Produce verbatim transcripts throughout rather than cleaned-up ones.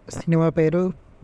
Cinema పేరు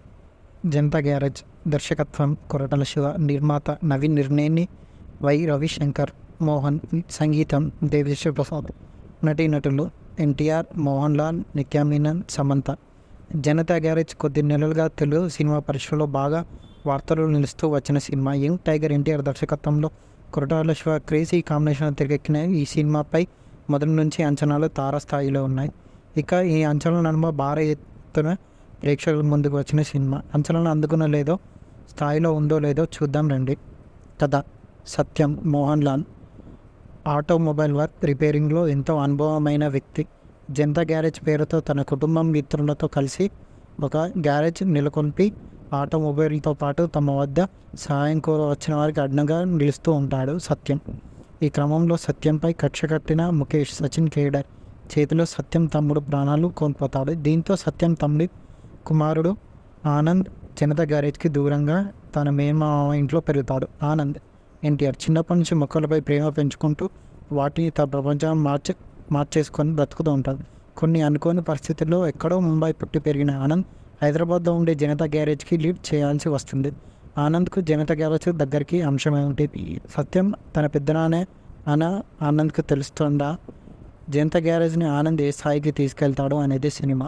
Janata garage. దర్శకత్వం కొరటాల శివ. నిర్మాత నవీన్ నిర్నేని, వై రవిశంకర్ మోహన్. సంగీతం దేవిశ్రీ ప్రసాద్. నటీనటులు ఎన్టీఆర్, మోహన్ లాల్, నిత్యా మీనన్, సమంత. జనతా గ్యారేజ్ కొద్ది నెలలుగా తెలుగు సినిమా పరిశ్రమలో బాగా వార్తలు నిలుస్తూ వచ్చిన సినిమా. యంగ్ టైగర్ ఎన్టీఆర్ దర్శకత్వంలో కొరటాల శివ క్రేజీ కాంబినేషన్ తెరకెక్కిన ఈ సినిమాపై మొదటి నుంచి అంచనాలు తారాస్థాయిలో ఉన్నాయి. ఇక ఈ అంచనాల నడుమ భారీ ఎత్తున ప్రేక్షకుల ముందుకు వచ్చిన సినిమా అంచనాలను అందుకున్న లేదో, స్థాయిలో ఉందో లేదో చూద్దాం రండి. కథ సత్యం మోహన్ లాల్ ఆటోమొబైల్ వర్క్ రిపేరింగ్లో ఎంతో అనుభవమైన వ్యక్తి. జనతా గ్యారేజ్ పేరుతో తన కుటుంబం మిత్రులతో కలిసి ఒక గ్యారేజ్ నెలకొల్పి ఆటోమొబైల్తో పాటు తమ వద్ద సహాయం కోర వచ్చిన వారికి అడ్డంగా నిలుస్తూ ఉంటాడు సత్యం. ఈ క్రమంలో సత్యంపై కక్ష కట్టిన ముఖేష్ సచిన్ కేడర్ చేతిలో సత్యం తమ్ముడు ప్రాణాలు కోల్పోతాడు. దీంతో సత్యం తమ్ముడి కుమారుడు ఆనంద్ జనతా గ్యారేజ్కి దూరంగా తన మేనమామ ఇంట్లో పెరుగుతాడు. ఆనంద్ ఎన్టీఆర్ చిన్నప్పటి నుంచి మొక్కలపై ప్రేమ పెంచుకుంటూ వాటిని తన ప్రపంచం మార్చే మార్చేసుకొని బ్రతుకుతూ ఉంటాడు. కొన్ని అనుకోని పరిస్థితుల్లో ఎక్కడో ముంబై పుట్టి పెరిగిన ఆనంద్ హైదరాబాద్లో ఉండే జనతా గ్యారేజ్కి లీడ్ చేయాల్సి వస్తుంది. ఆనంద్కు జనతా గ్యారేజ్ దగ్గరికి అంశమే ఉంటుంది. సత్యం తన పెద్దనానే అన ఆనంద్కు తెలుస్తుందా? జనతా గ్యారేజ్ని ఆనంద్ ఏ స్థాయికి తీసుకెళ్తాడు అనేది సినిమా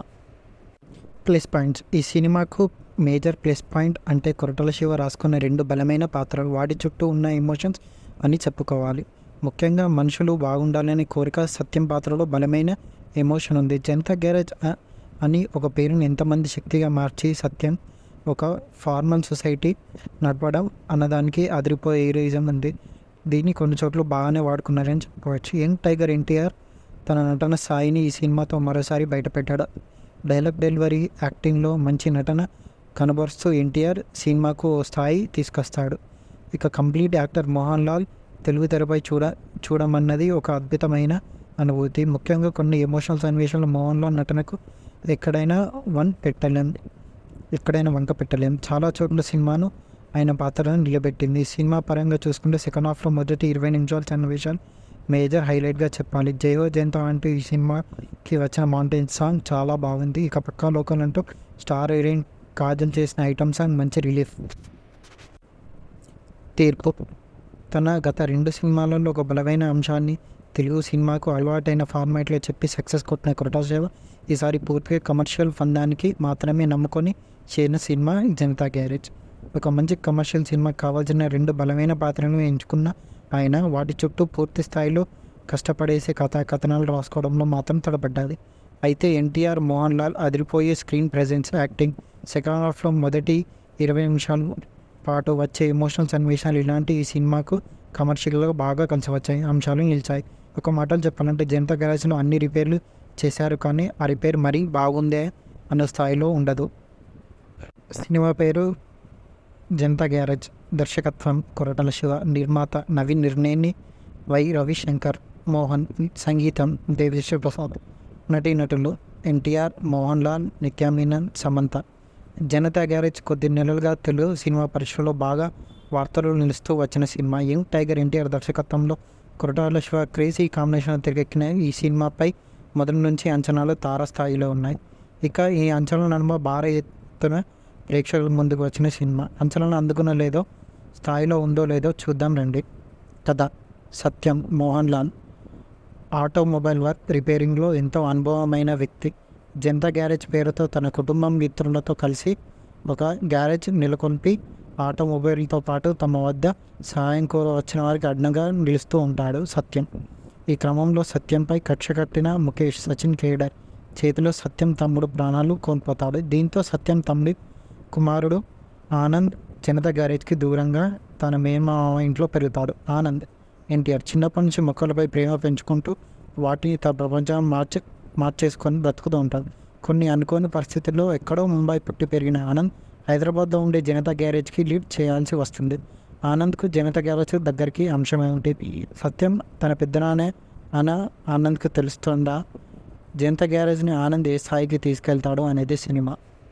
ప్లస్ పాయింట్స్. ఈ సినిమాకు మేజర్ ప్లస్ పాయింట్ అంటే కొరటాల శివ రాసుకున్న రెండు బలమైన పాత్రలు, వాటి చుట్టూ ఉన్న ఎమోషన్స్ అని చెప్పుకోవాలి. ముఖ్యంగా మనుషులు బాగుండాలనే కోరిక సత్యం పాత్రలో బలమైన ఎమోషన్ ఉంది. జనతా గ్యారేజ్ అని ఒక పేరుని ఎంతమంది శక్తిగా మార్చి సత్యం ఒక ఫార్మల్ సొసైటీ నడపడం అన్నదానికి అదిరిపోయే హీరోయిజం ఉంది. దీన్ని కొన్ని చోట్ల బాగానే వాడుకున్నారని చెప్పుకోవచ్చు. యంగ్ టైగర్ ఎన్టీఆర్ తన నటన స్థాయిని ఈ సినిమాతో మరోసారి బయటపెట్టాడు. డైలాగ్ డెలివరీ, యాక్టింగ్లో మంచి నటన కనబరుస్తూ ఎన్టీఆర్ సినిమాకు స్థాయి తీసుకొస్తాడు. ఇక కంప్లీట్ యాక్టర్ మోహన్ లాల్ తెలుగు తెరపై చూడ చూడమన్నది ఒక అద్భుతమైన అనుభూతి. ముఖ్యంగా కొన్ని ఎమోషనల్ సన్నివేశాలు మోహన్ లాల్ నటనకు ఎక్కడైనా వన్ పెట్టలేం ఎక్కడైనా వంక పెట్టలేం. చాలా చోట్ల సినిమాను ఆయన పాత్రను నిలబెట్టింది. సినిమా పరంగా చూసుకుంటే సెకండ్ హాఫ్లో మొదటి ఇరవై నిమిషాల సన్నివేశాలు మేజర్ హైలైట్గా చెప్పాలి. జయో జయంతో అంటూ ఈ సినిమాకి వచ్చిన మౌంటైన్ సాంగ్ చాలా బాగుంది. ఇక పక్కా లోకల్ అంటూ స్టార్ హీరోయిన్ కాజల్ చేసిన ఐటమ్ సాంగ్ మంచి రిలీఫ్. తీర్పు తన గత రెండు సినిమాలలో ఒక బలమైన అంశాన్ని తెలుగు సినిమాకు అలవాటైన ఫార్మాట్లో చెప్పి సక్సెస్ కొట్టిన కొరటాల శివ ఈసారి పూర్తిగా కమర్షియల్ ఫందానికి మాత్రమే నమ్ముకొని చేరిన సినిమా జనతా గ్యారేజ్. ఒక మంచి కమర్షియల్ సినిమాకి కావాల్సిన రెండు బలమైన పాత్రలను ఎంచుకున్న ఆయన వాటి చుట్టూ పూర్తి స్థాయిలో కష్టపడేసే కథా కథనాలు రాసుకోవడంలో మాత్రం తడబడ్డాది. అయితే ఎన్టీఆర్, మోహన్ లాల్ అదిరిపోయే స్క్రీన్ ప్రెజెన్స్, యాక్టింగ్, సెకండ్ హాఫ్లో మొదటి ఇరవై నిమిషాల పాటు వచ్చే ఎమోషనల్ సన్నివేశాలు ఇలాంటి ఈ సినిమాకు కమర్షియల్గా బాగా కలిసి వచ్చాయి అంశాలు నిలిచాయి. ఒక మాటలు చెప్పాలంటే జనతా గ్యారేజ్లో అన్ని రిపేర్లు చేశారు, కానీ ఆ రిపేర్ మరీ బాగుందే అన్న స్థాయిలో ఉండదు. సినిమా పేరు జనతా గ్యారేజ్. దర్శకత్వం కొరటాల శివ. నిర్మాత నవీన్ నిర్నేని, వై రవిశంకర్ మోహన్. సంగీతం దేవిశ్రీ ప్రసాద్. నటీనటులు ఎన్టీఆర్, మోహన్ లాల్, నిత్యా మీనన్, సమంత. జనతా గ్యారేజ్ కొద్ది నెలలుగా తెలుగు సినిమా పరిశ్రమలో బాగా వార్తలు నిలుస్తూ వచ్చిన సినిమా. యంగ్ టైగర్ ఎన్టీఆర్ దర్శకత్వంలో కొరటాల శివ క్రేజీ కాంబినేషన్ తెరకెక్కిన ఈ సినిమాపై మొదటి నుంచి అంచనాలు తారాస్థాయిలో ఉన్నాయి. ఇక ఈ అంచనాల నడుమ భారీ ఎత్తున ప్రేక్షకుల ముందుకు వచ్చిన సినిమా అంచనాలను అందుకున్న లేదో, స్థాయిలో ఉందో లేదో చూద్దాం రండి. కథ సత్యం మోహన్ లాల్ ఆటోమొబైల్ వర్క్ రిపేరింగ్లో ఎంతో అనుభవమైన వ్యక్తి. జనతా గ్యారేజ్ పేరుతో తన కుటుంబం మిత్రులతో కలిసి ఒక గ్యారేజ్ నెలకొల్పి ఆటోమొబైల్తో పాటు తమ వద్ద సహాయం కోర వచ్చిన వారికి అడ్డంగా నిలుస్తూ ఉంటాడు సత్యం. ఈ క్రమంలో సత్యంపై కక్ష కట్టిన ముఖేష్ సచిన్ కేడర్ చేతిలో సత్యం తమ్ముడు ప్రాణాలు కోల్పోతాడు. దీంతో సత్యం తమ్ముడి కుమారుడు ఆనంద్ జనతా గ్యారేజ్కి దూరంగా తన మేనమామ ఇంట్లో పెరుగుతాడు. ఆనంద్ ఎన్టీఆర్ చిన్నప్పటి నుంచి మొక్కలపై ప్రేమ పెంచుకుంటూ వాటిని తన ప్రపంచం మార్చే మార్చేసుకొని బ్రతుకుతూ ఉంటాడు. కొన్ని అనుకోని పరిస్థితుల్లో ఎక్కడో ముంబై పుట్టి పెరిగిన ఆనంద్ హైదరాబాద్లో ఉండే జనతా గ్యారేజ్కి లీడ్ చేయాల్సి వస్తుంది. ఆనంద్కు జనతా గ్యారేజ్ దగ్గరికి అంశమే ఉంటుంది. సత్యం తన పెద్దనానే అన ఆనంద్కు తెలుస్తుందా? జనతా గ్యారేజ్ని ఆనంద్ ఏ స్థాయికి తీసుకెళ్తాడు అనేది సినిమా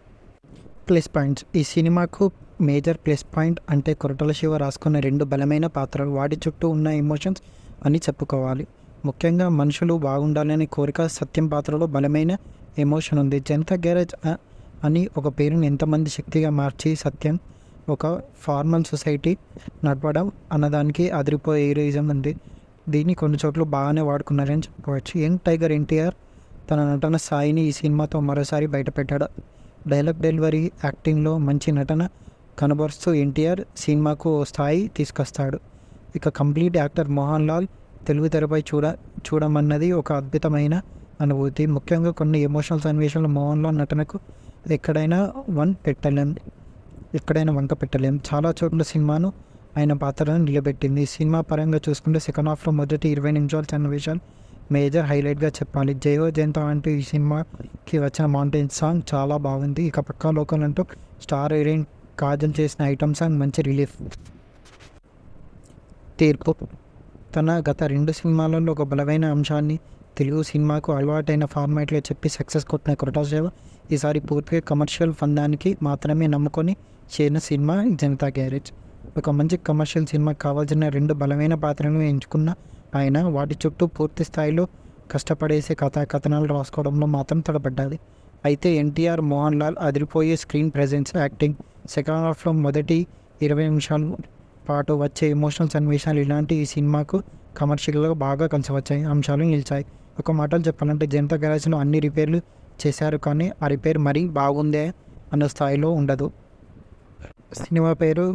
ప్లస్ పాయింట్స్. ఈ సినిమాకు మేజర్ ప్లస్ పాయింట్ అంటే కొరటాల శివ రాసుకున్న రెండు బలమైన పాత్రలు, వాటి చుట్టూ ఉన్న ఎమోషన్స్ అని చెప్పుకోవాలి. ముఖ్యంగా మనుషులు బాగుండాలనే కోరిక సత్యం పాత్రలో బలమైన ఎమోషన్ ఉంది. జనతా గ్యారేజ్ అని ఒక పేరుని ఎంతమంది శక్తిగా మార్చి సత్యం ఒక ఫార్మల్ సొసైటీ నడపడం అన్నదానికి అదిరిపోయే హీరోయిజం ఉంది. దీన్ని కొన్ని చోట్ల బాగానే వాడుకున్నారని చెప్పుకోవచ్చు. యంగ్ టైగర్ ఎన్టీఆర్ తన నటన స్థాయిని ఈ సినిమాతో మరోసారి బయటపెట్టాడు. డైలాగ్ డెలివరీ, యాక్టింగ్లో మంచి నటన కనబరుస్తూ ఎన్టీఆర్ సినిమాకు ఓ స్థాయి తీసుకొస్తాడు. ఇక కంప్లీట్ యాక్టర్ మోహన్ లాల్ తెలుగు తెరపై చూడ చూడమన్నది ఒక అద్భుతమైన అనుభూతి. ముఖ్యంగా కొన్ని ఎమోషనల్ సన్నివేశాలు మోహన్ లాల్ నటనకు ఎక్కడైనా వన్ పెట్టలేం ఎక్కడైనా వంక పెట్టలేం. చాలా చోట్ల సినిమాను ఆయన పాత్రలను నిలబెట్టింది. సినిమా పరంగా చూసుకుంటే సెకండ్ హాఫ్లో మొదటి ఇరవై నిమిషాల సన్నివేశాలు మేజర్ హైలైట్గా చెప్పాలి. జయో జయంత అంటూ ఈ సినిమాకి వచ్చిన మౌంటైన్ సాంగ్ చాలా బాగుంది. ఇక పక్కా లోకల్ అంటూ స్టార్ హీరోయిన్ కాజల్ చేసిన ఐటమ్ సాంగ్ మంచి రిలీఫ్. తీర్పు తన గత రెండు సినిమాలలో ఒక బలమైన అంశాన్ని తెలుగు సినిమాకు అలవాటైన ఫార్మాట్లో చెప్పి సక్సెస్ కొట్టిన కొరటాల శివ ఈసారి పూర్తిగా కమర్షియల్ ఫందానికి మాత్రమే నమ్ముకొని చేరిన సినిమా జనతా గ్యారేజ్. ఒక మంచి కమర్షియల్ సినిమాకి కావాల్సిన రెండు బలమైన పాత్రలను ఎంచుకున్న ఆయన వాటి చుట్టూ పూర్తి స్థాయిలో కష్టపడేసే కథా కథనాలు రాసుకోవడంలో మాత్రం తడబడ్డాది. అయితే ఎన్టీఆర్, మోహన్ లాల్ అదిరిపోయే స్క్రీన్ ప్రెజెన్స్, యాక్టింగ్, సెకండ్ హాఫ్లో మొదటి ఇరవై నిమిషాల పాటు వచ్చే ఎమోషనల్ సన్నివేశాలు ఇలాంటి ఈ సినిమాకు కమర్షియల్గా బాగా కలిసి వచ్చాయి అంశాలు నిలిచాయి. ఒక మాటలు చెప్పాలంటే జనతా గ్యారేజ్లో అన్ని రిపేర్లు చేశారు, కానీ ఆ రిపేర్ మరీ బాగుందే అన్న స్థాయిలో ఉండదు. సినిమా పేరు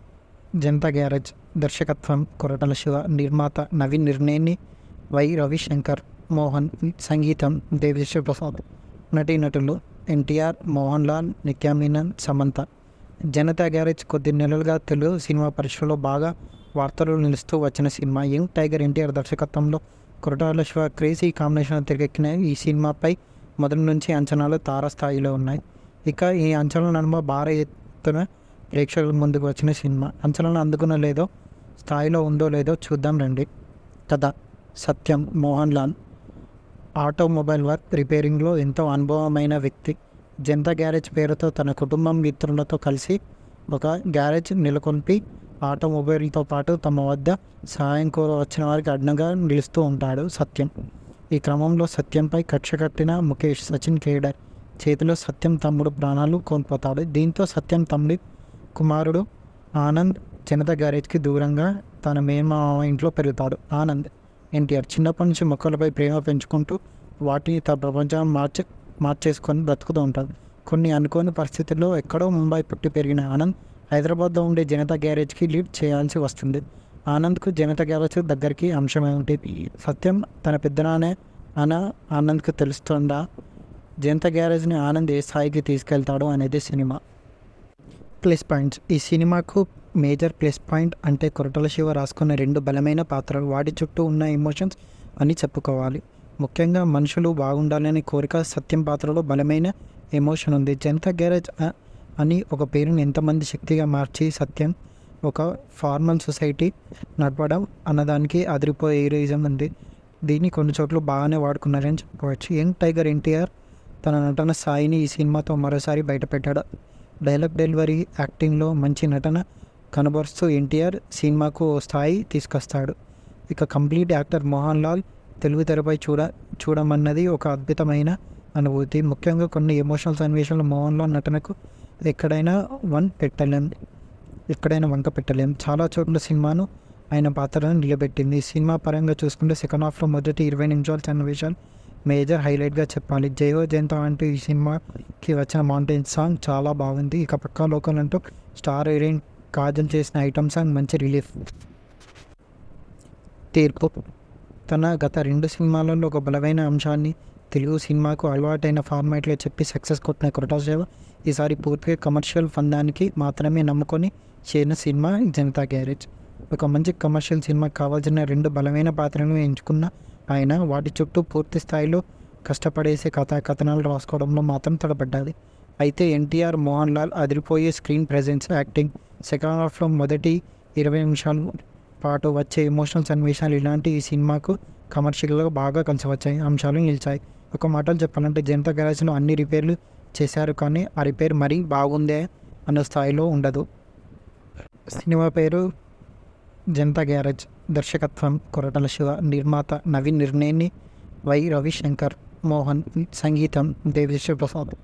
జనతా గ్యారేజ్. దర్శకత్వం కొరటాల శివ, నిర్మాత నవీన్ నిర్నేని, వై రవిశంకర్, మోహన్, సంగీతం దేవిశ్రీ ప్రసాద్. నటీనటులు ఎన్టీఆర్, మోహన్ లాల్, నిత్యా మీనన్, సమంత. జనతా గ్యారేజ్ కొద్ది నెలలుగా తెలుగు సినిమా పరిశ్రమలో బాగా వార్తలు నిలుస్తూ వచ్చిన సినిమా. యంగ్ టైగర్ ఎన్టీఆర్ దర్శకత్వంలో కొరటాల శివ క్రేజీ కాంబినేషన్ తెరకెక్కిన ఈ సినిమాపై మొదటి నుంచి అంచనాలు తారస్థాయిలో ఉన్నాయి. ఇక ఈ అంచనాల నడుమ భారీ ఎత్తున ప్రేక్షకుల ముందుకు వచ్చిన సినిమా అంచనాలను అందుకున్న లేదో స్థాయిలో ఉందో లేదో చూద్దాం రండి. కథ సత్యం మోహన్ లాల్ ఆటోమొబైల్ వర్క్ రిపేరింగ్లో ఎంతో అనుభవమైన వ్యక్తి. జనతా గ్యారేజ్ పేరుతో తన కుటుంబం మిత్రులతో కలిసి ఒక గ్యారేజ్ నెలకొల్పి ఆటోమొబైల్తో పాటు తమ వద్ద సహాయం కోర వచ్చిన వారికి అడ్డంగా నిలుస్తూ ఉంటాడు సత్యం. ఈ క్రమంలో సత్యంపై కక్ష కట్టిన ముఖేష్ సచిన్ కేడర్ చేతిలో సత్యం తమ్ముడు ప్రాణాలు కోల్పోతాడు. దీంతో సత్యం తమ్ముడి కుమారుడు ఆనంద్ జనతా గ్యారేజ్కి దూరంగా తన మేనమామ ఇంట్లో పెరుగుతాడు. ఆనంద్ ఎన్టీఆర్ చిన్నప్పటి నుంచి మొక్కలపై ప్రేమ పెంచుకుంటూ వాటిని తన ప్రపంచం మార్చ మార్చేసుకొని బ్రతుకుతూ ఉంటాడు. కొన్ని అనుకోని పరిస్థితుల్లో ఎక్కడో ముంబై పుట్టి పెరిగిన ఆనంద్ హైదరాబాద్లో ఉండే జనతా గ్యారేజ్కి లీడ్ చేయాల్సి వస్తుంది. ఆనంద్కు జనతా గ్యారేజ్ దగ్గరికి అంశమే ఉంటుంది. సత్యం తన పెద్దనానే అన ఆనంద్కు తెలుస్తుందా? జనతా గ్యారేజ్ని ఆనంద్ ఏ స్థాయికి తీసుకెళ్తాడు అనేది సినిమా ప్లస్ పాయింట్స్. ఈ సినిమాకు మేజర్ ప్లస్ పాయింట్ అంటే కొరటాల శివ రాసుకున్న రెండు బలమైన పాత్రలు, వాటి చుట్టూ ఉన్న ఎమోషన్స్ అని చెప్పుకోవాలి. ముఖ్యంగా మనుషులు బాగుండాలనే కోరిక సత్యం పాత్రలో బలమైన ఎమోషన్ ఉంది. జనతా గ్యారేజ్ అని ఒక పేరుని ఎంతమంది శక్తిగా మార్చి సత్యం ఒక ఫార్మల్ సొసైటీ నడపడం అన్నదానికి అదిరిపోయే హీరోయిజం ఉంది. దీన్ని కొన్ని చోట్ల బాగానే వాడుకున్నారని చెప్పుకోవచ్చు. యంగ్ టైగర్ ఎన్టీఆర్ తన నటన స్థాయిని ఈ సినిమాతో మరోసారి బయటపెట్టాడు. డైలాగ్ డెలివరీ, యాక్టింగ్లో మంచి నటన కనబరుస్తూ ఎన్టీఆర్ సినిమాకు ఓ స్థాయి తీసుకొస్తాడు. ఇక కంప్లీట్ యాక్టర్ మోహన్ లాల్ తెలుగు తెరపై చూడ చూడమన్నది ఒక అద్భుతమైన అనుభూతి. ముఖ్యంగా కొన్ని ఎమోషనల్ సన్నివేశాలు మోహన్ లాల్ నటనకు ఎక్కడైనా వన్ పెట్టలేం ఎక్కడైనా వంక పెట్టలేం. చాలా చోట్ల సినిమాను ఆయన పాత్రలను నిలబెట్టింది. సినిమా పరంగా చూసుకుంటే సెకండ్ హాఫ్లో మొదటి ఇరవై నిమిషాల సన్నివేశాలు మేజర్ హైలైట్గా చెప్పాలి. జయో జయంత అంటూ ఈ సినిమాకి వచ్చిన మౌంటైన్ సాంగ్ చాలా బాగుంది. ఇక పక్కా లోకల్ అంటూ స్టార్ హీరోయిన్ కాజల్ చేసిన ఐటమ్ సాంగ్ మంచి రిలీఫ్. తీర్పు తన గత రెండు సినిమాలలో ఒక బలమైన అంశాన్ని తెలుగు సినిమాకు అలవాటైన ఫార్మాట్లో చెప్పి సక్సెస్ కొట్టిన కొరటాల శివ ఈసారి పూర్తిగా కమర్షియల్ ఫందానికి మాత్రమే నమ్ముకొని చేరిన సినిమా జనతా గ్యారేజ్. ఒక మంచి కమర్షియల్ సినిమాకి కావాల్సిన రెండు బలమైన పాత్రలను ఎంచుకున్న ఆయన వాటి చుట్టూ పూర్తి స్థాయిలో కష్టపడేసే కథా కథనాలు రాసుకోవడంలో మాత్రం తడబడ్డాది. అయితే ఎన్టీఆర్, మోహన్ లాల్ అదిరిపోయే స్క్రీన్ ప్రెజెన్స్, యాక్టింగ్, సెకండ్ హాఫ్లో మొదటి ఇరవై నిమిషాల పాటు వచ్చే ఎమోషనల్ సన్నివేశాలు ఇలాంటి ఈ సినిమాకు కమర్షియల్గా బాగా కలిసి వచ్చాయి అంశాలు నిలిచాయి. ఒక మాటలు చెప్పాలంటే జనతా గ్యారేజ్లో అన్ని రిపేర్లు చేశారు, కానీ ఆ రిపేర్ మరీ బాగుందే అన్న స్థాయిలో ఉండదు. సినిమా పేరు జనతా గ్యారేజ్. దర్శకత్వం కొరటాల శివ, నిర్మాత నవీన్ నిర్నేని, వై రవిశంకర్, మోహన్, సంగీతం దేవిశ్రీ ప్రసాద్.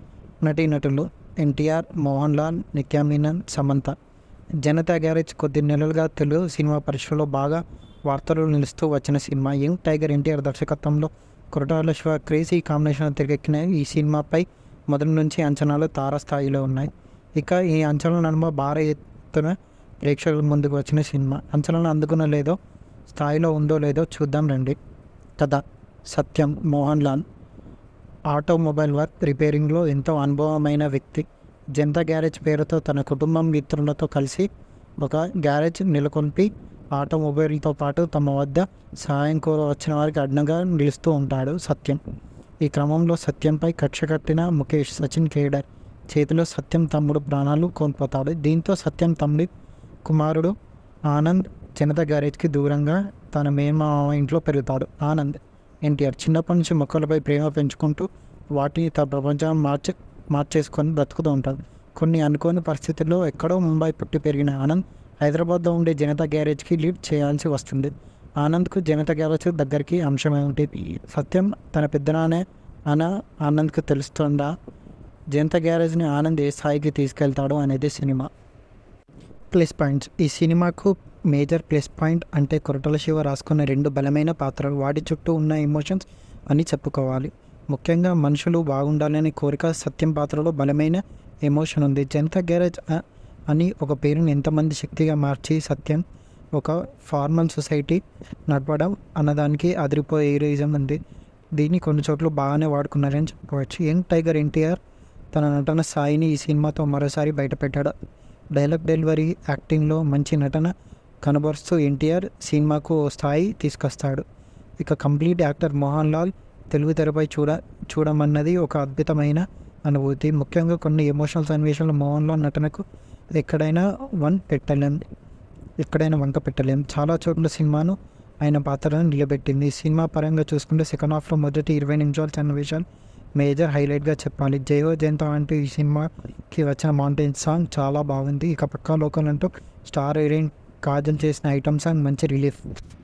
నటీనటులు ఎన్టీఆర్, మోహన్ లాల్, నిత్యా మీనన్, సమంత. జనతా గ్యారేజ్ కొద్ది నెలలుగా తెలుగు సినిమా పరిశ్రమలో బాగా వార్తలు నిలుస్తూ వచ్చిన సినిమా. యంగ్ టైగర్ ఎన్టీఆర్ దర్శకత్వంలో కొరటాల శివ క్రేజీ కాంబినేషన్ తెరకెక్కిన ఈ సినిమాపై మొదటి నుంచి అంచనాలు తారాస్థాయిలో ఉన్నాయి. ఇక ఈ అంచనాల నడుమ భారీ ఎత్తున ప్రేక్షకుల ముందుకు వచ్చిన సినిమా. అంచనాలను అందుకున్న లేదో, స్థాయిలో ఉందో లేదో చూద్దాం రండి. కథ: సత్యం మోహన్ లాల్ ఆటోమొబైల్ వర్క్ రిపేరింగ్లో ఎంతో అనుభవమైన వ్యక్తి. జనతా గ్యారేజ్ పేరుతో తన కుటుంబం మిత్రులతో కలిసి ఒక గ్యారేజ్ నెలకొల్పి ఆటోమొబైల్తో పాటు తమ వద్ద సహాయం కోర వచ్చిన వారికి అడ్డంగా నిలుస్తూ ఉంటాడు సత్యం. ఈ క్రమంలో సత్యంపై కక్ష కట్టిన ముఖేష్ సచిన్ కేడర్ చేతిలో సత్యం తమ్ముడు ప్రాణాలు కోల్పోతాడు. దీంతో సత్యం తమ్ముడి కుమారుడు ఆనంద్ జనతా గ్యారేజ్కి దూరంగా తన మేనమామ ఇంట్లో పెరుగుతాడు. ఆనంద్ ఎన్టీఆర్ చిన్నప్పటి నుంచి మొక్కలపై ప్రేమ పెంచుకుంటూ వాటిని తన ప్రపంచం మార్చి మార్చేసుకొని బ్రతుకుతూ ఉంటాడు. కొన్ని అనుకోని పరిస్థితుల్లో ఎక్కడో ముంబై పుట్టి పెరిగిన ఆనంద్ హైదరాబాద్లో ఉండే జనతా గ్యారేజ్కి లీడ్ చేయాల్సి వస్తుంది. ఆనంద్కు జనతా గ్యారేజ్ దగ్గరికి అంశమే ఉంటుంది. సత్యం తన పెద్దనానే అన ఆనంద్కు తెలుస్తుందా? జనతా గ్యారేజ్ని ఆనంద్ ఏ స్థాయికి తీసుకెళ్తాడు అనేది సినిమా ప్లస్ పాయింట్స్. ఈ సినిమాకు మేజర్ ప్లస్ పాయింట్ అంటే కొరటాల శివ రాసుకున్న రెండు బలమైన పాత్రలు, వాటి చుట్టూ ఉన్న ఎమోషన్స్ అని చెప్పుకోవాలి. ముఖ్యంగా మనుషులు బాగుండాలనే కోరిక సత్యం పాత్రలో బలమైన ఎమోషన్ ఉంది. జనతా గ్యారేజ్ అని ఒక పేరుని ఎంతమంది శక్తిగా మార్చి సత్యం ఒక ఫార్మల్ సొసైటీ నడపడం అన్నదానికి అదిరిపోయే హీరోయిజం ఉంది. దీన్ని కొన్ని చోట్ల బాగానే వాడుకున్నారని చెప్పుకోవచ్చు. యంగ్ టైగర్ ఎన్టీఆర్ తన నటన స్థాయిని ఈ సినిమాతో మరోసారి బయటపెట్టాడు. డైలాగ్ డెలివరీ, యాక్టింగ్లో మంచి నటన కనబరుస్తూ ఎన్టీఆర్ సినిమాకు స్థాయి తీసుకొస్తాడు. ఇక కంప్లీట్ యాక్టర్ మోహన్ లాల్ తెలుగు తెరపై చూడ చూడమన్నది ఒక అద్భుతమైన అనుభూతి. ముఖ్యంగా కొన్ని ఎమోషనల్ సన్నివేశాలు మోహన్ లాల్ నటనకు ఎక్కడైనా వన్ పెట్టలేం ఎక్కడైనా వంక పెట్టలేం. చాలా చోట్ల సినిమాను ఆయన పాత్రను నిలబెట్టింది. సినిమా పరంగా చూసుకుంటే సెకండ్ హాఫ్లో మొదటి ఇరవై నిమిషాల సన్నివేశాలు మేజర్ హైలైట్గా చెప్పాలి. జయో జయంతో అంటూ ఈ సినిమాకి వచ్చిన మౌంటైన్ సాంగ్ చాలా బాగుంది. ఇక పక్కా లోకల్ అంటూ స్టార్ హీరోయిన్ కాజల్ చేసిన ఐటమ్ సాంగ్ మంచి రిలీఫ్.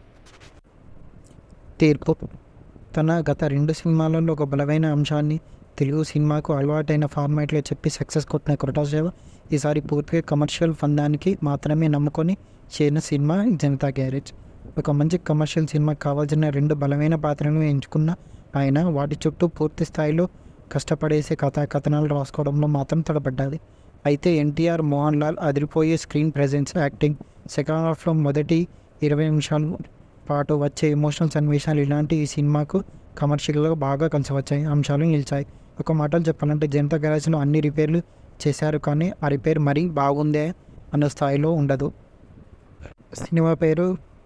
తీర్పు: తన గత రెండు సినిమాలలో ఒక బలమైన అంశాన్ని తెలుగు సినిమాకు అలవాటైన ఫార్మాట్లో చెప్పి సక్సెస్ కొట్టిన కొరటాల శివ ఈసారి పూర్తిగా కమర్షియల్ ఫందానికి మాత్రమే నమ్ముకొని చేరిన సినిమా జనతా గ్యారేజ్. ఒక మంచి కమర్షియల్ సినిమాకి కావాల్సిన రెండు బలమైన పాత్రలను ఎంచుకున్న ఆయన వాటి చుట్టూ పూర్తి స్థాయిలో కష్టపడేసే కథా కథనాలు రాసుకోవడంలో మాత్రం తడబడ్డాది. అయితే ఎన్టీఆర్, మోహన్ లాల్ అదిరిపోయే స్క్రీన్ ప్రెజెన్స్, యాక్టింగ్, సెకండ్ హాఫ్లో మొదటి ఇరవై నిమిషాల పాటు వచ్చే ఎమోషనల్ సన్నివేశాలు ఇలాంటి ఈ సినిమాకు కమర్షియల్గా బాగా కలిసి వచ్చాయి అంశాలు నిలిచాయి. ఒక మాటలు చెప్పాలంటే జనతా గ్యారేజ్లో అన్ని రిపేర్లు చేశారు, కానీ ఆ రిపేర్ మరీ బాగుందే అన్న స్థాయిలో ఉండదు. సినిమా పేరు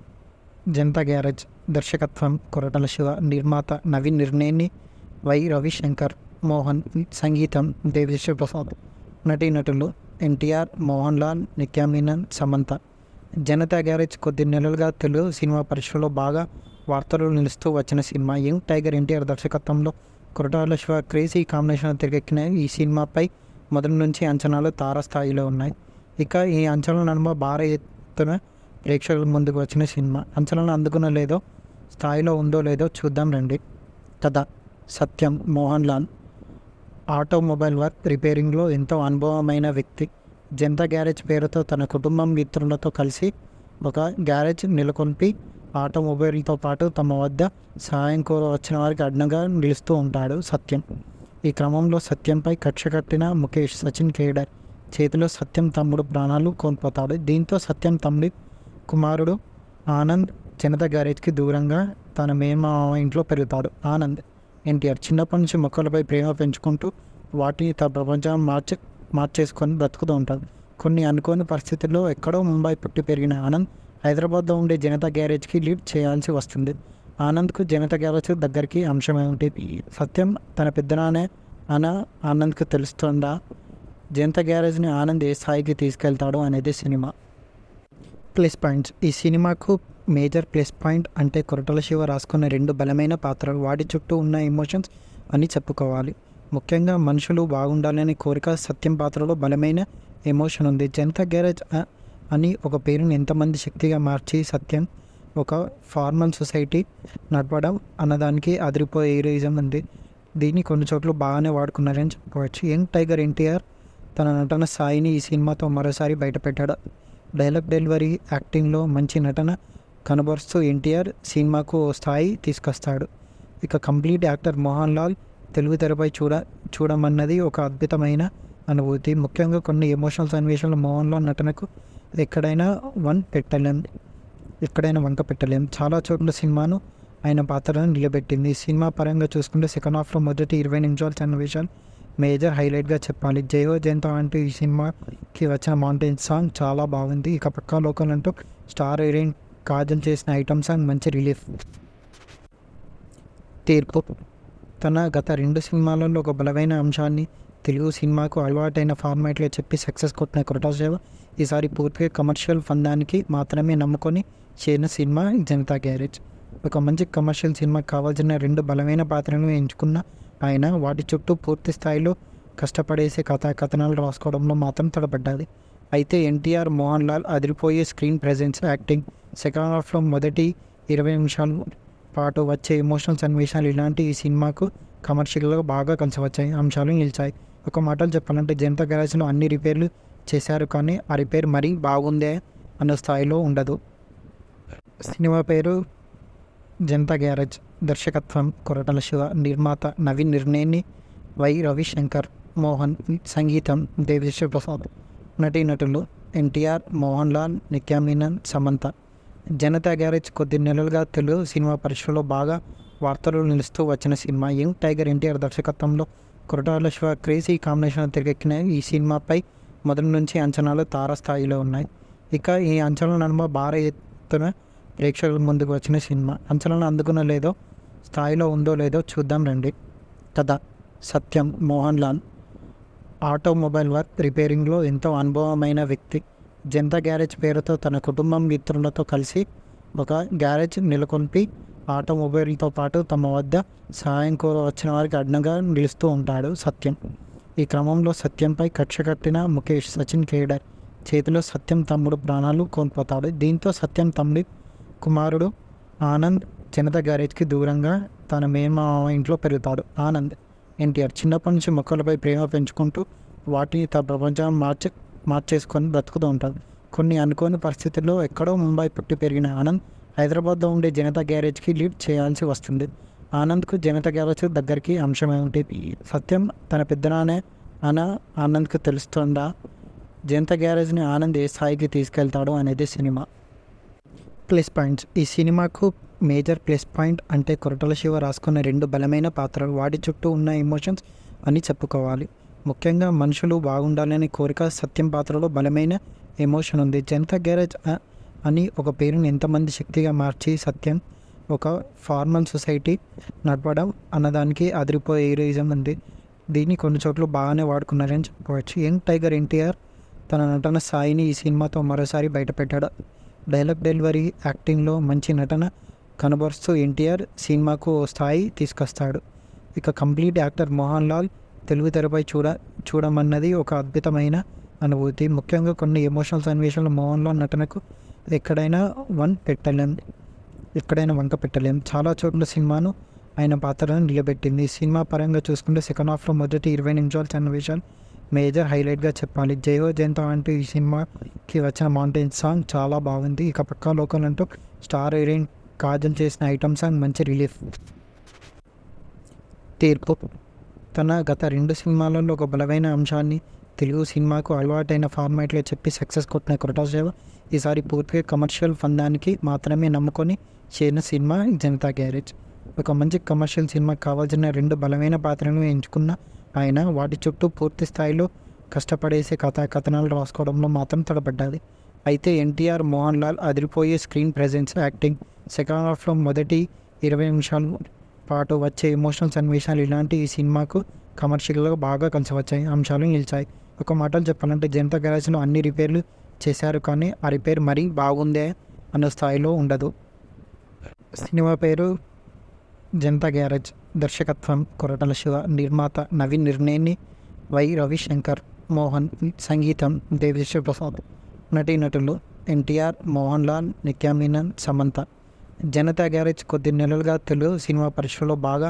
జనతా గ్యారేజ్. దర్శకత్వం కొరటాల శివ, నిర్మాత నవీన్ నిర్నేని, వై రవిశంకర్, మోహన్, సంగీతం దేవిశ్రీ ప్రసాద్. నటీనటులు ఎన్టీఆర్, మోహన్ లాల్, నిత్యా మీనన్, సమంత. జనతా గ్యారేజ్ కొద్ది నెలలుగా తెలుగు సినిమా పరిశ్రమలో బాగా వార్తలు నిలుస్తూ వచ్చిన సినిమా. యంగ్ టైగర్ ఎన్టీఆర్ దర్శకత్వంలో కొరటాల శివ క్రేజీ కాంబినేషన్ తెరకెక్కిన ఈ సినిమాపై మొదటి నుంచి అంచనాలు తారాస్థాయిలో ఉన్నాయి. ఇక ఈ అంచనాల నడుమ భారీ ఎత్తున ప్రేక్షకుల ముందుకు వచ్చిన సినిమా. అంచనాలను అందుకున్న లేదో, స్థాయిలో ఉందో లేదో చూద్దాం రండి. కథ: సత్యం మోహన్ లాల్ ఆటోమొబైల్ వర్క్ రిపేరింగ్లో ఎంతో అనుభవమైన వ్యక్తి. జనతా గ్యారేజ్ పేరుతో తన కుటుంబం మిత్రులతో కలిసి ఒక గ్యారేజ్ నెలకొల్పి ఆటోమొబైల్తో పాటు తమ వద్ద సహాయం కోర వచ్చిన వారికి అడ్డంగా నిలుస్తూ ఉంటాడు సత్యం. ఈ క్రమంలో సత్యంపై కక్ష కట్టిన ముఖేష్ సచిన్ కేడర్ చేతిలో సత్యం తమ్ముడు ప్రాణాలు కోల్పోతాడు. దీంతో సత్యం తమ్ముడి కుమారుడు ఆనంద్ జనతా గ్యారేజ్కి దూరంగా తన మేనమామ ఇంట్లో పెరుగుతాడు. ఆనంద్ ఎన్టీఆర్ చిన్నప్పటి నుంచి మొక్కలపై ప్రేమ పెంచుకుంటూ వాటిని తన ప్రపంచం మార్చి మార్చేసుకొని బ్రతుకుతూ ఉంటాడు. కొన్ని అనుకోని పరిస్థితుల్లో ఎక్కడో ముంబై పుట్టి పెరిగిన ఆనంద్ హైదరాబాద్లో ఉండే జనతా గ్యారేజ్కి లీడ్ చేయాల్సి వస్తుంది. ఆనంద్కు జనతా గ్యారేజ్ దగ్గరికి అంశమే ఉంటుంది. సత్యం తన పెద్దనానే అన ఆనంద్కు తెలుస్తుందా? జనతా గ్యారేజ్ని ఆనంద్ ఏ స్థాయికి తీసుకెళ్తాడు అనేది సినిమా ప్లస్ పాయింట్స్. ఈ సినిమాకు మేజర్ ప్లస్ పాయింట్ అంటే కొరటాల శివ రాసుకున్న రెండు బలమైన పాత్రలు, వాటి చుట్టూ ఉన్న ఎమోషన్స్ అని చెప్పుకోవాలి. ముఖ్యంగా మనుషులు బాగుండాలనే కోరిక సత్యం పాత్రలో బలమైన ఎమోషన్ ఉంది. జనతా గ్యారేజ్ అని ఒక పేరుని ఎంతమంది శక్తిగా మార్చి సత్యం ఒక ఫార్మల్ సొసైటీ నడపడం అన్నదానికి అదిరిపోయే హీరోయిజం ఉంది. దీన్ని కొన్ని చోట్ల బాగానే వాడుకున్నారని చెప్పుకోవచ్చు. యంగ్ టైగర్ ఎన్టీఆర్ తన నటన స్థాయిని ఈ సినిమాతో మరోసారి బయటపెట్టాడు. డైలాగ్ డెలివరీ, యాక్టింగ్లో మంచి నటన కనబరుస్తూ ఎన్టీఆర్ సినిమాకు ఓ స్థాయి తీసుకొస్తాడు. ఇక కంప్లీట్ యాక్టర్ మోహన్ లాల్ తెలుగు తెరపై చూడ చూడమన్నది ఒక అద్భుతమైన అనుభూతి. ముఖ్యంగా కొన్ని ఎమోషనల్ సన్నివేశాలు మోహన్ లాల్ నటనకు ఎక్కడైనా వన్ పెట్టలేం ఎక్కడైనా వంక పెట్టలేం. చాలా చోట్ల సినిమాను ఆయన పాత్రను నిలబెట్టింది. సినిమా పరంగా చూసుకుంటే సెకండ్ హాఫ్లో మొదటి ఇరవై నిమిషాల సన్నివేశాలు మేజర్ హైలైట్గా చెప్పాలి. జయో జయంత అంటూ ఈ సినిమాకి వచ్చిన మౌంటైన్ సాంగ్ చాలా బాగుంది. ఇక పక్కా లోకల్ అంటూ స్టార్ హీరోయిన్ కాజల్ చేసిన ఐటమ్ సాంగ్ మంచి రిలీఫ్. తీర్పు తన గత రెండు సినిమాలలో ఒక బలమైన అంశాన్ని తెలుగు సినిమాకు అలవాటైన ఫార్మాట్లో చెప్పి సక్సెస్ కొట్టిన కొరటాల శివ ఈసారి పూర్తిగా కమర్షియల్ ఫందానికి మాత్రమే నమ్ముకొని చేరిన సినిమా జనతా గ్యారేజ్. ఒక మంచి కమర్షియల్ సినిమాకి కావాల్సిన రెండు బలమైన పాత్రలను ఎంచుకున్న ఆయన వాటి చుట్టూ పూర్తి స్థాయిలో కష్టపడేసే కథా కథనాలు రాసుకోవడంలో మాత్రం తడబడ్డాది. అయితే ఎన్టీఆర్, మోహన్ లాల్ అదిరిపోయే స్క్రీన్ ప్రెజెన్స్, యాక్టింగ్, సెకండ్ హాఫ్లో మొదటి ఇరవై నిమిషాల పాటు వచ్చే ఎమోషనల్ సన్నివేశాలు ఇలాంటి ఈ సినిమాకు కమర్షియల్గా బాగా కలిసి వచ్చాయి అంశాలు నిలిచాయి. ఒక మాటలు చెప్పాలంటే జనతా గ్యారేజ్లో అన్ని రిపేర్లు చేశారు, కానీ ఆ రిపేర్ మరీ బాగుందే అన్న స్థాయిలో ఉండదు. సినిమా పేరు జనతా గ్యారేజ్. దర్శకత్వం కొరటాల శివ, నిర్మాత నవీన్ నిర్నేని, వై రవిశంకర్, మోహన్, సంగీతం దేవిశ్రీ ప్రసాద్. నటీనటులు ఎన్టీఆర్, మోహన్ లాల్, నిత్యా మీనన్, సమంత. జనతా గ్యారేజ్ కొద్ది నెలలుగా తెలుగు సినిమా పరిశ్రమలో బాగా వార్తలు నిలుస్తూ వచ్చిన సినిమా. యంగ్ టైగర్ ఎన్టీఆర్ దర్శకత్వంలో కొరటాల శివ క్రేజీ కాంబినేషన్ తెరకెక్కిన ఈ సినిమాపై మొదటి నుంచి అంచనాలు తారాస్థాయిలో ఉన్నాయి. ఇక ఈ అంచనాల నడుమ భారీ ఎత్తున ప్రేక్షకుల ముందుకు వచ్చిన సినిమా అంచనాలను అందుకున్న లేదో స్థాయిలో ఉందో లేదో చూద్దాం రండి. కథ సత్యం మోహన్ లాల్ ఆటోమొబైల్ వర్క్ రిపేరింగ్లో ఎంతో అనుభవమైన వ్యక్తి. జనతా గ్యారేజ్ పేరుతో తన కుటుంబం మిత్రులతో కలిసి ఒక గ్యారేజ్ నెలకొల్పి ఆటోమొబైల్తో పాటు తమ వద్ద సహాయం కోర వచ్చిన వారికి అడ్డంగా నిలుస్తూ ఉంటాడు సత్యం. ఈ క్రమంలో సత్యంపై కక్ష కట్టిన ముఖేష్, సచిన్ కేడర్ చేతిలో సత్యం తమ్ముడు ప్రాణాలు కోల్పోతాడు. దీంతో సత్యం తమ్ముడి కుమారుడు ఆనంద్ జనతా గ్యారేజ్కి దూరంగా తన మేనమామ ఇంట్లో పెరుగుతాడు. ఆనంద్ ఎన్టీఆర్ చిన్నప్పటి నుంచి మొక్కలపై ప్రేమ పెంచుకుంటూ వాటిని తన ప్రపంచాన్ని మార్చ మార్చేసుకొని బ్రతుకుతూ ఉంటాడు. కొన్ని అనుకోని పరిస్థితుల్లో ఎక్కడో ముంబై పుట్టి పెరిగిన ఆనంద్ హైదరాబాద్లో ఉండే జనతా గ్యారేజ్కి లీడ్ చేయాల్సి వస్తుంది. ఆనంద్కు జనతా గ్యారేజ్ దగ్గరికి అంశమే ఉంటుంది. సత్యం తన పెద్దనానే అన ఆనంద్కు తెలుస్తుందా? జనతా గ్యారేజ్ని ఆనంద్ ఏ స్థాయికి తీసుకెళ్తాడు అనేది సినిమా ప్లస్ పాయింట్స్. ఈ సినిమాకు మేజర్ ప్లస్ పాయింట్ అంటే కొరటాల శివ రాసుకున్న రెండు బలమైన పాత్రలు, వాటి చుట్టూ ఉన్న ఎమోషన్స్ అని చెప్పుకోవాలి. ముఖ్యంగా మనుషులు బాగుండాలనే కోరిక సత్యం పాత్రలో బలమైన ఎమోషన్ ఉంది. జనతా గ్యారేజ్ అని ఒక పేరుని ఎంతమంది శక్తిగా మార్చి సత్యం ఒక ఫార్మల్ సొసైటీ నడపడం అన్నదానికి అదిరిపోయే హీరోయిజం ఉంది. దీన్ని కొన్ని చోట్ల బాగానే వాడుకున్నారని చెప్పుకోవచ్చు. యంగ్ టైగర్ ఎన్టీఆర్ తన నటన స్థాయిని ఈ సినిమాతో మరోసారి బయటపెట్టాడు. డైలాగ్ డెలివరీ, యాక్టింగ్లో మంచి నటన కనబరుస్తూ ఎన్టీఆర్ సినిమాకు ఓ స్థాయి తీసుకొస్తాడు. ఇక కంప్లీట్ యాక్టర్ మోహన్ లాల్ తెలుగు తెరపై చూడ చూడమన్నది ఒక అద్భుతమైన అనుభూతి. ముఖ్యంగా కొన్ని ఎమోషనల్ సన్నివేశాలు మోహన్ లాల్ నటనకు ఎక్కడైనా వన్ పెట్టలేం ఎక్కడైనా వంక పెట్టలేం. చాలా చోట్ల సినిమాను ఆయన పాత్రను నిలబెట్టింది. సినిమా పరంగా చూసుకుంటే సెకండ్ హాఫ్లో మొదటి ఇరవై నిమిషాల సన్నివేశాలు మేజర్ హైలైట్గా చెప్పాలి. జయో జయంత అంటూ ఈ సినిమాకి వచ్చిన మౌంటైన్ సాంగ్ చాలా బాగుంది. ఇక పక్కా లోకల్ అంటూ స్టార్ హీరోయిన్ కాజల్ చేసిన ఐటమ్ సాంగ్ మంచి రిలీఫ్. తీర్పు తన గత రెండు సినిమాలలో ఒక బలమైన అంశాన్ని తెలుగు సినిమాకు అలవాటైన ఫార్మాట్లో చెప్పి సక్సెస్ కొట్టిన కొరటాల శివ ఈసారి పూర్తిగా కమర్షియల్ ఫందానికి మాత్రమే నమ్ముకొని చేరిన సినిమా జనతా గ్యారేజ్. ఒక మంచి కమర్షియల్ సినిమాకి కావాల్సిన రెండు బలమైన పాత్రలను ఎంచుకున్న ఆయన వాటి చుట్టూ పూర్తి స్థాయిలో కష్టపడేసే కథా కథనాలు రాసుకోవడంలో మాత్రం తడబడ్డాది. అయితే ఎన్టీఆర్, మోహన్ లాల్ అదిరిపోయే స్క్రీన్ ప్రెజెన్స్, యాక్టింగ్, సెకండ్ హాఫ్లో మొదటి ఇరవై నిమిషాల పాటు వచ్చే ఎమోషనల్ సన్నివేశాలు ఇలాంటి ఈ సినిమాకు కమర్షియల్గా బాగా కలిసి వచ్చాయి అంశాలు నిలిచాయి. ఒక మాటలు చెప్పాలంటే జనతా గ్యారేజ్లో అన్ని రిపేర్లు చేశారు, కానీ ఆ రిపేర్ మరీ బాగుందే అన్న స్థాయిలో ఉండదు. సినిమా పేరు జనతా గ్యారేజ్. దర్శకత్వం కొరటాల శివ, నిర్మాత నవీన్ నిర్నేని, వై రవిశంకర్, మోహన్, సంగీతం దేవిశ్రీ ప్రసాద్. నటీనటులు ఎన్టీఆర్, మోహన్ లాల్, నిత్యా మీనన్, సమంత. జనతా గ్యారేజ్ కొద్ది నెలలుగా తెలుగు సినిమా పరిశ్రమలో బాగా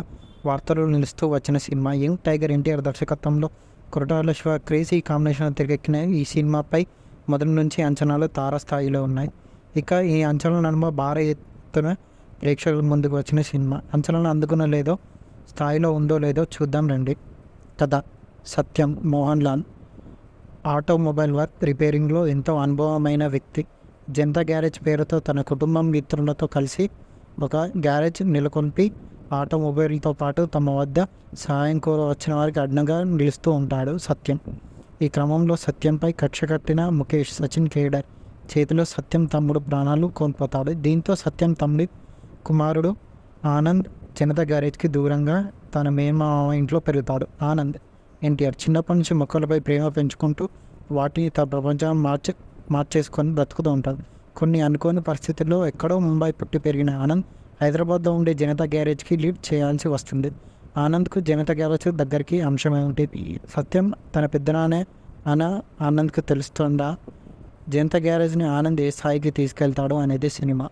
వార్తలు నిలుస్తూ వచ్చిన సినిమా. యంగ్ టైగర్ ఎన్టీఆర్ దర్శకత్వంలో కొరటాల శివ క్రేజీ కాంబినేషన్ తెరకెక్కిన ఈ సినిమాపై మొదటి నుంచి అంచనాలు తారాస్థాయిలో ఉన్నాయి. ఇక ఈ అంచనాల నడుమ భారీ ఎత్తున ప్రేక్షకుల ముందుకు వచ్చిన సినిమా. అంచనాలను అందుకున్న లేదో స్థాయిలో ఉందో లేదో చూద్దాం రండి. కథ: సత్యం మోహన్ లాల్ ఆటోమొబైల్ వర్క్ రిపేరింగ్లో ఎంతో అనుభవమైన వ్యక్తి. జనతా గ్యారేజ్ పేరుతో తన కుటుంబం మిత్రులతో కలిసి ఒక గ్యారేజ్ నెలకొల్పి ఆటోమొబైల్తో పాటు తమ వద్ద సహాయం కోర వచ్చిన వారికి అడ్డంగా నిలుస్తూ ఉంటాడు సత్యం. ఈ క్రమంలో సత్యంపై కక్ష కట్టిన ముఖేష్ సచిన్ కేడర్ చేతిలో సత్యం తమ్ముడు ప్రాణాలు కోల్పోతాడు. దీంతో సత్యం తమ్ముడి కుమారుడు ఆనంద్ జనతా గ్యారేజ్కి దూరంగా తన మేనమామ ఇంట్లో పెరుగుతాడు. ఆనంద్ ఎన్టీఆర్ చిన్నప్పటి నుంచి మొక్కలపై ప్రేమ పెంచుకుంటూ వాటిని తన ప్రపంచం మార్చి మార్చేసుకొని బ్రతుకుతూ ఉంటాడు. కొన్ని అనుకోని పరిస్థితుల్లో ఎక్కడో ముంబై పుట్టి పెరిగిన ఆనంద్ హైదరాబాద్లో ఉండే జనతా గ్యారేజ్కి లీడ్ చేయాల్సి వస్తుంది. ఆనంద్కు జనతా గ్యారేజ్ దగ్గరికి అంశమే ఉంటుంది. సత్యం తన పెద్దనానే అన ఆనంద్కు తెలుస్తుందా? జనతా గ్యారేజ్ని ఆనంద్ ఏ స్థాయికి తీసుకెళ్తాడు అనేది సినిమా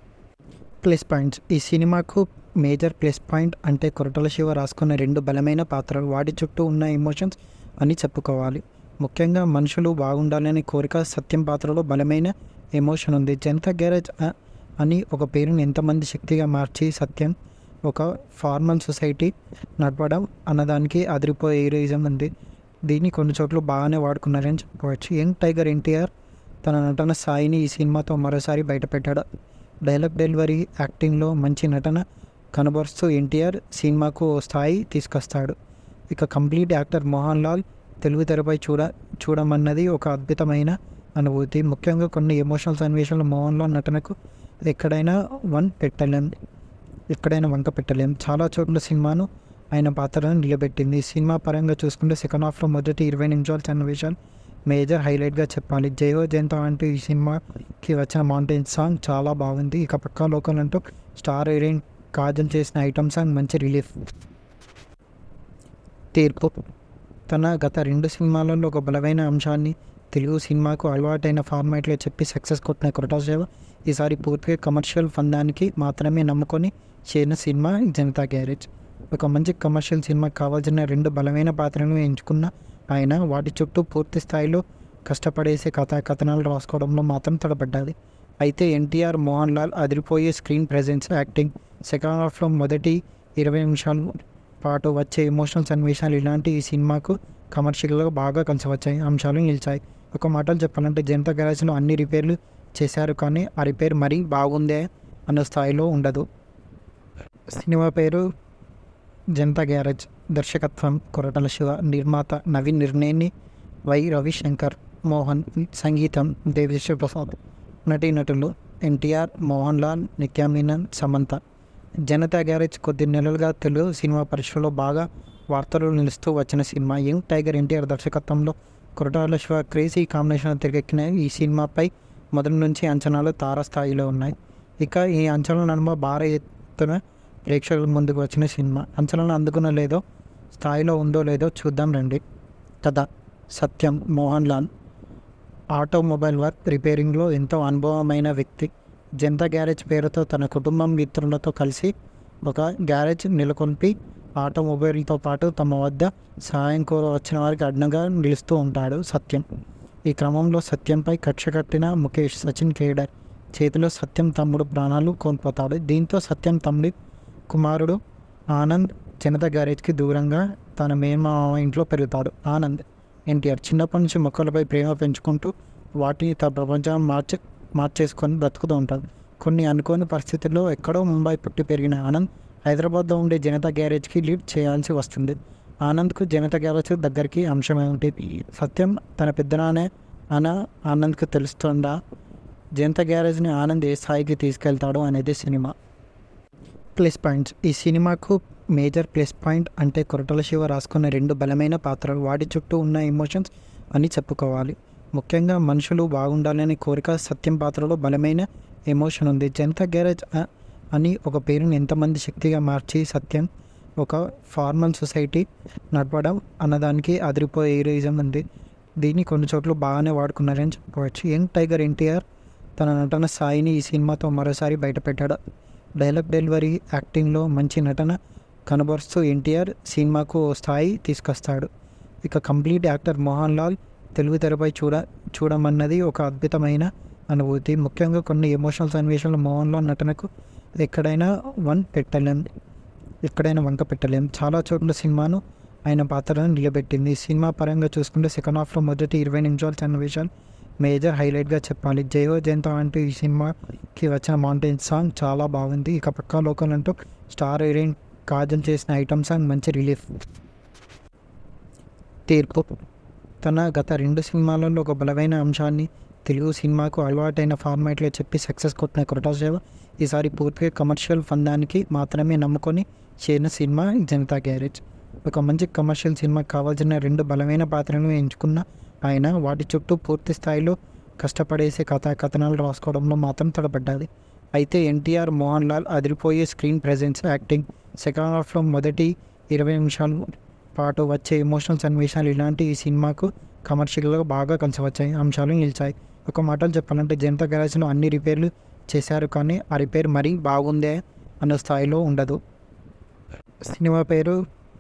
ప్లస్ పాయింట్స్. ఈ సినిమాకు మేజర్ ప్లస్ పాయింట్ అంటే కొరటాల శివ రాసుకున్న రెండు బలమైన పాత్రలు, వాటి చుట్టూ ఉన్న ఎమోషన్స్ అని చెప్పుకోవాలి. ముఖ్యంగా మనుషులు బాగుండాలనే కోరిక సత్యం పాత్రలో బలమైన ఎమోషన్ ఉంది. జనతా గ్యారేజ్ అని ఒక పేరుని ఎంతమంది శక్తిగా మార్చి సత్యం ఒక ఫార్మల్ సొసైటీ నడపడం అన్నదానికి అదిరిపోయే హీరోయిజం ఉంది. దీన్ని కొన్ని చోట్ల బాగానే వాడుకున్నారని చెప్పుకోవచ్చు. యంగ్ టైగర్ ఎన్టీఆర్ తన నటన స్థాయిని ఈ సినిమాతో మరోసారి బయటపెట్టాడు. డైలాగ్ డెలివరీ, యాక్టింగ్లో మంచి నటన కనబరుస్తూ ఎన్టీఆర్ సినిమాకు స్థాయి తీసుకొస్తాడు. ఇక కంప్లీట్ యాక్టర్ మోహన్ లాల్ తెలుగు తెరపై చూడ చూడమన్నది ఒక అద్భుతమైన అనుభూతి. ముఖ్యంగా కొన్ని ఎమోషనల్ సన్నివేశాలు మోహన్ లాల్ నటనకు ఎక్కడైనా వన్ పెట్టలేం ఎక్కడైనా వంక పెట్టలేం. చాలా చోట్ల సినిమాను ఆయన పాత్రను నిలబెట్టింది. సినిమా పరంగా చూసుకుంటే సెకండ్ హాఫ్లో మొదటి ఇరవై నిమిషాల సన్నివేశాలు మేజర్ హైలైట్గా చెప్పాలి. జయో జయంతో అంటూ ఈ సినిమాకి వచ్చిన మౌంటైన్ సాంగ్ చాలా బాగుంది. ఇక పక్కా లోకల్ అంటూ స్టార్ హీరోయిన్ కాజల్ చేసిన ఐటమ్ సాంగ్ మంచి రిలీఫ్. తీర్పు: తన గత రెండు సినిమాలలో ఒక బలమైన అంశాన్ని తెలుగు సినిమాకు అలవాటైన ఫార్మాట్లో చెప్పి సక్సెస్ కొట్టిన కొరటాల శివ ఈసారి పూర్తిగా కమర్షియల్ ఫందానికి మాత్రమే నమ్ముకొని చేరిన సినిమా జనతా గ్యారేజ్. ఒక మంచి కమర్షియల్ సినిమాకి కావాల్సిన రెండు బలమైన పాత్రలను ఎంచుకున్న ఆయన వాటి చుట్టూ పూర్తి స్థాయిలో కష్టపడేసే కథా కథనాలు రాసుకోవడంలో మాత్రం తడబడ్డాది. అయితే ఎన్టీఆర్, మోహన్ లాల్ అదిరిపోయే స్క్రీన్ ప్రెజెన్స్, యాక్టింగ్, సెకండ్ హాఫ్లో మొదటి ఇరవై నిమిషాల పాటు వచ్చే ఎమోషనల్ సన్నివేశాలు ఇలాంటి ఈ సినిమాకు కమర్షియల్గా బాగా కలిసి వచ్చాయి అంశాలు నిలిచాయి. ఒక మాటలు చెప్పాలంటే జనతా గ్యారేజ్లో అన్ని రిపేర్లు చేశారు, కానీ ఆ రిపేర్ మరీ బాగుందే అన్న స్థాయిలో ఉండదు. సినిమా పేరు జనతా గ్యారేజ్. దర్శకత్వం కొరటాల శివ, నిర్మాత నవీన్ నిర్నేని, వై రవిశంకర్, మోహన్, సంగీతం దేవిశ్రీ ప్రసాద్. నటీనటులు ఎన్టీఆర్, మోహన్ లాల్, నిత్యా మీనన్, సమంత. జనతా గ్యారేజ్ కొద్ది నెలలుగా తెలుగు సినిమా పరిశ్రమలో బాగా వార్తలు నిలుస్తూ వచ్చిన సినిమా. యంగ్ టైగర్ ఎన్టీఆర్ దర్శకత్వంలో కొరటాల శివ క్రేజీ కాంబినేషన్ తెరకెక్కిన ఈ సినిమాపై మొదటి నుంచి అంచనాలు తారాస్థాయిలో ఉన్నాయి. ఇక ఈ అంచనాల నడుమ భారీ ఎత్తున ప్రేక్షకుల ముందుకు వచ్చిన సినిమా. అంచనాలను అందుకున్న లేదో స్థాయిలో ఉందో లేదో చూద్దాం రండి. కథ: సత్యం మోహన్ లాల్ ఆటోమొబైల్ వర్క్ రిపేరింగ్లో ఎంతో అనుభవమైన వ్యక్తి. జనతా గ్యారేజ్ పేరుతో తన కుటుంబం మిత్రులతో కలిసి ఒక గ్యారేజ్ నెలకొల్పి ఆటోమొబైల్తో పాటు తమ వద్ద సహాయం కోర వచ్చిన వారికి అడ్డంగా నిలుస్తూ ఉంటాడు సత్యం. ఈ క్రమంలో సత్యంపై కక్ష కట్టిన ముఖేష్ సచిన్ కేడర్ చేతిలో సత్యం తమ్ముడు ప్రాణాలు కోల్పోతాడు. దీంతో సత్యం తమ్ముడి కుమారుడు ఆనంద్ జనతా గ్యారేజ్కి దూరంగా తన మేనమామ ఇంట్లో పెరుగుతాడు. ఆనంద్ ఎన్టీఆర్ చిన్నప్పటి నుంచి మొక్కలపై ప్రేమ పెంచుకుంటూ వాటిని తన ప్రపంచం మార్చి మార్చేసుకొని బ్రతుకుతూ ఉంటాడు. కొన్ని అనుకోని పరిస్థితుల్లో ఎక్కడో ముంబై పుట్టి పెరిగిన ఆనంద్ హైదరాబాద్లో ఉండే జనతా గ్యారేజ్కి లీడ్ చేయాల్సి వస్తుంది. ఆనంద్కు జనతా గ్యారేజ్ దగ్గరికి అంశమే ఉంటుంది. సత్యం తన పెద్దనానే అన ఆనంద్కు తెలుస్తుందా? జనతా గ్యారేజ్ని ఆనంద్ ఏ స్థాయికి తీసుకెళ్తాడు అనేది సినిమా ప్లస్ పాయింట్స్. ఈ సినిమాకు మేజర్ ప్లస్ పాయింట్ అంటే కొరటాల శివ రాసుకున్న రెండు బలమైన పాత్రలు, వాటి చుట్టూ ఉన్న ఎమోషన్స్ అని చెప్పుకోవాలి. ముఖ్యంగా మనుషులు బాగుండాలనే కోరిక సత్యం పాత్రలో బలమైన ఎమోషన్ ఉంది. జనతా గ్యారేజ్ అని ఒక పేరుని ఎంతమంది శక్తిగా మార్చి సత్యం ఒక ఫార్మల్ సొసైటీ నడపడం అన్నదానికి అదిరిపోయే హీరోయిజం ఉంది. దీన్ని కొన్ని చోట్ల బాగానే వాడుకున్నారని చెప్పుకోవచ్చు. యంగ్ టైగర్ ఎన్టీఆర్ తన నటన స్థాయిని ఈ సినిమాతో మరోసారి బయటపెట్టాడు. డైలాగ్ డెలివరీ, యాక్టింగ్లో మంచి నటన కనబరుస్తూ ఎన్టీఆర్ సినిమాకు ఓ స్థాయి తీసుకొస్తాడు. ఇక కంప్లీట్ యాక్టర్ మోహన్ లాల్ తెలుగు తెరపై చూడ చూడమన్నది ఒక అద్భుతమైన అనుభూతి. ముఖ్యంగా కొన్ని ఎమోషనల్ సన్నివేశాలు మోహన్ లాల్ నటనకు ఎక్కడైనా వన్ పెట్టలేం ఎక్కడైనా వంక పెట్టలేం. చాలా చోట్ల సినిమాను ఆయన పాత్రలను నిలబెట్టింది. సినిమా పరంగా చూసుకుంటే సెకండ్ హాఫ్లో మొదటి ఇరవై నిమిషాల సన్నివేశాలు మేజర్ హైలైట్గా చెప్పాలి. జయహో జయంతో అంటూ ఈ సినిమాకి వచ్చిన మౌంటైన్ సాంగ్ చాలా బాగుంది. ఇక పక్కా లోకల్ అంటూ స్టార్ హీరోయిన్ కాజల్ చేసిన ఐటమ్ సాంగ్ మంచి రిలీఫ్. తీర్పు తన గత రెండు సినిమాలలో ఒక బలమైన అంశాన్ని తెలుగు సినిమాకు అలవాటైన ఫార్మాట్లో చెప్పి సక్సెస్ కొట్టిన కొరటాల శివ ఈసారి పూర్తిగా కమర్షియల్ ఫందానికి మాత్రమే నమ్ముకొని చేరిన సినిమా జనతా గ్యారేజ్. ఒక మంచి కమర్షియల్ సినిమాకి కావాల్సిన రెండు బలమైన పాత్రలను ఎంచుకున్న ఆయన వాటి చుట్టూ పూర్తి స్థాయిలో కష్టపడేసే కథా కథనాలు రాసుకోవడంలో మాత్రం తడబడ్డాది. అయితే ఎన్టీఆర్, మోహన్ లాల్ అదిరిపోయే స్క్రీన్ ప్రెజెన్స్, యాక్టింగ్, సెకండ్ హాఫ్లో మొదటి ఇరవై నిమిషాల పాటు వచ్చే ఎమోషనల్ సన్నివేశాలు ఇలాంటి ఈ సినిమాకు కమర్షియల్గా బాగా కలిసి వచ్చాయి అంశాలు నిలిచాయి. ఒక మాటలు చెప్పాలంటే జనతా గ్యారేజ్లో అన్ని రిపేర్లు చేశారు, కానీ ఆ రిపేర్ మరీ బాగుందే అన్న స్థాయిలో ఉండదు. సినిమా పేరు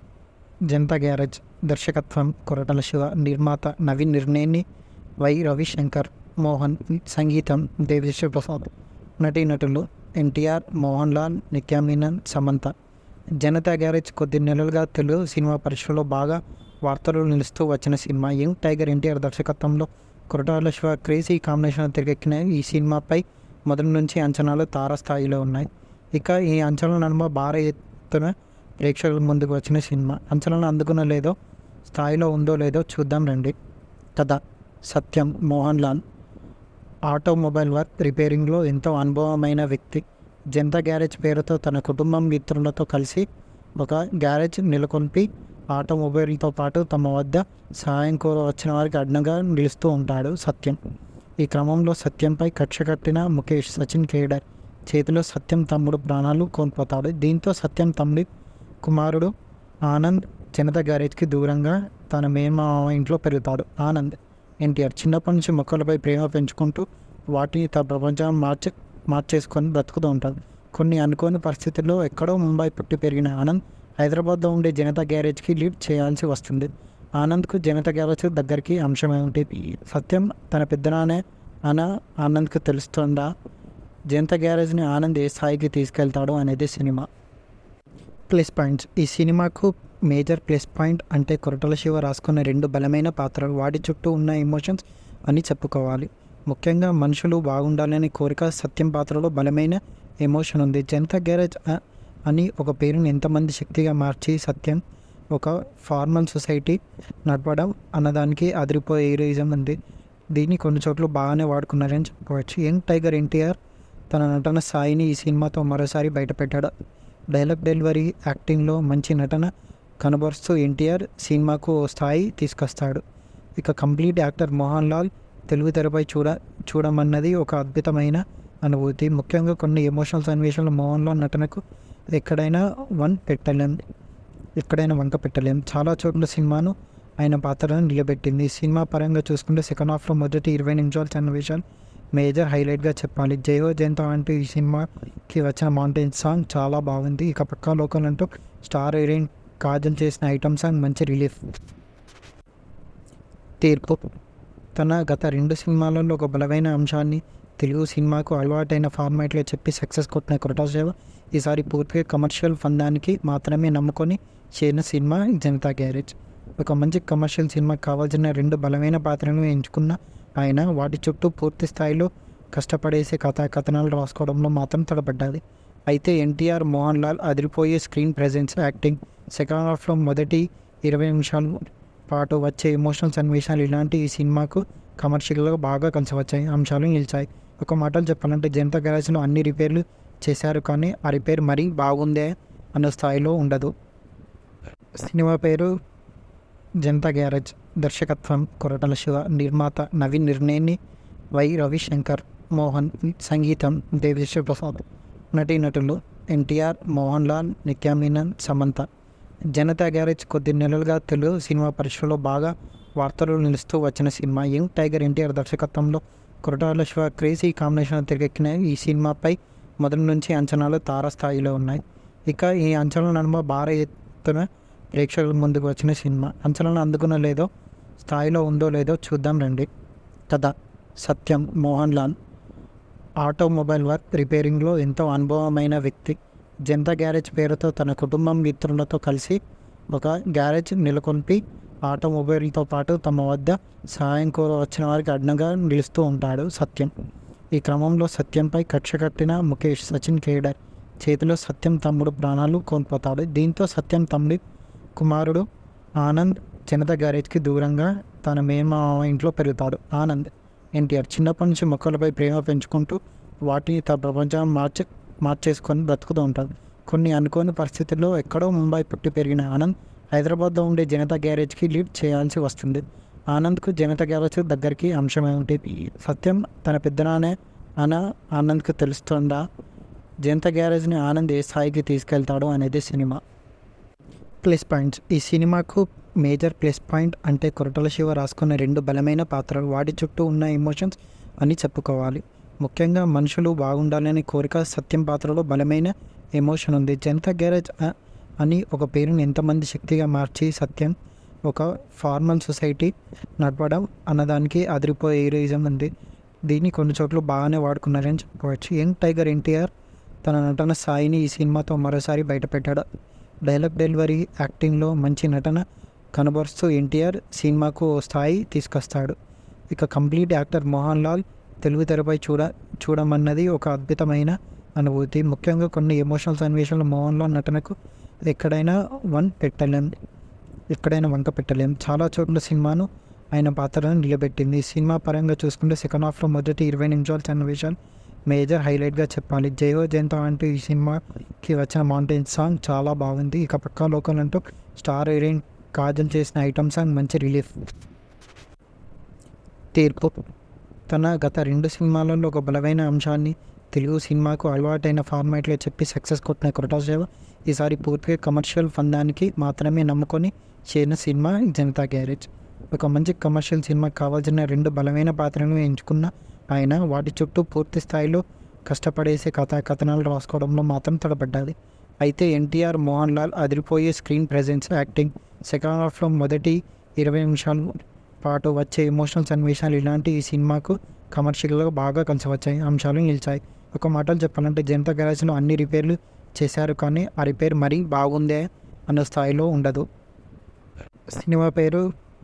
జనతా గ్యారేజ్. దర్శకత్వం కొరటాల శివ, నిర్మాత నవీన్ నిర్నేని, వై రవిశంకర్, మోహన్, సంగీతం దేవిశ్రీ ప్రసాద్. నటీనటులు ఎన్టీఆర్, మోహన్ లాల్, నిత్యా మీనన్, సమంత. జనతా గ్యారేజ్ కొద్ది నెలలుగా తెలుగు సినిమా పరిశ్రమలో బాగా వార్తలు నిలుస్తూ వచ్చిన సినిమా. యంగ్ టైగర్ ఎన్టీఆర్ దర్శకత్వంలో కొరటాల శివ క్రేజీ కాంబినేషన్ తెరకెక్కిన ఈ సినిమాపై మొదటి నుంచి అంచనాలు తారాస్థాయిలో ఉన్నాయి. ఇక ఈ అంచనాల నడుమ భారీ ఎత్తున ప్రేక్షకుల ముందుకు వచ్చిన సినిమా అంచనాలను అందుకున్న లేదో స్థాయిలో ఉందో లేదో చూద్దాం రండి. కథ సత్యం మోహన్ లాల్ ఆటోమొబైల్ వర్క్ రిపేరింగ్లో ఎంతో అనుభవమైన వ్యక్తి. జనతా గ్యారేజ్ పేరుతో తన కుటుంబం మిత్రులతో కలిసి ఒక గ్యారేజ్ నెలకొల్పి ఆటోమొబైల్తో పాటు తమ వద్ద సహాయం కోర వచ్చిన వారికి అడ్డంగా నిలుస్తూ ఉంటాడు సత్యం. ఈ క్రమంలో సత్యంపై కక్ష కట్టిన ముఖేష్ సచిన్ కేడర్ చేతిలో సత్యం తమ్ముడు ప్రాణాలు కోల్పోతాడు. దీంతో సత్యం తమ్ముడి కుమారుడు ఆనంద్ జనతా గ్యారేజ్కి దూరంగా తన మేనమామ ఇంట్లో పెరుగుతాడు. ఆనంద్ ఎన్టీఆర్ చిన్నప్పటి నుంచి మొక్కలపై ప్రేమ పెంచుకుంటూ వాటిని తన ప్రపంచాన్ని మార్చ మార్చేసుకొని బ్రతుకుతూ ఉంటాడు. కొన్ని అనుకోని పరిస్థితుల్లో ఎక్కడో ముంబై పుట్టి పెరిగిన ఆనంద్ హైదరాబాద్లో ఉండే జనతా గ్యారేజ్కి లీడ్ చేయాల్సి వస్తుంది. ఆనంద్కు జనతా గ్యారేజ్ దగ్గరికి అంశమే ఉంటుంది. సత్యం తన పెద్దనానే అన ఆనంద్కు తెలుస్తుందా? జనతా గ్యారేజ్ని ఆనంద్ ఏ స్థాయికి తీసుకెళ్తాడో అనేది సినిమా ప్లస్ పాయింట్స్. ఈ సినిమాకు మేజర్ ప్లస్ పాయింట్ అంటే కొరటాల శివ రాసుకున్న రెండు బలమైన పాత్రలు, వాటి చుట్టూ ఉన్న ఎమోషన్స్ అని చెప్పుకోవాలి. ముఖ్యంగా మనుషులు బాగుండాలనే కోరిక సత్యం పాత్రలో బలమైన ఎమోషన్ ఉంది. జనతా గ్యారేజ్ అని ఒక పేరుని ఎంతమంది శక్తిగా మార్చి సత్యం ఒక ఫార్మల్ సొసైటీ నడపడం అన్నదానికి అదిరిపోయే హీరోయిజం ఉంది. దీన్ని కొన్ని చోట్ల బాగానే వాడుకున్నారని చెప్పుకోవచ్చు. యంగ్ టైగర్ ఎన్టీఆర్ తన నటన స్థాయిని ఈ సినిమాతో మరోసారి బయటపెట్టాడు. డైలాగ్ డెలివరీ, యాక్టింగ్లో మంచి నటన కనబరుస్తూ ఎన్టీఆర్ సినిమాకు ఓ స్థాయి తీసుకొస్తాడు. ఇక కంప్లీట్ యాక్టర్ మోహన్ లాల్ తెలుగు తెరపై చూడ చూడమన్నది ఒక అద్భుతమైన అనుభూతి. ముఖ్యంగా కొన్ని ఎమోషనల్ సన్నివేశాలు మోహన్ లాల్ నటనకు ఎక్కడైనా వన్ పెట్టలేం ఎక్కడైనా వంక పెట్టలేం. చాలా చోట్ల సినిమాను ఆయన పాత్రలను నిలబెట్టింది. సినిమా పరంగా చూసుకుంటే సెకండ్ హాఫ్లో మొదటి ఇరవై నిమిషాల సన్నివేశాలు మేజర్ హైలైట్గా చెప్పాలి. జయహో జయంతో అంటూ ఈ సినిమాకి వచ్చిన మౌంటైన్ సాంగ్ చాలా బాగుంది. ఇక పక్కా లోకల్ అంటూ స్టార్ హీరోయిన్ కాజల్ చేసిన ఐటమ్ సాంగ్ మంచి రిలీఫ్. తీర్పు తన గత రెండు సినిమాలలో ఒక బలమైన అంశాన్ని తెలుగు సినిమాకు అలవాటైన ఫార్మాట్లో చెప్పి సక్సెస్ కొట్టిన కొరటాల శివ ఈసారి పూర్తిగా కమర్షియల్ ఫందానికి మాత్రమే నమ్ముకొని చేరిన సినిమా జనతా గ్యారేజ్. ఒక మంచి కమర్షియల్ సినిమాకి కావాల్సిన రెండు బలమైన పాత్రలను ఎంచుకున్న ఆయన వాటి చుట్టూ పూర్తి స్థాయిలో కష్టపడేసే కథా కథనాలు రాసుకోవడంలో మాత్రం తడబడ్డాది. అయితే ఎన్టీఆర్, మోహన్ లాల్ అదిరిపోయే స్క్రీన్ ప్రెజెన్స్, యాక్టింగ్, సెకండ్ హాఫ్లో మొదటి ఇరవై నిమిషాల పాటు వచ్చే ఎమోషనల్ సన్నివేశాలు ఇలాంటి ఈ సినిమాకు కమర్షియల్గా బాగా కలిసి వచ్చాయి అంశాలు నిలిచాయి. ఒక మాటలు చెప్పాలంటే జనతా గ్యారేజ్లో అన్ని రిపేర్లు చేశారు, కానీ ఆ రిపేర్ మరీ బాగుందే అన్న స్థాయిలో ఉండదు. సినిమా పేరు జనతా గ్యారేజ్. దర్శకత్వం కొరటాల శివ, నిర్మాత నవీన్ నిర్నేని, వై రవిశంకర్, మోహన్, సంగీతం దేవిశ్రీ ప్రసాద్. నటీనటులు ఎన్టీఆర్, మోహన్ లాల్, నిత్యా మీనన్, సమంత. జనతా గ్యారేజ్ కొద్ది నెలలుగా తెలుగు సినిమా పరిశ్రమలో బాగా వార్తలు నిలుస్తూ వచ్చిన సినిమా. యంగ్ టైగర్ ఎన్టీఆర్ దర్శకత్వంలో కొరటాల శివ క్రేజీ కాంబినేషన్ తెరకెక్కిన ఈ సినిమాపై మొదటి నుంచి అంచనాలు తారాస్థాయిలో ఉన్నాయి. ఇక ఈ అంచనాల నడుమ భారీ ఎత్తున ప్రేక్షకుల ముందుకు వచ్చిన సినిమా అంచనాలను అందుకున్న లేదో స్థాయిలో ఉందో లేదో చూద్దాం రండి. కథ: సత్యం మోహన్ లాల్ ఆటోమొబైల్ వర్క్ రిపేరింగ్లో ఎంతో అనుభవమైన వ్యక్తి. జనతా గ్యారేజ్ పేరుతో తన కుటుంబం మిత్రులతో కలిసి ఒక గ్యారేజ్ నెలకొల్పి ఆటోమొబైల్తో పాటు తమ వద్ద సహాయం కోర వచ్చిన వారికి అడ్డంగా నిలుస్తూ ఉంటాడు సత్యం. ఈ క్రమంలో సత్యంపై కక్ష కట్టిన ముఖేష్ సచిన్ కేడర్ చేతిలో సత్యం తమ్ముడు ప్రాణాలు కోల్పోతాడు. దీంతో సత్యం తమ్ముడి కుమారుడు ఆనంద్ జనతా గ్యారేజ్కి దూరంగా తన మేనమామ ఇంట్లో పెరుగుతాడు. ఆనంద్ ఎన్టీఆర్ చిన్నప్పటి నుంచి మొక్కలపై ప్రేమ పెంచుకుంటూ వాటిని తన ప్రపంచం మార్చ మార్చేసుకొని బ్రతుకుతూ ఉంటాడు. కొన్ని అనుకోని పరిస్థితుల్లో ఎక్కడో ముంబై పుట్టి పెరిగిన ఆనంద్ హైదరాబాద్లో ఉండే జనతా గ్యారేజ్కి లీడ్ చేయాల్సి వస్తుంది. ఆనంద్కు జనతా గ్యారేజ్ దగ్గరికి అంశమే ఉంటుంది. సత్యం తన పెద్దనానే అన ఆనంద్కు తెలుస్తుందా? జనతా గ్యారేజ్ని ఆనంద్ ఏ స్థాయికి తీసుకెళ్తాడు అనేది సినిమా ప్లస్ పాయింట్స్. ఈ సినిమాకు మేజర్ ప్లస్ పాయింట్ అంటే కొరటాల శివ రాసుకున్న రెండు బలమైన పాత్రలు, వాటి చుట్టూ ఉన్న ఎమోషన్స్ అని చెప్పుకోవాలి. ముఖ్యంగా మనుషులు బాగుండాలనే కోరిక సత్యం పాత్రలో బలమైన ఎమోషన్ ఉంది. జనతా గ్యారేజ్ అని ఒక పేరుని ఎంతమంది శక్తిగా మార్చి సత్యం ఒక ఫార్మల్ సొసైటీ నడపడం అన్నదానికి అదిరిపోయే హీరోయిజం ఉంది. దీన్ని కొన్ని చోట్ల బాగానే వాడుకున్నారని చెప్పుకోవచ్చు. యంగ్ టైగర్ ఎన్టీఆర్ తన నటన స్థాయిని ఈ సినిమాతో మరోసారి బయటపెట్టాడు. డైలాగ్ డెలివరీ, యాక్టింగ్లో మంచి నటన కనబరుస్తూ ఎన్టీఆర్ సినిమాకు స్థాయి తీసుకొస్తాడు. ఇక కంప్లీట్ యాక్టర్ మోహన్ లాల్ తెలుగు తెరపై చూడ చూడమన్నది ఒక అద్భుతమైన అనుభూతి. ముఖ్యంగా కొన్ని ఎమోషనల్ సన్నివేశాలు మోహన్ లాల్ నటనకు ఎక్కడైనా వన్ పెట్టలేం ఎక్కడైనా వంక పెట్టలేం. చాలా చోట్ల సినిమాను ఆయన పాత్రను నిలబెట్టింది. సినిమా పరంగా చూసుకుంటే సెకండ్ హాఫ్లో మొదటి ఇరవై నిమిషాల సన్నివేశాలు మేజర్ హైలైట్గా చెప్పాలి. జయో జయంతో అంటూ ఈ సినిమాకి వచ్చిన మౌంటైన్ సాంగ్ చాలా బాగుంది. ఇక పక్కా లోకల్ అంటూ స్టార్ హీరోయిన్ కాజల్ చేసిన ఐటమ్ సాంగ్ మంచి రిలీఫ్. తీర్పు: తన గత రెండు సినిమాలలో ఒక బలమైన అంశాన్ని తెలుగు సినిమాకు అలవాటైన ఫార్మాట్లో చెప్పి సక్సెస్ కొట్టిన కొరటాల శివ ఈసారి పూర్తిగా కమర్షియల్ ఫందానికి మాత్రమే నమ్ముకొని చేరిన సినిమా జనతా గ్యారేజ్. ఒక మంచి కమర్షియల్ సినిమాకి కావాల్సిన రెండు బలమైన పాత్రలను ఎంచుకున్న ఆయన వాటి చుట్టూ పూర్తి స్థాయిలో కష్టపడేసే కథా కథనాలు రాసుకోవడంలో మాత్రం తడబడ్డాది. అయితే ఎన్టీఆర్, మోహన్ లాల్ అదిరిపోయే స్క్రీన్ ప్రెజెన్స్, యాక్టింగ్, సెకండ్ హాఫ్లో మొదటి ఇరవై నిమిషాల పాటు వచ్చే ఎమోషనల్ సన్నివేశాలు ఇలాంటి ఈ సినిమాకు కమర్షియల్గా బాగా కలిసి వచ్చాయి అంశాలు నిలిచాయి. ఒక మాటలు చెప్పాలంటే జనతా గ్యారేజ్లో అన్ని రిపేర్లు చేశారు, కానీ ఆ రిపేర్ మరీ బాగుందే అన్న స్థాయిలో ఉండదు. సినిమా పేరు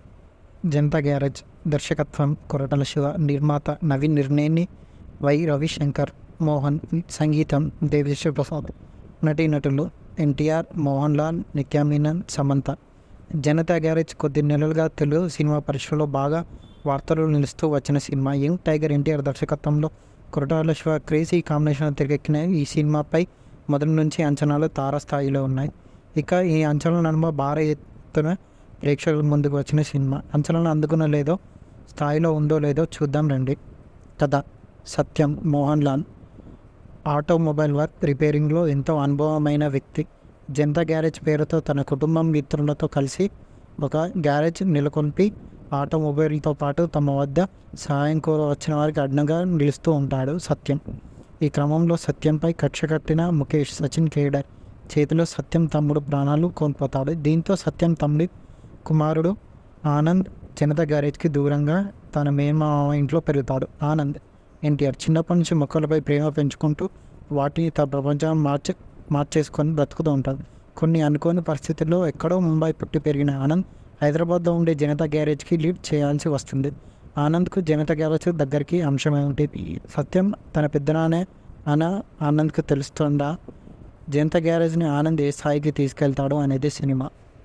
జనతా గ్యారేజ్. దర్శకత్వం కొరటాల శివ, నిర్మాత నవీన్ నిర్నేని, వై రవిశంకర్, మోహన్, సంగీతం దేవిశ్రీ ప్రసాద్. నటీనటులు ఎన్టీఆర్, మోహన్ లాల్, నిత్యా మీనన్, సమంత. జనతా గ్యారేజ్ కొద్ది నెలలుగా తెలుగు సినిమా పరిశ్రమలో బాగా వార్తలు నిలుస్తూ వచ్చిన సినిమా. యంగ్ టైగర్ ఎన్టీఆర్ దర్శకత్వంలో కొరటాల శివ క్రేజీ కాంబినేషన్ తిరిగెక్కిన ఈ సినిమాపై మొదటి నుంచి అంచనాలు తారాస్థాయిలో ఉన్నాయి. ఇక ఈ అంచనాల నడుమ భారీ ఎత్తున ప్రేక్షకుల ముందుకు వచ్చిన సినిమా అంచనాలను అందుకున్న లేదో స్థాయిలో ఉందో లేదో చూద్దాం రండి. కథ: సత్యం మోహన్ లాల్ ఆటోమొబైల్ వర్క్ రిపేరింగ్లో ఎంతో అనుభవమైన వ్యక్తి. జనతా గ్యారేజ్ పేరుతో తన కుటుంబం మిత్రులతో కలిసి ఒక గ్యారేజ్ నెలకొల్పి ఆటోమొబైల్తో పాటు తమ వద్ద సహాయం కోర వచ్చిన వారికి అడ్డంగా నిలుస్తూ ఉంటాడు సత్యం. ఈ క్రమంలో సత్యంపై కక్ష కట్టిన ముఖేష్ సచిన్ కేడర్ చేతిలో సత్యం తమ్ముడు ప్రాణాలు కోల్పోతాడు. దీంతో సత్యం తమ్ముడి కుమారుడు ఆనంద్ జనతా గ్యారేజ్కి దూరంగా తన మేనమామ ఇంట్లో పెరుగుతాడు. ఆనంద్ ఎన్టీఆర్ చిన్నప్పటి నుంచి మొక్కలపై ప్రేమ పెంచుకుంటూ వాటిని తన ప్రపంచం మార్చ మార్చేసుకొని బ్రతుకుతూ ఉంటాడు. కొన్ని అనుకోని పరిస్థితుల్లో ఎక్కడో ముంబై పుట్టి పెరిగిన ఆనంద్ హైదరాబాద్లో ఉండే జనతా గ్యారేజ్కి లీడ్ చేయాల్సి వస్తుంది. ఆనంద్కు జనతా గ్యారేజ్ దగ్గరికి అంశమే ఉంటుంది. సత్యం తన పెద్దనానే అన ఆనంద్కు తెలుస్తుందా? జనతా గ్యారేజ్ని ఆనంద్ ఏ స్థాయికి తీసుకెళ్తాడు అనేది సినిమా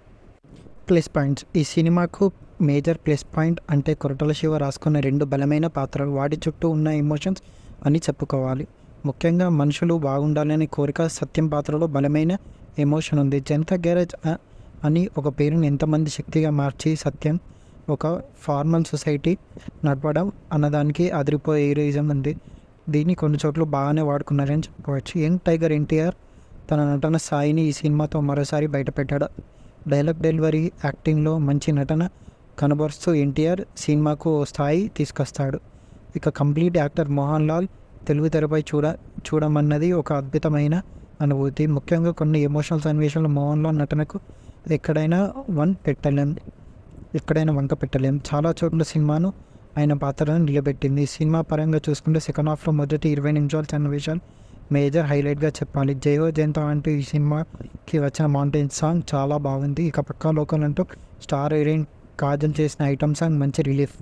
ప్లస్ పాయింట్స్. ఈ సినిమాకు మేజర్ ప్లస్ పాయింట్ అంటే కొరటాల శివ రాసుకున్న రెండు బలమైన పాత్రలు, వాటి చుట్టూ ఉన్న ఎమోషన్స్ అని చెప్పుకోవాలి. ముఖ్యంగా మనుషులు బాగుండాలనే కోరిక సత్యం పాత్రలో బలమైన ఎమోషన్ ఉంది. జనతా గ్యారేజ్ అని ఒక పేరుని ఎంతమంది శక్తిగా మార్చి సత్యం ఒక ఫార్మల్ సొసైటీ నడపడం అన్నదానికి అదిరిపోయే హీరోయిజం ఉంది. దీన్ని కొన్ని చోట్ల బాగానే వాడుకున్నారని చెప్పుకోవచ్చు. యంగ్ టైగర్ ఎన్టీఆర్ తన నటన స్థాయిని ఈ సినిమాతో మరోసారి బయటపెట్టాడు. డైలాగ్ డెలివరీ, యాక్టింగ్లో మంచి నటన కనబరుస్తూ ఎన్టీఆర్ సినిమాకు స్థాయి తీసుకొస్తాడు. ఇక కంప్లీట్ యాక్టర్ మోహన్ లాల్ తెలుగు తెరపై చూడ చూడమన్నది ఒక అద్భుతమైన అనుభూతి. ముఖ్యంగా కొన్ని ఎమోషనల్ సన్నివేశాలు మోహన్ లాల్ నటనకు ఎక్కడైనా వన్ పెట్టలేం ఎక్కడైనా వంక పెట్టలేం. చాలా చోట్ల సినిమాను ఆయన పాత్రలను నిలబెట్టింది. సినిమా పరంగా చూసుకుంటే సెకండ్ హాఫ్లో మొదటి ఇరవై నిమిషాల సన్నివేశాలు మేజర్ హైలైట్గా చెప్పాలి. జయో జయంతో అంటూ ఈ సినిమాకి వచ్చిన మౌంటైన్ సాంగ్ చాలా బాగుంది. ఇక పక్కా లోకల్ అంటూ స్టార్ హీరోయిన్ కాజల్ చేసిన ఐటమ్ సాంగ్ మంచి రిలీఫ్.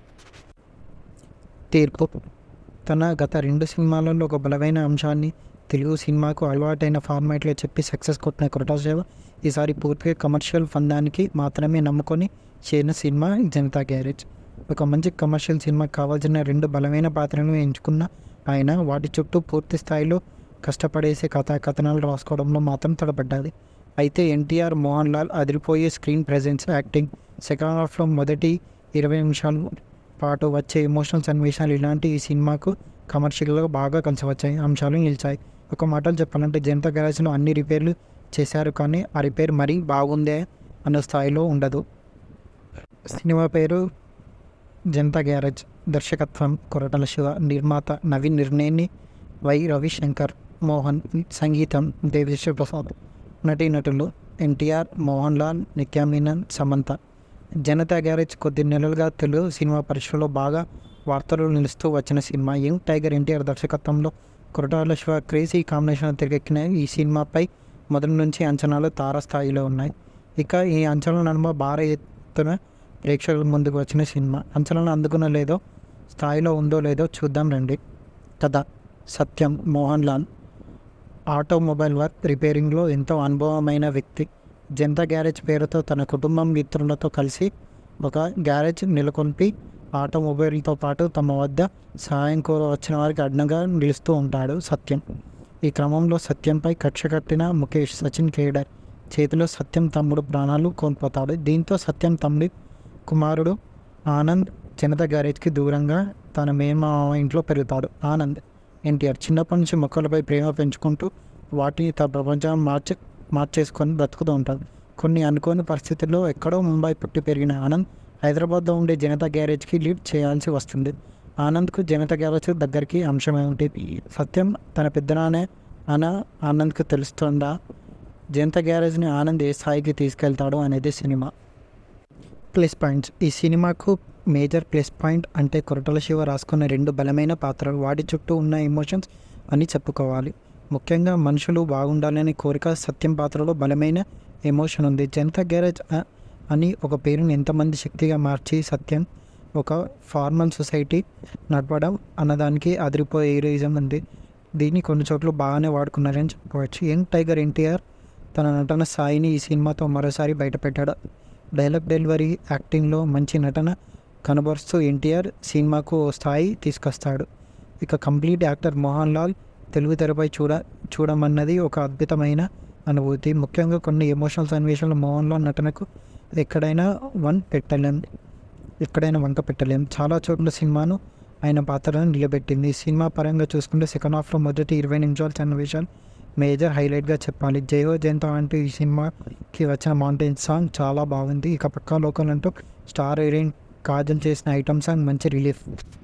తీర్పు తన గత రెండు సినిమాలలో ఒక బలమైన అంశాన్ని తెలుగు సినిమాకు అలవాటైన ఫార్మాట్లో చెప్పి సక్సెస్ కొట్టిన కొరటాల శివ ఈసారి పూర్తిగా కమర్షియల్ ఫందానికి మాత్రమే నమ్ముకొని చేరిన సినిమా జనతా గ్యారేజ్. ఒక మంచి కమర్షియల్ సినిమాకి కావాల్సిన రెండు బలమైన పాత్రలను ఎంచుకున్న ఆయన వాటి చుట్టూ పూర్తి స్థాయిలో కష్టపడేసే కథా కథనాలు రాసుకోవడంలో మాత్రం తడబడ్డాది. అయితే ఎన్టీఆర్, మోహన్ లాల్ అదిరిపోయే స్క్రీన్ ప్రెజెన్స్, యాక్టింగ్, సెకండ్ హాఫ్లో మొదటి ఇరవై నిమిషాల పాటు వచ్చే ఎమోషనల్ సన్నివేశాలు ఇలాంటి ఈ సినిమాకు కమర్షియల్గా బాగా కలిసి వచ్చాయి అంశాలు నిలిచాయి. ఒక మాటలు చెప్పాలంటే జనతా గ్యారేజ్లో అన్ని రిపేర్లు చేశారు, కానీ ఆ రిపేర్ మరీ బాగుందే అన్న స్థాయిలో ఉండదు. సినిమా పేరు జనతా గ్యారేజ్. దర్శకత్వం కొరటాల శివ, నిర్మాత నవీన్ నిర్నేని, వై రవిశంకర్, మోహన్, సంగీతం దేవిశ్రీ ప్రసాద్, నటీనటులు ఎన్టీఆర్, మోహన్ లాల్, నిత్యా మీనన్, సమంత. జనతా గ్యారేజ్ కొద్ది నెలలుగా తెలుగు సినిమా పరిశ్రమలో బాగా వార్తలు నిలుస్తూ వచ్చిన సినిమా. యంగ్ టైగర్ ఎన్టీఆర్ దర్శకత్వంలో కొరటాల శివ క్రేజీ కాంబినేషన్ తెరకెక్కిన ఈ సినిమాపై మొదటి నుంచి అంచనాలు తారస్థాయిలో ఉన్నాయి. ఇక ఈ అంచనాల నడుమ భారీ ఎత్తున ప్రేక్షకుల ముందుకు వచ్చిన సినిమా అంచనాలను అందుకున్న లేదో స్థాయిలో ఉందో లేదో చూద్దాం రండి. కథ సత్యం మోహన్ లాల్ ఆటోమొబైల్ వర్క్ రిపేరింగ్లో ఎంతో అనుభవమైన వ్యక్తి. జనతా గ్యారేజ్ పేరుతో తన కుటుంబం మిత్రులతో కలిసి ఒక గ్యారేజ్ నెలకొల్పి ఆటోమొబైల్తో పాటు తమ వద్ద సహాయం కోర వచ్చిన వారికి అడ్డంగా నిలుస్తూ ఉంటాడు సత్యం. ఈ క్రమంలో సత్యంపై కక్ష కట్టిన ముఖేష్ సచిన్ కేడర్ చేతిలో సత్యం తమ్ముడు ప్రాణాలు కోల్పోతాడు. దీంతో సత్యం తమ్ముడి కుమారుడు ఆనంద్ జనతా గ్యారేజ్కి దూరంగా తన మేనమామ ఇంట్లో పెరుగుతాడు. ఆనంద్ ఎన్టీఆర్ చిన్నప్పటి నుంచి మొక్కలపై ప్రేమ పెంచుకుంటూ వాటిని తన ప్రపంచం మార్చి మార్చేసుకొని బ్రతుకుతూ ఉంటాడు. కొన్ని అనుకోని పరిస్థితుల్లో ఎక్కడో ముంబై పుట్టి పెరిగిన ఆనంద్ హైదరాబాద్లో ఉండే జనతా గ్యారేజ్కి లీడ్ చేయాల్సి వస్తుంది. ఆనంద్కు జనతా గ్యారేజ్ దగ్గరికి అంశమే ఉంటుంది. సత్యం తన పెద్దనానే అన ఆనంద్కు తెలుస్తుందా? జనతా గ్యారేజ్ని ఆనంద్ ఏ స్థాయికి తీసుకెళ్తాడో అనేది సినిమా ప్లస్ పాయింట్స్. ఈ సినిమాకు మేజర్ ప్లస్ పాయింట్ అంటే కొరటాల శివ రాసుకున్న రెండు బలమైన పాత్రలు, వాటి చుట్టూ ఉన్న ఎమోషన్స్ అని చెప్పుకోవాలి. ముఖ్యంగా మనుషులు బాగుండాలనే కోరిక సత్యం పాత్రలో బలమైన ఎమోషన్ ఉంది. జనతా గ్యారేజ్ అని ఒక పేరుని ఎంతమంది శక్తిగా మార్చి సత్యం ఒక ఫార్మల్ సొసైటీ నడపడం అన్నదానికి అదిరిపోయే హీరోయిజం ఉంది. దీన్ని కొన్ని చోట్ల బాగానే వాడుకున్నారని చెప్పుకోవచ్చు. యంగ్ టైగర్ ఎన్టీఆర్ తన నటన స్థాయిని ఈ సినిమాతో మరోసారి బయటపెట్టాడు. డైలాగ్ డెలివరీ, యాక్టింగ్లో మంచి నటన కనబరుస్తూ ఎన్టీఆర్ సినిమాకు ఓ స్థాయి తీసుకొస్తాడు. ఇక కంప్లీట్ యాక్టర్ మోహన్ లాల్ తెలుగు తెరపై చూడ చూడమన్నది ఒక అద్భుతమైన అనుభూతి. ముఖ్యంగా కొన్ని ఎమోషనల్ సన్నివేశాలు మోహన్ లాల్ నటనకు ఎక్కడైనా వన్ పెట్టలేం ఎక్కడైనా వంక పెట్టలేం. చాలా చోట్ల సినిమాను ఆయన పాత్రలను నిలబెట్టింది. సినిమా పరంగా చూసుకుంటే సెకండ్ హాఫ్లో మొదటి ఇరవై నిమిషాల సన్నివేశాలు మేజర్ హైలైట్గా చెప్పాలి. జయో జయంతో అంటూ ఈ సినిమాకి వచ్చిన మౌంటైన్ సాంగ్ చాలా బాగుంది. ఇక పక్కా లోకల్ అంటూ స్టార్ హీరోయిన్ కాజల్ చేసిన ఐటమ్ సాంగ్ మంచి రిలీఫ్.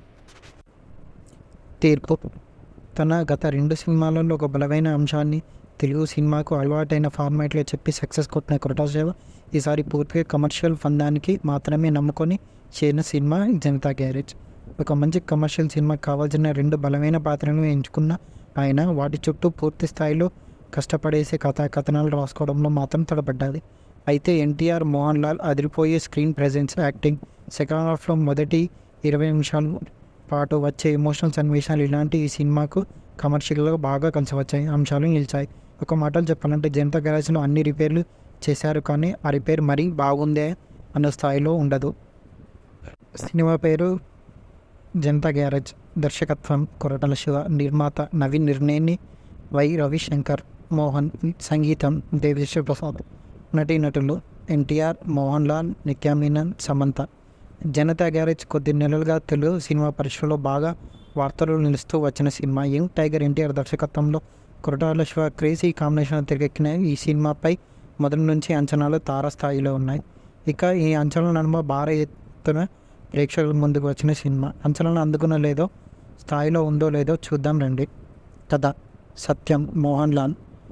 తీర్పు తన గత రెండు సినిమాలలో ఒక బలమైన అంశాన్ని తెలుగు సినిమాకు అలవాటైన ఫార్మాట్లో చెప్పి సక్సెస్ కొట్టిన కొరటాల శివ ఈసారి పూర్తిగా కమర్షియల్ ఫందానికి మాత్రమే నమ్ముకొని చేరిన సినిమా జనతా గ్యారేజ్. ఒక మంచి కమర్షియల్ సినిమాకి కావాల్సిన రెండు బలమైన పాత్రలను ఎంచుకున్న ఆయన వాటి చుట్టూ పూర్తి స్థాయిలో కష్టపడేసే కథా కథనాలు రాసుకోవడంలో మాత్రం తడబడ్డాది. అయితే ఎన్టీఆర్, మోహన్ లాల్ అదిరిపోయే స్క్రీన్ ప్రెజెన్స్, యాక్టింగ్, సెకండ్ హాఫ్లో మొదటి ఇరవై నిమిషాల పాటు వచ్చే ఎమోషనల్ సన్నివేశాలు ఇలాంటి ఈ సినిమాకు కమర్షియల్గా బాగా కలిసి వచ్చాయి అంశాలు నిలిచాయి. ఒక మాటలు చెప్పాలంటే జనతా గ్యారేజ్లో అన్ని రిపేర్లు చేశారు, కానీ ఆ రిపేర్ మరీ బాగుందే అన్న స్థాయిలో ఉండదు. సినిమా పేరు జనతా గ్యారేజ్. దర్శకత్వం కొరటాల శివ, నిర్మాత నవీన్ నిర్నేని, వై రవిశంకర్, మోహన్, సంగీతం దేవిశ్రీ ప్రసాద్, నటీనటులు ఎన్టీఆర్, మోహన్ లాల్, నిత్యా మీనన్, సమంత. జనతా గ్యారేజ్ కొద్ది నెలలుగా తెలుగు సినిమా పరిశ్రమలో బాగా వార్తలు నిలుస్తూ వచ్చిన సినిమా. యంగ్ టైగర్ ఎన్టీఆర్ దర్శకత్వంలో కొరటాల శివ క్రేజీ కాంబినేషన్ తెరకెక్కిన ఈ సినిమాపై మొదటి నుంచి అంచనాలు తారస్థాయిలో ఉన్నాయి. ఇక ఈ అంచనాల నడుమ భారీ ఎత్తున ప్రేక్షకుల ముందుకు వచ్చిన సినిమా అంచనాలను అందుకున్న లేదో స్థాయిలో ఉందో లేదో చూద్దాం రండి. కథ సత్యం మోహన్ లాల్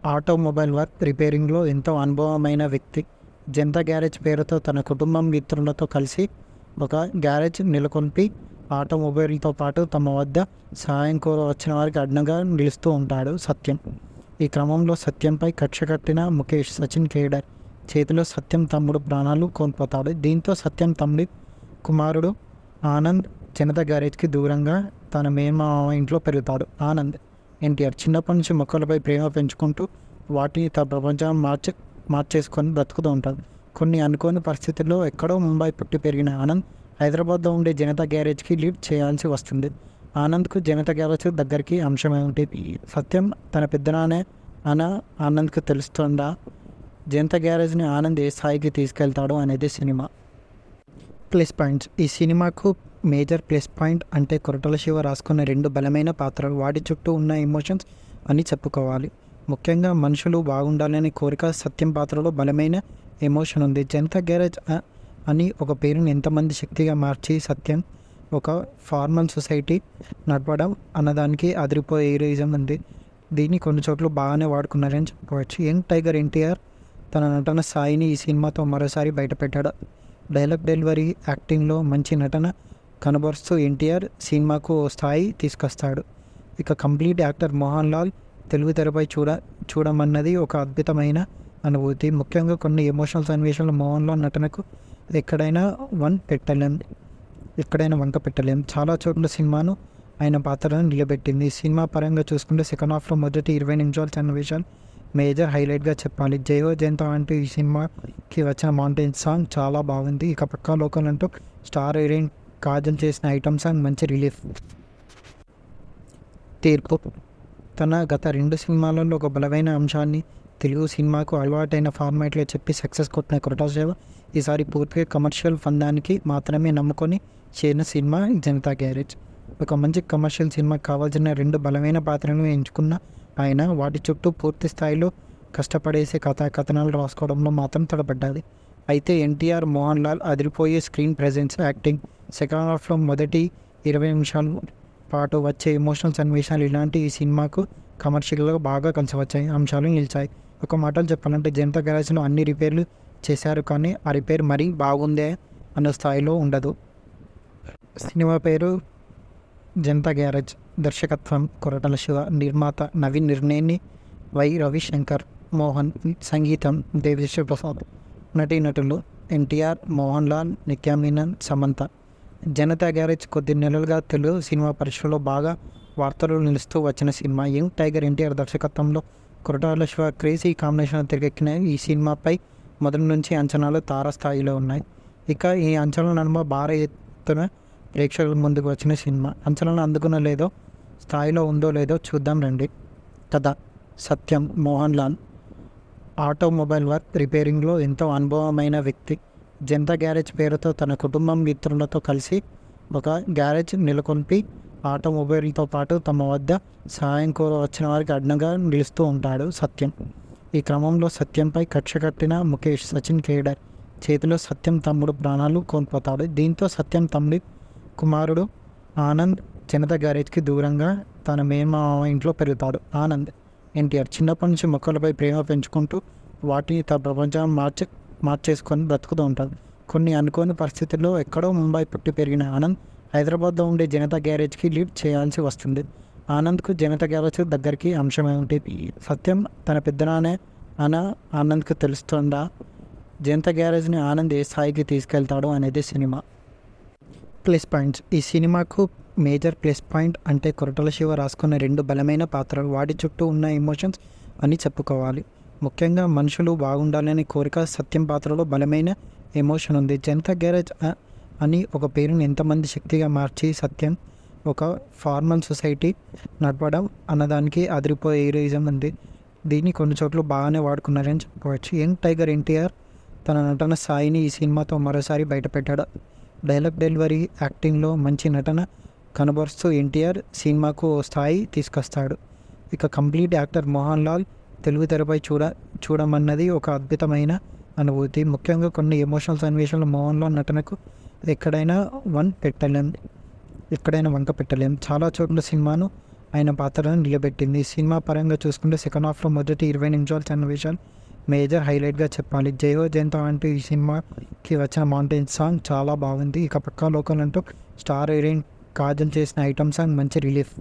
ఆటోమొబైల్ వర్క్ రిపేరింగ్లో ఎంతో అనుభవమైన వ్యక్తి. జనతా గ్యారేజ్ పేరుతో తన కుటుంబం మిత్రులతో కలిసి ఒక గ్యారేజ్ నెలకొల్పి ఆటోమొబైల్తో పాటు తమ వద్ద సహాయం కోర వచ్చిన వారికి అడ్డంగా నిలుస్తూ ఉంటాడు సత్యం. ఈ క్రమంలో సత్యంపై కక్ష కట్టిన ముఖేష్ సచిన్ కేడర్ చేతిలో సత్యం తమ్ముడు ప్రాణాలు కోల్పోతాడు. దీంతో సత్యం తమ్ముడి కుమారుడు ఆనంద్ జనతా గ్యారేజ్కి దూరంగా తన మేనమామ ఇంట్లో పెరుగుతాడు. ఆనంద్ ఎన్టీఆర్ చిన్నప్పటి నుంచి మొక్కలపై ప్రేమ పెంచుకుంటూ వాటిని తన ప్రపంచం మార్చ మార్చేసుకొని బ్రతుకుతూ ఉంటాడు. కొన్ని అనుకోని పరిస్థితుల్లో ఎక్కడో ముంబై పుట్టి పెరిగిన ఆనంద్ హైదరాబాద్లో ఉండే జనతా గ్యారేజ్కి లీడ్ చేయాల్సి వస్తుంది. ఆనంద్కు జనతా గ్యారేజ్ దగ్గరికి అంశమే ఉంటుంది. సత్యం తన పెద్దనానే అన ఆనంద్కు తెలుస్తుందా? జనతా గ్యారేజ్ని ఆనంద్ ఏ స్థాయికి తీసుకెళ్తాడు అనేది సినిమా ప్లస్ పాయింట్స్. ఈ సినిమాకు మేజర్ ప్లస్ పాయింట్ అంటే కొరటాల శివ రాసుకున్న రెండు బలమైన పాత్రలు, వాటి చుట్టూ ఉన్న ఎమోషన్స్ అని చెప్పుకోవాలి. ముఖ్యంగా మనుషులు బాగుండాలనే కోరిక సత్యం పాత్రలో బలమైన ఎమోషన్ ఉంది. జనతా గ్యారేజ్ అని ఒక పేరుని ఎంతమంది శక్తిగా మార్చి సత్యం ఒక ఫార్మల్ సొసైటీ నడపడం అన్నదానికి అదిరిపోయే హీరోయిజం ఉంది. దీన్ని కొన్ని చోట్ల బాగానే వాడుకున్నారని చెప్పుకోవచ్చు. యంగ్ టైగర్ ఎన్టీఆర్ తన నటన స్థాయిని ఈ సినిమాతో మరోసారి బయటపెట్టాడు. డైలాగ్ డెలివరీ, యాక్టింగ్లో మంచి నటన కనబరుస్తూ ఎన్టీఆర్ సినిమాకు స్థాయి తీసుకొస్తాడు. ఇక కంప్లీట్ యాక్టర్ మోహన్ లాల్ తెలుగు తెరపై చూడ చూడమన్నది ఒక అద్భుతమైన అనుభూతి. ముఖ్యంగా కొన్ని ఎమోషనల్ సన్నివేశాలు మోహన్ లాల్ నటనకు ఎక్కడైనా వన్ పెట్టలేం ఎక్కడైనా వంక పెట్టలేం. చాలా చోట్ల సినిమాను ఆయన పాత్రను నిలబెట్టింది. సినిమా పరంగా చూసుకుంటే సెకండ్ హాఫ్లో మొదటి ఇరవై నిమిషాల సన్నివేశాలు మేజర్ హైలైట్గా చెప్పాలి. జయో జయంతో అంటూ ఈ సినిమాకి వచ్చిన మౌంటైన్ సాంగ్ చాలా బాగుంది. ఇక పక్కా లోకల్ అంటూ స్టార్ హీరోయిన్ కాజల్ చేసిన ఐటమ్ సాంగ్ మంచి రిలీఫ్. తీర్పు తన గత రెండు సినిమాలలో ఒక బలమైన అంశాన్ని తెలుగు సినిమాకు అలవాటైన ఫార్మాట్లో చెప్పి సక్సెస్ కొట్టిన కొరటాల శివ ఈసారి పూర్తిగా కమర్షియల్ ఫందానికి మాత్రమే నమ్ముకొని చేరిన సినిమా జనతా గ్యారేజ్. ఒక మంచి కమర్షియల్ సినిమాకి కావాల్సిన రెండు బలమైన పాత్రలను ఎంచుకున్న ఆయన వాటి చుట్టూ పూర్తి స్థాయిలో కష్టపడేసే కథా కథనాలు రాసుకోవడంలో మాత్రం తడబడ్డాది. అయితే ఎన్టీఆర్, మోహన్ లాల్ అదిరిపోయే స్క్రీన్ ప్రెజెన్స్, యాక్టింగ్, సెకండ్ హాఫ్లో మొదటి ఇరవై నిమిషాల పాటు వచ్చే ఎమోషనల్ సన్నివేశాలు ఇలాంటి ఈ సినిమాకు కమర్షియల్గా బాగా కలిసి వచ్చాయి అంశాలు నిలిచాయి. ఒక మాటలు చెప్పాలంటే జనతా గ్యారేజ్లో అన్ని రిపేర్లు చేశారు, కానీ ఆ రిపేర్ మరీ బాగుందే అన్న స్థాయిలో ఉండదు. సినిమా పేరు జనతా గ్యారేజ్. దర్శకత్వం కొరటాల శివ, నిర్మాత నవీన్ నిర్నేని, వై రవిశంకర్, మోహన్, సంగీతం దేవిశ్రీ ప్రసాద్, నటీనటులు ఎన్టీఆర్, మోహన్ లాల్, నిత్యా మీనన్, సమంత. జనతా గ్యారేజ్ కొద్ది నెలలుగా తెలుగు సినిమా పరిశ్రమలో బాగా వార్తలు నిలుస్తూ వచ్చిన సినిమా. యంగ్ టైగర్ ఎన్టీఆర్ దర్శకత్వంలో కొరటాల శివ క్రేజీ కాంబినేషన్ తిరిగెక్కిన ఈ సినిమాపై మొదటి నుంచి అంచనాలు తారాస్థాయిలో ఉన్నాయి. ఇక ఈ అంచనాల నడుమ భారీ ఎత్తున ప్రేక్షకుల ముందుకు వచ్చిన సినిమా అంచనాలను అందుకున్న లేదో స్థాయిలో ఉందో లేదో చూద్దాం రండి. కథ సత్యం మోహన్ లాల్ ఆటోమొబైల్ వర్క్ రిపేరింగ్లో ఎంతో అనుభవమైన వ్యక్తి. జనతా గ్యారేజ్ పేరుతో తన కుటుంబం మిత్రులతో కలిసి ఒక గ్యారేజ్ నెలకొల్పి ఆటోమొబైల్తో పాటు తమ వద్ద సహాయం కోర వచ్చిన వారికి అడ్డంగా నిలుస్తూ ఉంటాడు సత్యం. ఈ క్రమంలో సత్యంపై కక్ష కట్టిన ముఖేష్ సచిన్ కేడర్ చేతిలో సత్యం తమ్ముడు ప్రాణాలు కోల్పోతాడు. దీంతో సత్యం తమ్ముడి కుమారుడు ఆనంద్ జనతా గ్యారేజ్కి దూరంగా తన మేనమామ ఇంట్లో పెరుగుతాడు. ఆనంద్ ఎన్టీఆర్ చిన్నప్పటి నుంచి మొక్కలపై ప్రేమ పెంచుకుంటూ వాటిని తన ప్రపంచం మార్చ మార్చేసుకొని బ్రతుకుతూ ఉంటాడు. కొన్ని అనుకోని పరిస్థితుల్లో ఎక్కడో ముంబై పుట్టి పెరిగిన ఆనంద్ హైదరాబాద్లో ఉండే జనతా గ్యారేజ్కి లీడ్ చేయాల్సి వస్తుంది. ఆనంద్కు జనతా గ్యారేజ్ దగ్గరికి అంశమే ఉంటుంది. సత్యం తన పెద్దనానే అన ఆనంద్కు తెలుస్తుందా? జనతా గ్యారేజ్ని ఆనంద్ ఏ స్థాయికి తీసుకెళ్తాడు అనేది సినిమా ప్లస్ పాయింట్స్. ఈ సినిమాకు మేజర్ ప్లస్ పాయింట్ అంటే కొరటాల శివ రాసుకున్న రెండు బలమైన పాత్రలు, వాటి చుట్టూ ఉన్న ఎమోషన్స్ అని చెప్పుకోవాలి. ముఖ్యంగా మనుషులు బాగుండాలనే కోరిక సత్యం పాత్రలో బలమైన ఎమోషన్ ఉంది. జనతా గ్యారేజ్ అని ఒక పేరుని ఎంతమంది శక్తిగా మార్చి సత్యం ఒక ఫార్మల్ సొసైటీ నడపడం అన్నదానికి అదిరిపోయే హీరోయిజం ఉంది. దీన్ని కొన్ని చోట్ల బాగానే వాడుకున్నారని చెప్పుకోవచ్చు. యంగ్ టైగర్ ఎన్టీఆర్ తన నటన స్థాయిని ఈ సినిమాతో మరోసారి బయటపెట్టాడు. డైలాగ్ డెలివరీ, యాక్టింగ్లో మంచి నటన కనబరుస్తూ ఎన్టీఆర్ సినిమాకు స్థాయి తీసుకొస్తాడు. ఇక కంప్లీట్ యాక్టర్ మోహన్ లాల్ తెలుగు తెరపై చూడ చూడమన్నది ఒక అద్భుతమైన అనుభూతి. ముఖ్యంగా కొన్ని ఎమోషనల్ సన్నివేశాలు మోహన్ లాల్ నటనకు ఎక్కడైనా వన్ పెట్టలేం ఎక్కడైనా వంక పెట్టలేం. చాలా చోట్ల సినిమాను ఆయన పాత్రను నిలబెట్టింది. సినిమా పరంగా చూసుకుంటే సెకండ్ హాఫ్లో మొదటి ఇరవై నిమిషాల సన్నివేశాలు మేజర్ హైలైట్గా చెప్పాలి. జయో జయంతో అంటూ ఈ సినిమాకి వచ్చిన మౌంటైన్ సాంగ్ చాలా బాగుంది. ఇక పక్కా లోకల్ అంటూ స్టార్ హీరోయిన్ కాజల్ చేసిన ఐటమ్ సాంగ్ మంచి రిలీఫ్.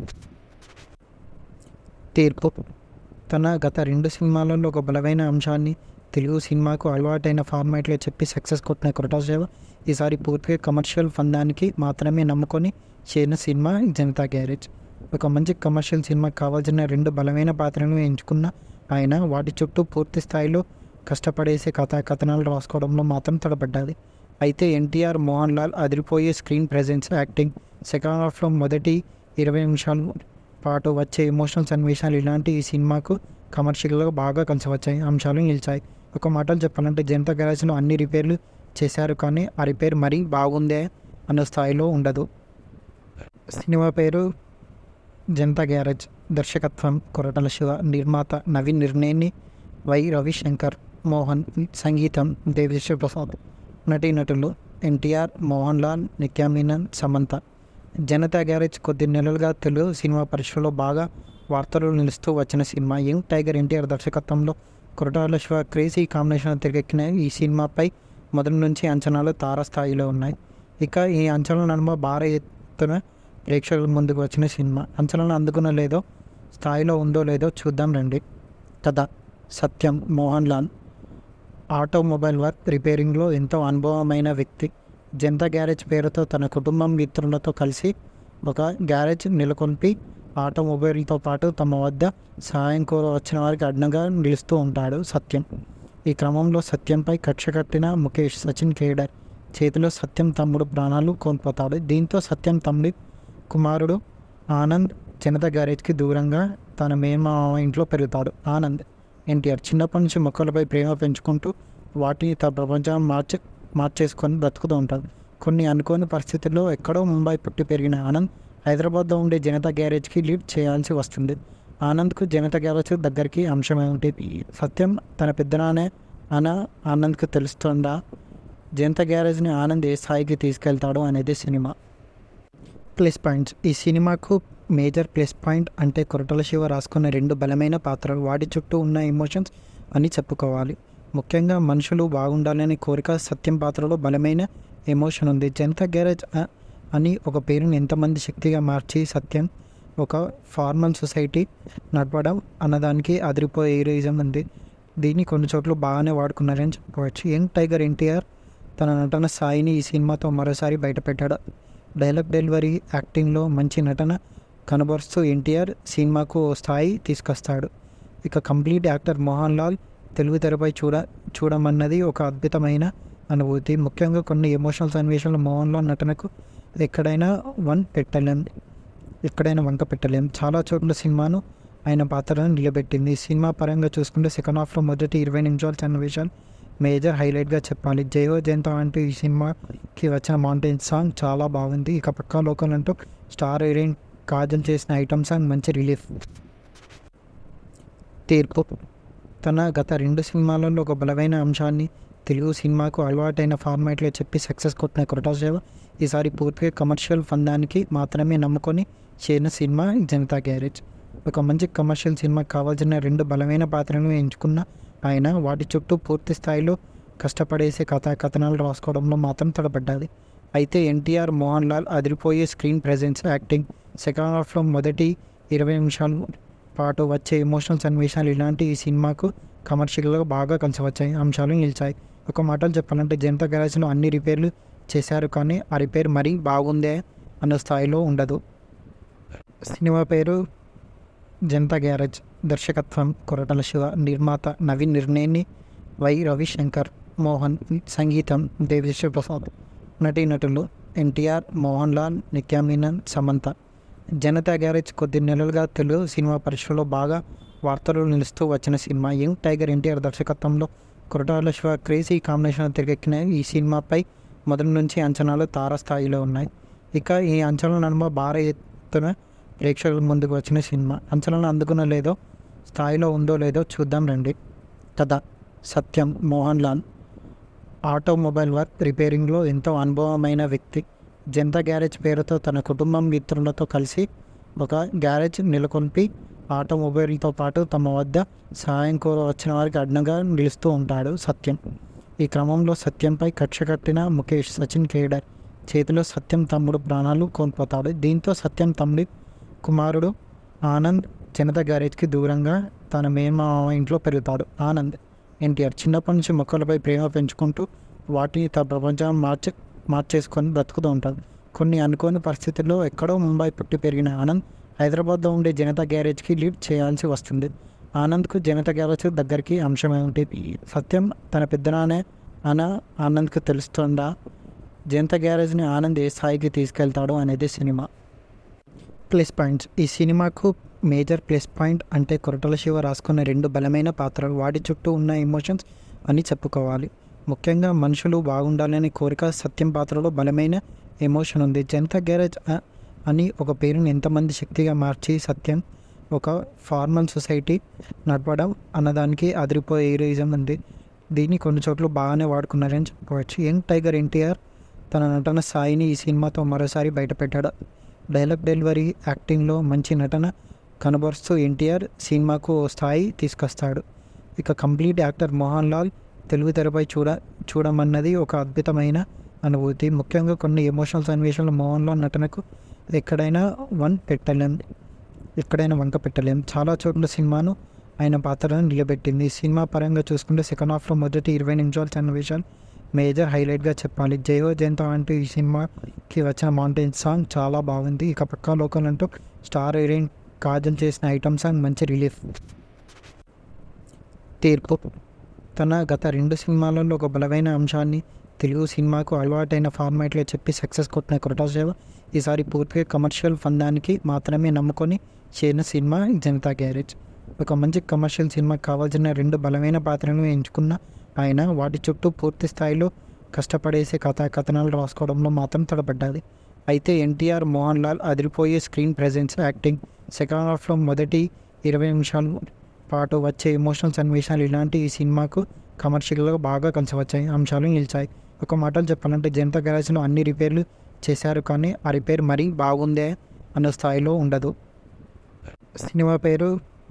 తీర్పు తన గత రెండు సినిమాలలో ఒక బలమైన అంశాన్ని తెలుగు సినిమాకు అలవాటైన ఫార్మాట్లో చెప్పి సక్సెస్ కొట్టిన కొరటాల శివ ఈసారి పూర్తిగా కమర్షియల్ ఫందానికి మాత్రమే నమ్ముకొని చేరిన సినిమా జనతా గ్యారేజ్. ఒక మంచి కమర్షియల్ సినిమాకి కావాల్సిన రెండు బలమైన పాత్రలను ఎంచుకున్న ఆయన వాటి చుట్టూ పూర్తి స్థాయిలో కష్టపడేసే కథా కథనాలు రాసుకోవడంలో మాత్రం తడబడ్డాది. అయితే ఎన్టీఆర్, మోహన్ లాల్ అదిరిపోయే స్క్రీన్ ప్రెజెన్స్, యాక్టింగ్, సెకండ్ హాఫ్లో మొదటి ఇరవై నిమిషాల పాటు వచ్చే ఎమోషనల్ సన్నివేశాలు ఇలాంటి ఈ సినిమాకు కమర్షియల్గా బాగా కలిసి వచ్చాయి అంశాలు నిలిచాయి. ఒక మాటలు చెప్పాలంటే జనతా గ్యారేజ్లో అన్ని రిపేర్లు చేశారు, కానీ ఆ రిపేర్ మరీ బాగుందే అన్న స్థాయిలో ఉండదు. సినిమా పేరు జనతా గ్యారేజ్. దర్శకత్వం కొరటాల శివ, నిర్మాత నవీన్ నిర్నేని, వై రవిశంకర్, మోహన్, సంగీతం దేవిశ్రీ ప్రసాద్, నటీనటులు ఎన్టీఆర్, మోహన్ లాల్, నిత్యా మీనన్, సమంత. జనతా గ్యారేజ్ కొద్ది నెలలుగా తెలుగు సినిమా పరిశ్రమలో బాగా వార్తలు నిలుస్తూ వచ్చిన సినిమా. యంగ్ టైగర్ ఎన్టీఆర్ దర్శకత్వంలో కొరటాల శివ క్రేజీ కాంబినేషన్ తెరకెక్కిన ఈ సినిమాపై మొదటి నుంచి అంచనాలు తారాస్థాయిలో ఉన్నాయి. ఇక ఈ అంచనాల నడుమ భారీ ఎత్తున ప్రేక్షకుల ముందుకు వచ్చిన సినిమా అంచనాలను అందుకున్న లేదో స్థాయిలో ఉందో లేదో చూద్దాం రండి. కథ సత్యం మోహన్ లాల్ ఆటోమొబైల్ వర్క్ రిపేరింగ్లో ఎంతో అనుభవమైన వ్యక్తి. జనతా గ్యారేజ్ పేరుతో తన కుటుంబం మిత్రులతో కలిసి ఒక గ్యారేజ్ నెలకొల్పి ఆటోమొబైల్తో పాటు తమ వద్ద సహాయం కోర వచ్చిన వారికి అడ్డంగా నిలుస్తూ ఉంటాడు సత్యం. ఈ క్రమంలో సత్యంపై కక్ష కట్టిన ముఖేష్ సచిన్ కేడర్ చేతిలో సత్యం తమ్ముడు ప్రాణాలు కోల్పోతాడు. దీంతో సత్యం తమ్ముడి కుమారుడు ఆనంద్ జనతా గ్యారేజ్కి దూరంగా తన మేనమామ ఇంట్లో పెరుగుతాడు. ఆనంద్ ఎన్టీఆర్ చిన్నప్పటి నుంచి మొక్కలపై ప్రేమ పెంచుకుంటూ వాటిని తన ప్రపంచం మార్చి మార్చేసుకొని బ్రతుకుతూ ఉంటాడు. కొన్ని అనుకోని పరిస్థితుల్లో ఎక్కడో ముంబై పుట్టి పెరిగిన ఆనంద్ హైదరాబాద్లో ఉండే జనతా గ్యారేజ్కి లీడ్ చేయాల్సి వస్తుంది. ఆనంద్కు జనతా గ్యారేజ్ దగ్గరికి అంశమే ఉంటుంది. సత్యం తన పెద్దనానే అన ఆనంద్కు తెలుస్తుందా? జనతా గ్యారేజ్ని ఆనంద్ ఏ స్థాయికి తీసుకెళ్తాడో అనేది సినిమా ప్లస్ పాయింట్స్. ఈ సినిమాకు మేజర్ ప్లస్ పాయింట్ అంటే కొరటాల శివ రాసుకున్న రెండు బలమైన పాత్రలు, వాటి చుట్టూ ఉన్న ఎమోషన్స్ అని చెప్పుకోవాలి. ముఖ్యంగా మనుషులు బాగుండాలనే కోరిక సత్యం పాత్రలో బలమైన ఎమోషన్ ఉంది. జనతా గ్యారేజ్ అని ఒక పేరుని ఎంతమంది శక్తిగా మార్చి సత్యం ఒక ఫార్మల్ సొసైటీ నడపడం అన్నదానికి అదిరిపోయే హీరోయిజం ఉంది. దీన్ని కొన్ని చోట్ల బాగానే వాడుకున్నారని చెప్పుకోవచ్చు. యంగ్ టైగర్ ఎన్టీఆర్ తన నటన స్థాయిని ఈ సినిమాతో మరోసారి బయటపెట్టాడు. డైలాగ్ డెలివరీ, యాక్టింగ్లో మంచి నటన కనబరుస్తూ ఎన్టీఆర్ సినిమాకు ఓ స్థాయి తీసుకొస్తాడు. ఇక కంప్లీట్ యాక్టర్ మోహన్ లాల్ తెలుగు తెరపై చూడ చూడమన్నది ఒక అద్భుతమైన అనుభూతి. ముఖ్యంగా కొన్ని ఎమోషనల్ సన్నివేశాలు మోహన్ లాల్ నటనకు ఎక్కడైనా వన్ పెట్టలేం ఎక్కడైనా వంక పెట్టలేం. చాలా చోట్ల సినిమాను ఆయన పాత్రను నిలబెట్టింది. సినిమా పరంగా చూసుకుంటే సెకండ్ హాఫ్లో మొదటి ఇరవై నిమిషాల సన్నివేశాలు మేజర్ హైలైట్గా చెప్పాలి. జయో జయంతో అంటూ ఈ సినిమాకి వచ్చిన మౌంటైన్ సాంగ్ చాలా బాగుంది. ఇక పక్కా లోకల్ అంటూ స్టార్ హీరోయిన్ కాజల్ చేసిన ఐటమ్ సాంగ్ మంచి రిలీఫ్. తీర్పు తన గత రెండు సినిమాలలో ఒక బలమైన అంశాన్ని తెలుగు సినిమాకు అలవాటైన ఫార్మాట్లో చెప్పి సక్సెస్ కొట్టిన కొరటాల శివ ఈసారి పూర్తిగా కమర్షియల్ ఫందానికి మాత్రమే నమ్ముకొని చేరిన సినిమా జనతా గ్యారేజ్. ఒక మంచి కమర్షియల్ సినిమాకి కావాల్సిన రెండు బలమైన పాత్రలను ఎంచుకున్న ఆయన వాటి చుట్టూ పూర్తి స్థాయిలో కష్టపడేసే కథా కథనాలు రాసుకోవడంలో మాత్రం తడబడ్డాది. అయితే ఎన్టీఆర్, మోహన్ లాల్ అదిరిపోయే స్క్రీన్ ప్రెజెన్స్, యాక్టింగ్, సెకండ్ హాఫ్లో మొదటి ఇరవై నిమిషాల పాటు వచ్చే ఎమోషనల్ సన్నివేశాలు ఇలాంటి ఈ సినిమాకు కమర్షియల్గా బాగా కలిసి వచ్చాయి అంశాలు నిలిచాయి. ఒక మాటలు చెప్పాలంటే జనతా గ్యారేజ్లో అన్ని రిపేర్లు చేశారు, కానీ ఆ రిపేర్ మరీ బాగుందే అన్న స్థాయిలో ఉండదు. సినిమా పేరు జనతా గ్యారేజ్. దర్శకత్వం కొరటాల శివ, నిర్మాత నవీన్ నిర్నేని, వై రవిశంకర్, మోహన్, సంగీతం దేవిశ్రీ ప్రసాద్, నటీనటులు ఎన్టీఆర్, మోహన్ లాల్, నిత్యా మీనన్, సమంత. జనతా గ్యారేజ్ కొద్ది నెలలుగా తెలుగు సినిమా పరిశ్రమలో బాగా వార్తలు నిలుస్తూ వచ్చిన సినిమా. యంగ్ టైగర్ ఎన్టీఆర్ దర్శకత్వంలో కొరటాల శివ క్రేజీ కాంబినేషన్ తెరకెక్కిన ఈ సినిమాపై మొదటి నుంచి అంచనాలు తారాస్థాయిలో ఉన్నాయి. ఇక ఈ అంచనాల నడుమ భారీ ఎత్తున ప్రేక్షకుల ముందుకు వచ్చిన సినిమా అంచనాలను అందుకున్న లేదో స్థాయిలో ఉందో లేదో చూద్దాం రండి. కథ సత్యం మోహన్ లాల్ ఆటోమొబైల్ వర్క్ రిపేరింగ్లో ఎంతో అనుభవమైన వ్యక్తి. జనతా గ్యారేజ్ పేరుతో తన కుటుంబం మిత్రులతో కలిసి ఒక గ్యారేజ్ నెలకొల్పి ఆటోమొబైల్తో పాటు తమ వద్ద సహాయం కోర వచ్చిన వారికి అడ్డంగా నిలుస్తూ ఉంటాడు సత్యం. ఈ క్రమంలో సత్యంపై కక్ష కట్టిన ముఖేష్ సచిన్ కేడర్ చేతిలో సత్యం తమ్ముడు ప్రాణాలు కోల్పోతాడు. దీంతో సత్యం తమ్ముడి కుమారుడు ఆనంద్ జనతా గ్యారేజ్కి దూరంగా తన మేనమామ ఇంట్లో పెరుగుతాడు. ఆనంద్ ఎన్టీఆర్ చిన్నప్పటి నుంచి మొక్కలపై ప్రేమ పెంచుకుంటూ వాటిని తన ప్రపంచం మార్చ మార్చేసుకొని బ్రతుకుతూ ఉంటాడు. కొన్ని అనుకోని పరిస్థితుల్లో ఎక్కడో ముంబై పుట్టి పెరిగిన ఆనంద్ హైదరాబాద్లో ఉండే జనతా గ్యారేజ్కి లీడ్ చేయాల్సి వస్తుంది. ఆనంద్కు జనతా గ్యారేజ్ దగ్గరికి అంశమే ఉంటుంది. సత్యం తన పెద్దనానే అన ఆనంద్కు తెలుస్తుందా? జనతా గ్యారేజ్ని ఆనంద్ ఏ స్థాయికి తీసుకెళ్తాడు అనేది సినిమా ప్లస్ పాయింట్స్. ఈ సినిమాకు మేజర్ ప్లస్ పాయింట్ అంటే కొరటాల శివ రాసుకున్న రెండు బలమైన పాత్రలు, వాటి చుట్టూ ఉన్న ఎమోషన్స్ అని చెప్పుకోవాలి. ముఖ్యంగా మనుషులు బాగుండాలనే కోరిక సత్యం పాత్రలో బలమైన ఎమోషన్ ఉంది. జనతా గ్యారేజ్ అని ఒక పేరుని ఎంతమంది శక్తిగా మార్చి సత్యం ఒక ఫార్మల్ సొసైటీ నడపడం అన్నదానికి అదిరిపోయే హీరోయిజం ఉంది. దీన్ని కొన్ని చోట్ల బాగానే వాడుకున్నారని చెప్పుకోవచ్చు. యంగ్ టైగర్ ఎన్టీఆర్ తన నటన స్థాయిని ఈ సినిమాతో మరోసారి బయటపెట్టాడు. డైలాగ్ డెలివరీ, యాక్టింగ్లో మంచి నటన కనబరుస్తూ ఎన్టీఆర్ సినిమాకు స్థాయి తీసుకొస్తాడు. ఇక కంప్లీట్ యాక్టర్ మోహన్ లాల్ తెలుగు తెరపై చూడ చూడమన్నది ఒక అద్భుతమైన అనుభూతి. ముఖ్యంగా కొన్ని ఎమోషనల్ సన్నివేశాలు మోహన్ లాల్ నటనకు ఎక్కడైనా వన్ పెట్టలేం ఎక్కడైనా వంక పెట్టలేం. చాలా చోట్ల సినిమాను ఆయన పాత్రను నిలబెట్టింది. సినిమా పరంగా చూసుకుంటే సెకండ్ హాఫ్లో మొదటి ఇరవై నిమిషాల సన్నివేశాలు మేజర్ హైలైట్గా చెప్పాలి. జయో జయంతో అంటూ ఈ సినిమాకి వచ్చిన మౌంటైన్ సాంగ్ చాలా బాగుంది. ఇక పక్కా లోకల్ అంటూ స్టార్ హీరోయిన్ కాజల్ చేసిన ఐటమ్ సాంగ్ మంచి రిలీఫ్. తీర్పు తన గత రెండు సినిమాలలో ఒక బలమైన అంశాన్ని తెలుగు సినిమాకు అలవాటైన ఫార్మాట్లో చెప్పి సక్సెస్ కొట్టిన కొరటాల శివ ఈసారి పూర్తిగా కమర్షియల్ ఫందానికి మాత్రమే నమ్ముకొని చేరిన సినిమా జనతా గ్యారేజ్. ఒక మంచి కమర్షియల్ సినిమాకి కావాల్సిన రెండు బలమైన పాత్రలను ఎంచుకున్న ఆయన వాటి చుట్టూ పూర్తి స్థాయిలో కష్టపడేసే కథా కథనాలు రాసుకోవడంలో మాత్రం తడబడ్డాది. అయితే ఎన్టీఆర్, మోహన్ లాల్ అదిరిపోయే స్క్రీన్ ప్రెజెన్స్, యాక్టింగ్, సెకండ్ హాఫ్లో మొదటి ఇరవై నిమిషాల పాటు వచ్చే ఎమోషనల్ సన్నివేశాలు ఇలాంటి ఈ సినిమాకు కమర్షియల్గా బాగా కలిసి వచ్చాయి అంశాలు నిలిచాయి. ఒక మాటలు చెప్పాలంటే జనతా గ్యారేజ్లో అన్ని రిపేర్లు చేశారు, కానీ ఆ రిపేర్ మరీ బాగుందే అన్న స్థాయిలో ఉండదు. సినిమా పేరు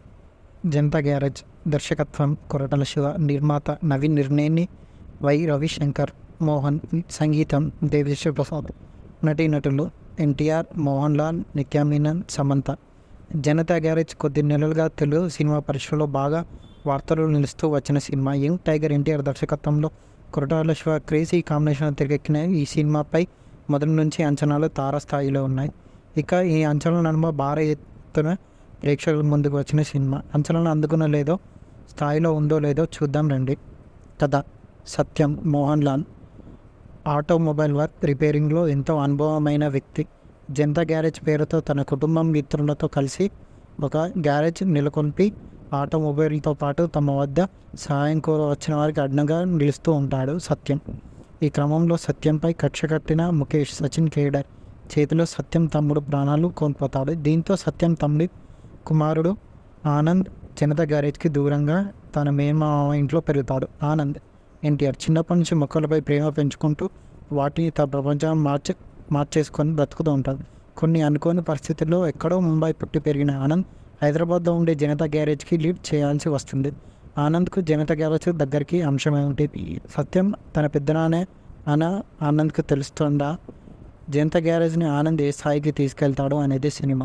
జనతా గ్యారేజ్. దర్శకత్వం కొరటాల శివ, నిర్మాత నవీన్ నిర్నేని, వై రవిశంకర్, మోహన్, సంగీతం దేవిశ్రీ ప్రసాద్, నటీనటులు ఎన్టీఆర్, మోహన్ లాల్, నిత్యా మీనన్, సమంత. జనతా గ్యారేజ్ కొద్ది నెలలుగా తెలుగు సినిమా పరిశ్రమలో బాగా వార్తలు నిలుస్తూ వచ్చిన సినిమా. యంగ్ టైగర్ ఎన్టీఆర్ దర్శకత్వంలో కొరటాల శివ క్రేజీ కాంబినేషన్ తిరిగెక్కిన ఈ సినిమాపై మొదటి నుంచి అంచనాలు తారాస్థాయిలో ఉన్నాయి. ఇక ఈ అంచనాల నడుమ భారీ ఎత్తున ప్రేక్షకుల ముందుకు వచ్చిన సినిమా అంచనాలను అందుకున్న లేదో స్థాయిలో ఉందో లేదో చూద్దాం రండి. కథ సత్యం మోహన్ లాల్ ఆటోమొబైల్ వర్క్ రిపేరింగ్లో ఎంతో అనుభవమైన వ్యక్తి. జనతా గ్యారేజ్ పేరుతో తన కుటుంబం మిత్రులతో కలిసి ఒక గ్యారేజ్ నెలకొల్పి ఆటోమొబైల్తో పాటు తమ వద్ద సహాయం కోర వచ్చిన వారికి అడ్డంగా నిలుస్తూ ఉంటాడు సత్యం. ఈ క్రమంలో సత్యంపై కక్ష కట్టిన ముఖేష్ సచిన్ కేడర్ చేతిలో సత్యం తమ్ముడు ప్రాణాలు కోల్పోతాడు. దీంతో సత్యం తమ్ముడి కుమారుడు ఆనంద్ జనతా గ్యారేజ్కి దూరంగా తన మేనమామ ఇంట్లో పెరుగుతాడు. ఆనంద్ ఎన్టీఆర్ చిన్నప్పటి నుంచి మొక్కలపై ప్రేమ పెంచుకుంటూ వాటిని తన ప్రపంచం మార్చ మార్చేసుకొని బ్రతుకుతూ ఉంటాడు. కొన్ని అనుకోని పరిస్థితుల్లో ఎక్కడో ముంబై పుట్టి పెరిగిన ఆనంద్ హైదరాబాద్లో ఉండే జనతా గ్యారేజ్కి లీడ్ చేయాల్సి వస్తుంది. ఆనంద్కు జనతా గ్యారేజ్ దగ్గరికి అంశమే ఉంటుంది. సత్యం తన పెద్దనానే అన ఆనంద్కు తెలుస్తుందా? జనతా గ్యారేజ్ని ఆనంద్ ఏ స్థాయికి తీసుకెళ్తాడు అనేది సినిమా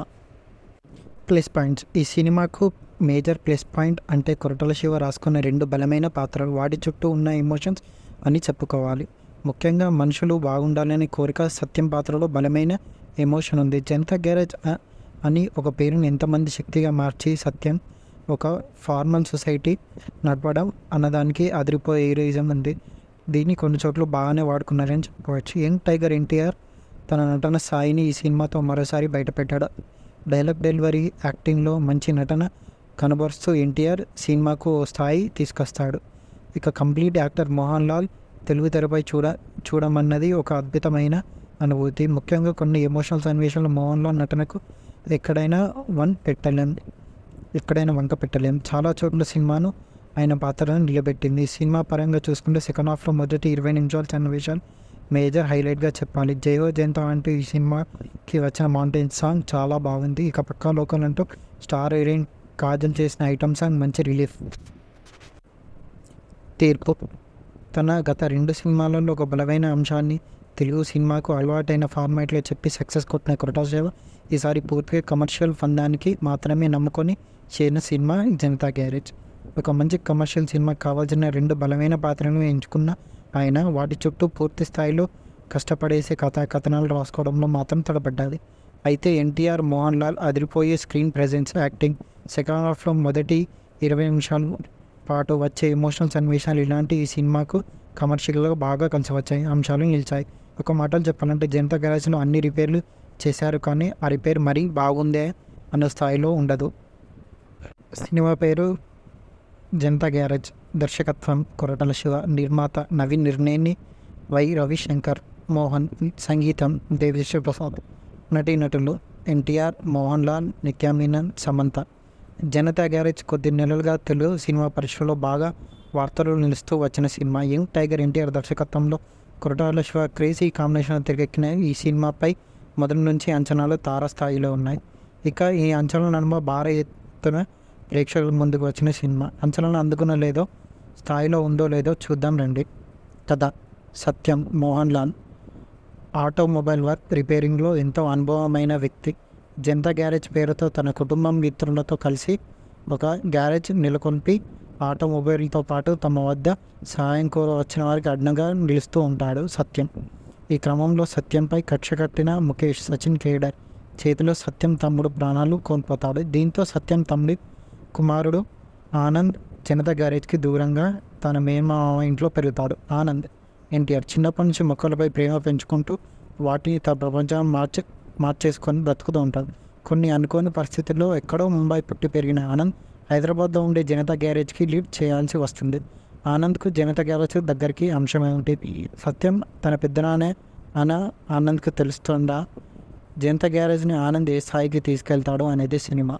ప్లస్ పాయింట్స్. ఈ సినిమాకు మేజర్ ప్లస్ పాయింట్ అంటే కొరటాల శివ రాసుకున్న రెండు బలమైన పాత్రలు, వాటి చుట్టూ ఉన్న ఎమోషన్స్ అని చెప్పుకోవాలి. ముఖ్యంగా మనుషులు బాగుండాలనే కోరిక సత్యం పాత్రలో బలమైన ఎమోషన్ ఉంది. జనతా గ్యారేజ్ అని ఒక పేరుని ఎంతమంది శక్తిగా మార్చి సత్యం ఒక ఫార్మల్ సొసైటీ నడపడం అన్నదానికి అదిరిపోయే హీరోయిజం ఉంది. దీన్ని కొన్ని చోట్ల బాగానే వాడుకున్నారని చెప్పుకోవచ్చు. యంగ్ టైగర్ ఎన్టీఆర్ తన నటన స్థాయిని ఈ సినిమాతో మరోసారి బయటపెట్టాడు. డైలాగ్ డెలివరీ, యాక్టింగ్లో మంచి నటన కనబరుస్తూ ఎన్టీఆర్ సినిమాకు స్థాయి తీసుకొస్తాడు. ఇక కంప్లీట్ యాక్టర్ మోహన్ లాల్ తెలుగు తెరపై చూడ చూడమన్నది ఒక అద్భుతమైన అనుభూతి. ముఖ్యంగా కొన్ని ఎమోషనల్ సన్నివేశాలు మోహన్ లాల్ నటనకు ఎక్కడైనా వన్ పెట్టలేం ఎక్కడైనా వంక పెట్టలేం. చాలా చోట్ల సినిమాను ఆయన పాత్రను నిలబెట్టింది. సినిమా పరంగా చూసుకుంటే సెకండ్ హాఫ్లో మొదటి ఇరవై నిమిషాల సన్నివేశాలు మేజర్ హైలైట్గా చెప్పాలి. జయహో జయంతో అంటూ ఈ సినిమాకి వచ్చిన మౌంటైన్ సాంగ్ చాలా బాగుంది. ఇక పక్కా లోకల్ అంటూ స్టార్ హీరోయిన్ కాజల్ చేసిన ఐటమ్ సాంగ్ మంచి రిలీఫ్. తీర్పు తన గత రెండు సినిమాలలో ఒక బలమైన అంశాన్ని తెలుగు సినిమాకు అలవాటైన ఫార్మాట్లో చెప్పి సక్సెస్ కొట్టిన కొరటాల శివ ఈసారి పూర్తిగా కమర్షియల్ ఫందానికి మాత్రమే నమ్ముకొని చేరిన సినిమా జనతా గ్యారేజ్. ఒక మంచి కమర్షియల్ సినిమాకి కావాల్సిన రెండు బలమైన పాత్రలను ఎంచుకున్న ఆయన వాటి చుట్టూ పూర్తి స్థాయిలో కష్టపడేసే కథా కథనాలు రాసుకోవడంలో మాత్రం తడబడ్డాది. అయితే ఎన్టీఆర్, మోహన్ లాల్ అదిరిపోయే స్క్రీన్ ప్రెజెన్స్, యాక్టింగ్, సెకండ్ హాఫ్లో మొదటి ఇరవై నిమిషాల పాటు వచ్చే ఎమోషనల్ సన్నివేశాలు ఇలాంటి ఈ సినిమాకు కమర్షియల్గా బాగా కలిసి వచ్చాయి అంశాలు నిలిచాయి. ఒక మాటలు చెప్పాలంటే జనతా గ్యారేజ్లో అన్ని రిపేర్లు చేశారు, కానీ ఆ రిపేర్ మరీ బాగుందే అన్న స్థాయిలో ఉండదు. సినిమా పేరు జనతా గ్యారేజ్. దర్శకత్వం కొరటాల శివ, నిర్మాత నవీన్ నిర్నేని, వై రవిశంకర్, మోహన్, సంగీతం దేవిశ్రీ ప్రసాద్. నటీనటులు ఎన్టీఆర్, మోహన్ లాల్, నిత్యా మీనన్, సమంత. జనతా గ్యారేజ్ కొద్ది నెలలుగా తెలుగు సినిమా పరిశ్రమలో బాగా వార్తలు నిలుస్తూ వచ్చిన సినిమా. యంగ్ టైగర్ ఎన్టీఆర్ దర్శకత్వంలో కొరటాల శివ క్రేజీ కాంబినేషన్ తెరకెక్కిన ఈ సినిమాపై మొదటి నుంచి అంచనాలు తారాస్థాయిలో ఉన్నాయి. ఇక ఈ అంచనాల నడుమ భారీ ఎత్తున ప్రేక్షకుల ముందుకు వచ్చిన సినిమా అంచనాలను అందుకున్న లేదో స్థాయిలో ఉందో లేదో చూద్దాం రండి. కథ సత్యం మోహన్ లాల్ ఆటోమొబైల్ వర్క్ రిపేరింగ్లో ఎంతో అనుభవమైన వ్యక్తి. జనతా గ్యారేజ్ పేరుతో తన కుటుంబం మిత్రులతో కలిసి ఒక గ్యారేజ్ నెలకొల్పి ఆటోమొబైల్తో పాటు తమ వద్ద సహాయం కోర వచ్చిన వారికి అడ్డంగా నిలుస్తూ ఉంటాడు సత్యం. ఈ క్రమంలో సత్యంపై కక్ష కట్టిన ముఖేష్ సచిన్ కేడర్ చేతిలో సత్యం తమ్ముడు ప్రాణాలు కోల్పోతాడు. దీంతో సత్యం తమ్ముడి కుమారుడు ఆనంద్ జనతా గ్యారేజ్కి దూరంగా తన మేనమామ ఇంట్లో పెరుగుతాడు. ఆనంద్ ఎన్టీఆర్ చిన్నప్పటి నుంచి మొక్కలపై ప్రేమ పెంచుకుంటూ వాటిని తన ప్రపంచం మార్చి మార్చేసుకొని బ్రతుకుతూ ఉంటాడు. కొన్ని అనుకోని పరిస్థితుల్లో ఎక్కడో ముంబై పుట్టి పెరిగిన ఆనంద్ హైదరాబాద్లో ఉండే జనతా గ్యారేజ్కి లీడ్ చేయాల్సి వస్తుంది. ఆనంద్కు జనతా గ్యారేజ్ దగ్గరికి అంశమే ఉంటుంది. సత్యం తన పెద్దనానే అన ఆనంద్కు తెలుస్తుందా? జనతా గ్యారేజ్ని ఆనంద్ ఏ స్థాయికి తీసుకెళ్తాడో అనేది సినిమా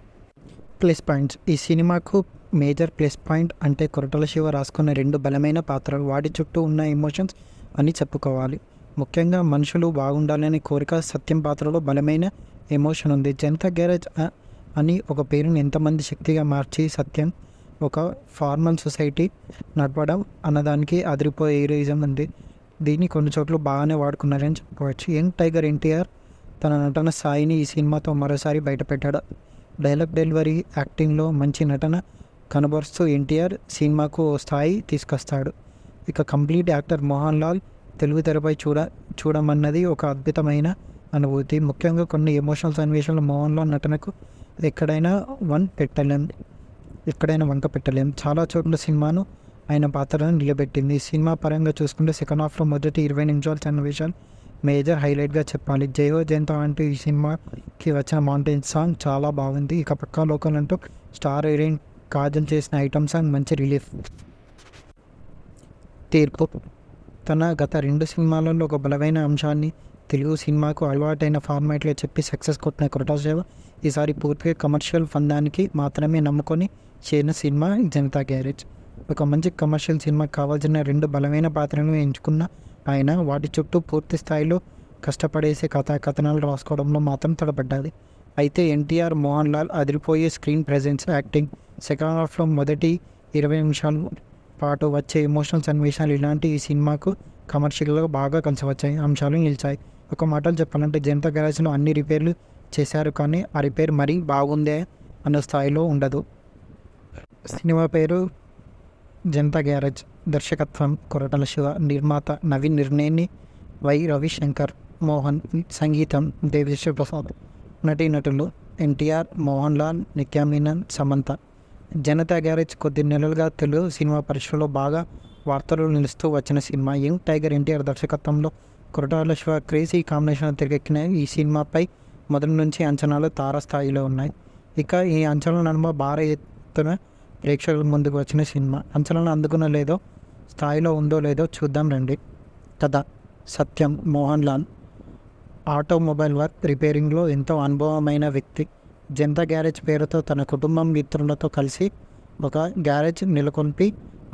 ప్లస్ పాయింట్స్. ఈ సినిమాకు మేజర్ ప్లస్ పాయింట్ అంటే కొరటాల శివ రాసుకున్న రెండు బలమైన పాత్రలు, వాటి చుట్టూ ఉన్న ఎమోషన్స్ అని చెప్పుకోవాలి. ముఖ్యంగా మనుషులు బాగుండాలనే కోరిక సత్యం పాత్రలో బలమైన ఎమోషన్ ఉంది. జనతా గ్యారేజ్ అని ఒక పేరుని ఎంతమంది శక్తిగా మార్చి సత్యం ఒక ఫార్మల్ సొసైటీ నడపడం అన్నదానికి అదిరిపోయే హీరోయిజం ఉంది. దీన్ని కొన్ని చోట్ల బాగానే వాడుకున్నారని చెప్పుకోవచ్చు. యంగ్ టైగర్ ఎన్టీఆర్ తన నటన స్థాయిని ఈ సినిమాతో మరోసారి బయటపెట్టాడు. డైలాగ్ డెలివరీ, యాక్టింగ్లో మంచి నటన కనబరుస్తూ ఎన్టీఆర్ సినిమాకు ఓ స్థాయి తీసుకొస్తాడు. ఇక కంప్లీట్ యాక్టర్ మోహన్ లాల్ తెలుగు తెరపై చూడ చూడమన్నది ఒక అద్భుతమైన అనుభూతి. ముఖ్యంగా కొన్ని ఎమోషనల్ సన్నివేశాలు మోహన్ లాల్ నటనకు ఎక్కడైనా వన్ పెట్టలేం ఎక్కడైనా వంక పెట్టలేం. చాలా చోట్ల సినిమాను ఆయన పాత్రలను నిలబెట్టింది. సినిమా పరంగా చూసుకుంటే సెకండ్ హాఫ్లో మొదటి ఇరవై నిమిషాల సన్నివేశాలు మేజర్ హైలైట్గా చెప్పాలి. జయహో జయంతో అంటూ ఈ సినిమాకి వచ్చిన మౌంటైన్ సాంగ్ చాలా బాగుంది. ఇక పక్కా లోకల్ అంటూ స్టార్ హీరోయిన్ కాజల్ చేసిన ఐటమ్ సాంగ్ మంచి రిలీఫ్. తీర్పు తన గత రెండు సినిమాలలో ఒక బలమైన అంశాన్ని తెలుగు సినిమాకు అలవాటైన ఫార్మాట్లో చెప్పి సక్సెస్ కొట్టిన కొరటాల శివ ఈసారి పూర్తిగా కమర్షియల్ ఫందానికి మాత్రమే నమ్ముకొని చేరిన సినిమా జనతా గ్యారేజ్. ఒక మంచి కమర్షియల్ సినిమాకి కావాల్సిన రెండు బలమైన పాత్రలను ఎంచుకున్న ఆయన వాటి చుట్టూ పూర్తి స్థాయిలో కష్టపడేసే కథా కథనాలు రాసుకోవడంలో మాత్రం తడబడ్డాది. అయితే ఎన్టీఆర్, మోహన్ లాల్ అదిరిపోయే స్క్రీన్ ప్రెజెన్స్, యాక్టింగ్, సెకండ్ హాఫ్లో మొదటి ఇరవై నిమిషాల పాటు వచ్చే ఎమోషనల్ సన్నివేశాలు ఇలాంటి ఈ సినిమాకు కమర్షియల్గా బాగా కలిసి వచ్చాయి అంశాలు నిలిచాయి. ఒక మాటలు చెప్పాలంటే జనతా గ్యారేజ్లో అన్ని రిపేర్లు చేశారు, కానీ ఆ రిపేర్ మరీ బాగుందే అన్న స్థాయిలో ఉండదు. సినిమా పేరు జనతా గ్యారేజ్. దర్శకత్వం కొరటాల శివ, నిర్మాత నవీన్ నిర్నేని, వై రవిశంకర్, మోహన్, సంగీతం దేవిశ్రీ ప్రసాద్. నటీనటులు ఎన్టీఆర్, మోహన్ లాల్, నిత్యా మీనన్, సమంత. జనతా గ్యారేజ్ కొద్ది నెలలుగా తెలుగు సినిమా పరిశ్రమలో బాగా వార్తలు నిలుస్తూ వచ్చిన సినిమా. యంగ్ టైగర్ ఎన్టీఆర్ దర్శకత్వంలో కొరటాల శివ క్రేజీ కాంబినేషన్ తెరకెక్కిన ఈ సినిమాపై మొదటి నుంచి అంచనాలు తారాస్థాయిలో ఉన్నాయి. ఇక ఈ అంచనాల నడుమ భారీ ఎత్తున ప్రేక్షకుల ముందుకు వచ్చిన సినిమా అంచనాలను అందుకున్న లేదో స్థాయిలో ఉందో లేదో చూద్దాం రండి. కథ సత్యం మోహన్ లాల్ ఆటోమొబైల్ వర్క్ రిపేరింగ్లో ఎంతో అనుభవమైన వ్యక్తి. జనతా గ్యారేజ్ పేరుతో తన కుటుంబం మిత్రులతో కలిసి ఒక గ్యారేజ్ నెలకొల్పి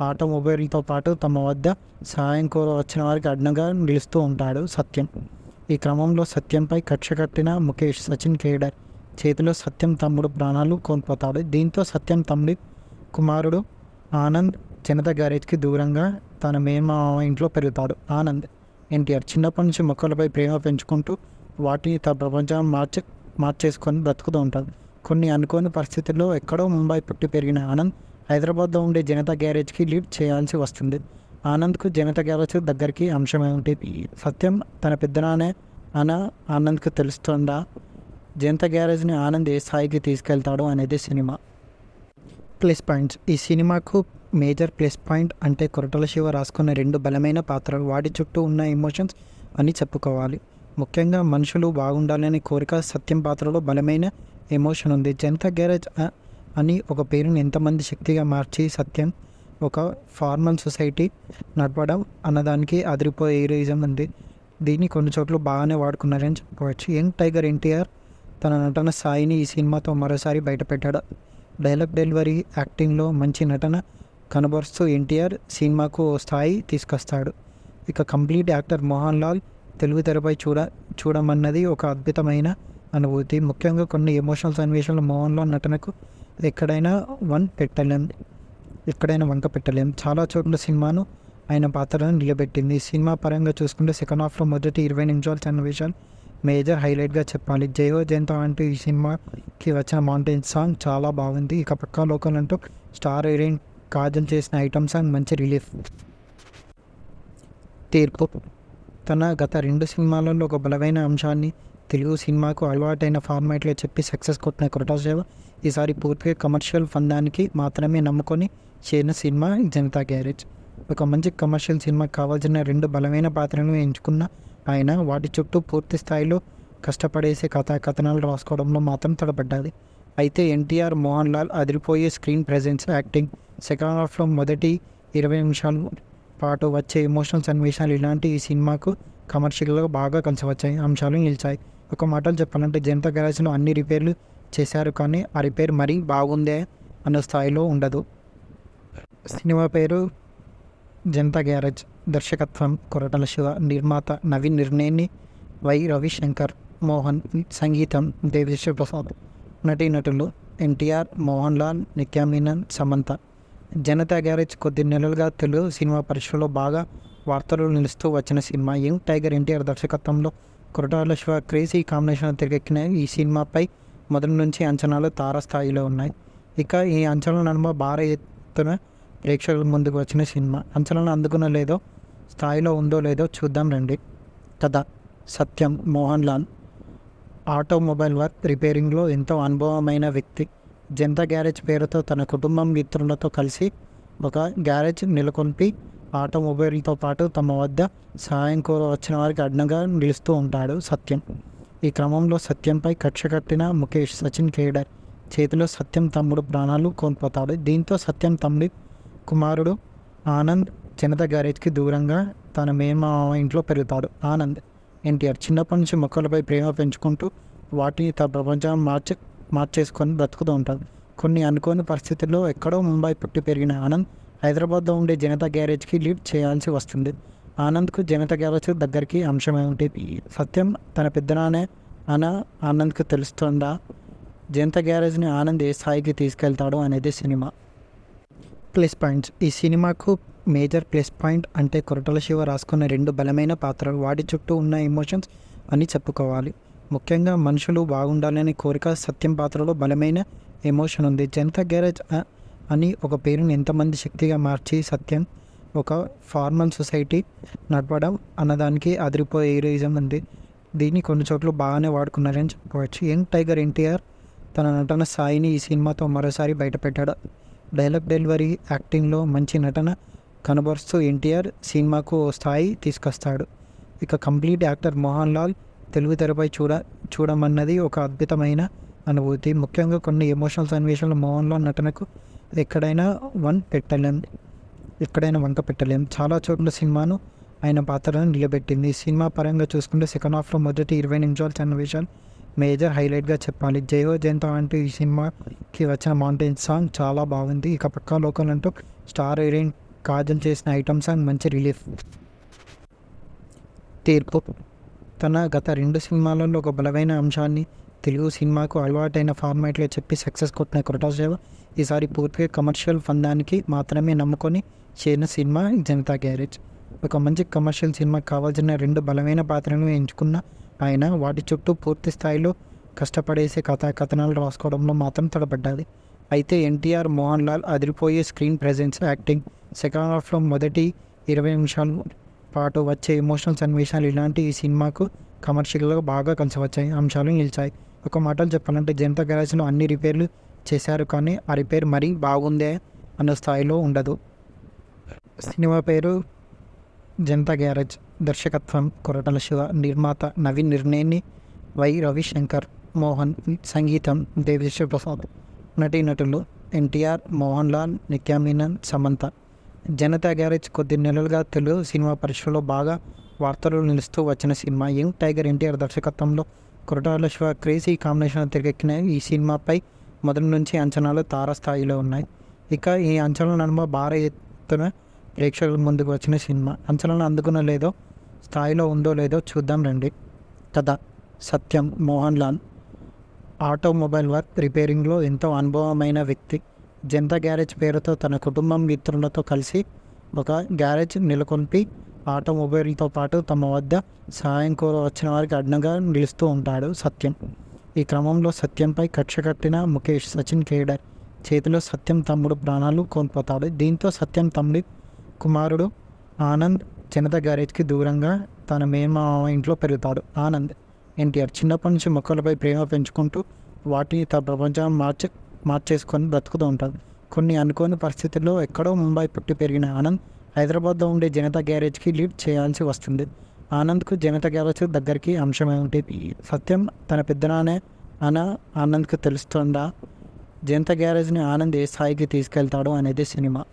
ఆటోమొబైల్తో పాటు తమ వద్ద సహాయం కోర వచ్చిన వారికి అడ్డంగా నిలుస్తూ ఉంటాడు సత్యం. ఈ క్రమంలో సత్యంపై కక్ష కట్టిన ముఖేష్ సచిన్ కేడర్ చేతిలో సత్యం తమ్ముడు ప్రాణాలు కోల్పోతాడు. దీంతో సత్యం తమ్ముడి కుమారుడు ఆనంద్ జనతా గ్యారేజ్కి దూరంగా తన మేనమామ ఇంట్లో పెరుగుతాడు. ఆనంద్ ఎన్టీఆర్ చిన్నప్పటి నుంచి మొక్కలపై ప్రేమ పెంచుకుంటూ వాటిని తన ప్రపంచం మార్చ మార్చేసుకొని బ్రతుకుతూ ఉంటాడు. కొన్ని అనుకోని పరిస్థితుల్లో ఎక్కడో ముంబై పుట్టి పెరిగిన ఆనంద్ హైదరాబాద్లో ఉండే జనతా గ్యారేజ్కి లీడ్ చేయాల్సి వస్తుంది. ఆనంద్కు జనతా గ్యారేజ్ దగ్గరికి అంశమే ఉంటుంది. సత్యం తన పెద్దనానే అన ఆనంద్కు తెలుస్తుందా? జనతా గ్యారేజ్ని ఆనంద్ ఏ స్థాయికి తీసుకెళ్తాడు అనేది సినిమా ప్లస్ పాయింట్స్. ఈ సినిమాకు మేజర్ ప్లస్ పాయింట్ అంటే కొరటాల శివ రాసుకున్న రెండు బలమైన పాత్రలు, వాటి చుట్టూ ఉన్న ఎమోషన్స్ అని చెప్పుకోవాలి. ముఖ్యంగా మనుషులు బాగుండాలనే కోరిక సత్యం పాత్రలో బలమైన ఎమోషన్ ఉంది. జనతా గ్యారేజ్ అని ఒక పేరుని ఎంతమంది శక్తిగా మార్చి సత్యం ఒక ఫార్మల్ సొసైటీ నడపడం అన్నదానికి అదిరిపోయే హీరోయిజం ఉంది. దీన్ని కొన్ని చోట్ల బాగానే వాడుకున్నారని చెప్పుకోవచ్చు. యంగ్ టైగర్ ఎన్టీఆర్ తన నటన స్థాయిని ఈ సినిమాతో మరోసారి బయటపెట్టాడు. డైలాగ్ డెలివరీ, యాక్టింగ్లో మంచి నటన కనబరుస్తూ ఎన్టీఆర్ సినిమాకు స్థాయి తీసుకొస్తాడు. ఇక కంప్లీట్ యాక్టర్ మోహన్ లాల్ తెలుగు తెరపై చూడ చూడమన్నది ఒక అద్భుతమైన అనుభూతి. ముఖ్యంగా కొన్ని ఎమోషనల్ సన్నివేశాలు మోహన్ లాల్ నటనకు ఎక్కడైనా వన్ పెట్టలేం ఎక్కడైనా వంక పెట్టలేం. చాలా చోట్ల సినిమాను ఆయన పాత్రను నిలబెట్టింది. సినిమా పరంగా చూసుకుంటే సెకండ్ హాఫ్లో మొదటి ఇరవై నిమిషాల సన్నివేశాలు మేజర్ హైలైట్గా చెప్పాలి. జయో జయంతో అంటూ ఈ సినిమాకి వచ్చిన మౌంటైన్ సాంగ్ చాలా బాగుంది. ఇక పక్కా లోకల్ అంటూ స్టార్ హీరోయిన్ కాజల్ చేసిన ఐటమ్ సాంగ్ మంచి రిలీఫ్. తీర్పు తన గత రెండు సినిమాలలో ఒక బలమైన అంశాన్ని తెలుగు సినిమాకు అలవాటైన ఫార్మాట్లో చెప్పి సక్సెస్ కొట్టిన కొరటాల శివ ఈసారి పూర్తిగా కమర్షియల్ ఫందానికి మాత్రమే నమ్ముకొని చేరిన సినిమా జనతా గ్యారేజ్. ఒక మంచి కమర్షియల్ సినిమాకి కావాల్సిన రెండు బలమైన పాత్రలను ఎంచుకున్న ఆయన వాటి చుట్టూ పూర్తి స్థాయిలో కష్టపడేసే కథా కథనాలు రాసుకోవడంలో మాత్రం తడబడ్డాది. అయితే ఎన్టీఆర్, మోహన్ లాల్ అదిరిపోయే స్క్రీన్ ప్రెజెన్స్, యాక్టింగ్, సెకండ్ హాఫ్లో మొదటి ఇరవై నిమిషాల పాటు వచ్చే ఎమోషనల్ సన్నివేశాలు ఇలాంటి ఈ సినిమాకు కమర్షియల్గా బాగా కలిసి వచ్చాయి అంశాలు నిలిచాయి. ఒక మాటలు చెప్పాలంటే జనతా గ్యారేజ్లో అన్ని రిపేర్లు చేశారు, కానీ ఆ రిపేర్ మరీ బాగుందే అన్న స్థాయిలో ఉండదు. సినిమా పేరు జనతా గ్యారేజ్. దర్శకత్వం కొరటాల శివ, నిర్మాత నవీన్ నిర్నేని, వై రవిశంకర్, మోహన్, సంగీతం దేవిశ్రీ ప్రసాద్, నటీనటులు ఎన్టీఆర్, మోహన్ లాల్, నిత్యా మీనన్, సమంత. జనతా గ్యారేజ్ కొద్ది నెలలుగా తెలుగు సినిమా పరిశ్రమలో బాగా వార్తలు నిలుస్తూ వచ్చిన సినిమా. యంగ్ టైగర్ ఎన్టీఆర్ దర్శకత్వంలో కొరటాల శివ క్రేజీ కాంబినేషన్ తిరిగెక్కిన ఈ సినిమాపై మొదటి నుంచి అంచనాలు తారస్థాయిలో ఉన్నాయి. ఇక ఈ అంచనాల నడుమ భారీ ఎత్తున ప్రేక్షకుల ముందుకు వచ్చిన సినిమా అంచనాలను అందుకున్న లేదో స్థాయిలో ఉందో లేదో చూద్దాం రండి. కథ సత్యం మోహన్ లాల్ ఆటోమొబైల్ వర్క్ రిపేరింగ్లో ఎంతో అనుభవమైన వ్యక్తి. జనతా గ్యారేజ్ పేరుతో తన కుటుంబం మిత్రులతో కలిసి ఒక గ్యారేజ్ నెలకొల్పి ఆటోమొబైల్తో పాటు తమ వద్ద సహాయం కోర వచ్చిన వారికి అడ్డంగా నిలుస్తూ ఉంటాడు సత్యం. ఈ క్రమంలో సత్యంపై కక్ష కట్టిన ముఖేష్ సచిన్ కేడర్ చేతిలో సత్యం తమ్ముడు ప్రాణాలు కోల్పోతాడు. దీంతో సత్యం తమ్ముడి కుమారుడు ఆనంద్ జనతా గ్యారేజ్కి దూరంగా తన మేనమామ ఇంట్లో పెరుగుతాడు. ఆనంద్ ఎన్టీఆర్ చిన్నప్పటి నుంచి మొక్కలపై ప్రేమ పెంచుకుంటూ వాటిని తన ప్రపంచం మార్చ మార్చేసుకొని బ్రతుకుతూ ఉంటాడు. కొన్ని అనుకోని పరిస్థితుల్లో ఎక్కడో ముంబై పుట్టి పెరిగిన ఆనంద్ హైదరాబాద్లో ఉండే జనతా గ్యారేజ్కి లీడ్ చేయాల్సి వస్తుంది. ఆనంద్కు జనతా గ్యారేజ్ దగ్గరికి అంశమే ఉంటుంది. సత్యం తన పెద్దనానే అన ఆనంద్కు తెలుస్తుందా? జనతా గ్యారేజ్ని ఆనంద్ ఏ స్థాయికి తీసుకెళ్తాడు అనేది సినిమా ప్లస్ పాయింట్స్. ఈ సినిమాకు మేజర్ ప్లస్ పాయింట్ అంటే కొరటాల శివ రాసుకున్న రెండు బలమైన పాత్రలు, వాటి చుట్టూ ఉన్న ఎమోషన్స్ అని చెప్పుకోవాలి. ముఖ్యంగా మనుషులు బాగుండాలనే కోరిక సత్యం పాత్రలో బలమైన ఎమోషన్ ఉంది. జనతా గ్యారేజ్ అని ఒక పేరుని ఎంతమంది శక్తిగా మార్చి సత్యం ఒక ఫార్మల్ సొసైటీ నడపడం అన్నదానికి అదిరిపోయే హీరోయిజం ఉంది. దీన్ని కొన్ని చోట్ల బాగానే వాడుకున్నారని చెప్పుకోవచ్చు. యంగ్ టైగర్ ఎన్టీఆర్ తన నటన స్థాయిని ఈ సినిమాతో మరోసారి బయటపెట్టాడు. డైలాగ్ డెలివరీ, యాక్టింగ్లో మంచి నటన కనబరుస్తూ ఎన్టీఆర్ సినిమాకు స్థాయి తీసుకొస్తాడు. ఇక కంప్లీట్ యాక్టర్ మోహన్ లాల్ తెలుగు తెరపై చూడ చూడమన్నది ఒక అద్భుతమైన అనుభూతి. ముఖ్యంగా కొన్ని ఎమోషనల్ సన్నివేశాలు మోహన్ లాల్ నటనకు ఎక్కడైనా వన్ పెట్టలేం ఎక్కడైనా వంక పెట్టలేం. చాలా చోట్ల సినిమాను ఆయన పాత్రను నిలబెట్టింది. సినిమా పరంగా చూసుకుంటే సెకండ్ హాఫ్లో మొదటి ఇరవై నిమిషాల సన్నివేశాలు మేజర్ హైలైట్గా చెప్పాలి. జయో జయంతో అంటూ ఈ సినిమాకి వచ్చిన మౌంటైన్ సాంగ్ చాలా బాగుంది. ఇక పక్కా లోకల్ అంటూ స్టార్ హీరోయిన్ కాజల్ చేసిన ఐటమ్ సాంగ్ మంచి రిలీఫ్. తీర్పు. తన గత రెండు సినిమాలలో ఒక బలమైన అంశాన్ని తెలుగు సినిమాకు అలవాటైన ఫార్మాట్లో చెప్పి సక్సెస్ కొట్టిన కొరటాల శివ ఈసారి పూర్తిగా కమర్షియల్ ఫందానికి మాత్రమే నమ్ముకొని చేరిన సినిమా జనతా గ్యారేజ్. ఒక మంచి కమర్షియల్ సినిమాకి కావాల్సిన రెండు బలమైన పాత్రలను ఎంచుకున్న ఆయన వాటి చుట్టూ పూర్తి స్థాయిలో కష్టపడేసే కథా కథనాలు రాసుకోవడంలో మాత్రం తడబడ్డాది. అయితే ఎన్టీఆర్, మోహన్ లాల్ అదిరిపోయే స్క్రీన్ ప్రెజెన్స్, యాక్టింగ్, సెకండ్ హాఫ్లో మొదటి ఇరవై నిమిషాల పాటు వచ్చే ఎమోషనల్ సన్నివేశాలు ఇలాంటి ఈ సినిమాకు కమర్షియల్గా బాగా కలిసి వచ్చాయి అంశాలు నిలిచాయి. ఒక మాటలు చెప్పాలంటే జనతా గ్యారేజ్లో అన్ని రిపేర్లు చేశారు, కానీ ఆ రిపేర్ మరీ బాగుందే అన్న స్థాయిలో ఉండదు. సినిమా పేరు జనతా గ్యారేజ్. దర్శకత్వం కొరటాల శివ, నిర్మాత నవీన్ నిర్నేని, వై రవిశంకర్, మోహన్, సంగీతం దేవిశ్రీ ప్రసాద్. నటీనటులు ఎన్టీఆర్, మోహన్ లాల్, నిత్యా మీనన్, సమంత. జనతా గ్యారేజ్ కొద్ది నెలలుగా తెలుగు సినిమా పరిశ్రమలో బాగా వార్తలు నిలుస్తూ వచ్చిన సినిమా. యంగ్ టైగర్ ఎన్టీఆర్ దర్శకత్వంలో కొరటాల శివ క్రేజీ కాంబినేషన్ తెరకెక్కిన ఈ సినిమాపై మొదటి నుంచి అంచనాలు తారాస్థాయిలో ఉన్నాయి. ఇక ఈ అంచనాల నడుమ భారీ ఎత్తున ప్రేక్షకుల ముందుకు వచ్చిన సినిమా అంచనాలను అందుకున్న లేదో స్థాయిలో ఉందో లేదో చూద్దాం రండి. కథ. సత్యం మోహన్ లాల్ ఆటోమొబైల్ వర్క్ రిపేరింగ్లో ఎంతో అనుభవమైన వ్యక్తి. జనతా గ్యారేజ్ పేరుతో తన కుటుంబం మిత్రులతో కలిసి ఒక గ్యారేజ్ నెలకొల్పి ఆటోమొబైల్తో పాటు తమ వద్ద సహాయం కోర వచ్చిన వారికి అడ్డంగా నిలుస్తూ ఉంటాడు సత్యం. ఈ క్రమంలో సత్యంపై కక్ష కట్టిన ముఖేష్, సచిన్ కేడర్ చేతిలో సత్యం తమ్ముడు ప్రాణాలు కోల్పోతాడు. దీంతో సత్యం తమ్ముడి కుమారుడు ఆనంద్ జనతా గ్యారేజ్కి దూరంగా తన మేనమామ ఇంట్లో పెరుగుతాడు. ఆనంద్ ఎన్టీఆర్ చిన్నప్పటి నుంచి మొక్కలపై ప్రేమ పెంచుకుంటూ వాటిని తన ప్రపంచం మార్చి మార్చేసుకొని బ్రతుకుతూ ఉంటాడు. కొన్ని అనుకోని పరిస్థితుల్లో ఎక్కడో ముంబై పుట్టి పెరిగిన ఆనంద్ హైదరాబాద్లో ఉండే జనతా గ్యారేజ్కి లీడ్ చేయాల్సి వస్తుంది. ఆనంద్కు జనతా గ్యారేజ్ దగ్గరికి అంశమే ఉంటుంది. సత్యం తన పెద్దనానే అన ఆనంద్కు తెలుస్తుందా? జనతా గ్యారేజ్ని ఆనంద్ ఏ స్థాయికి తీసుకెళ్తాడో అనేది సినిమా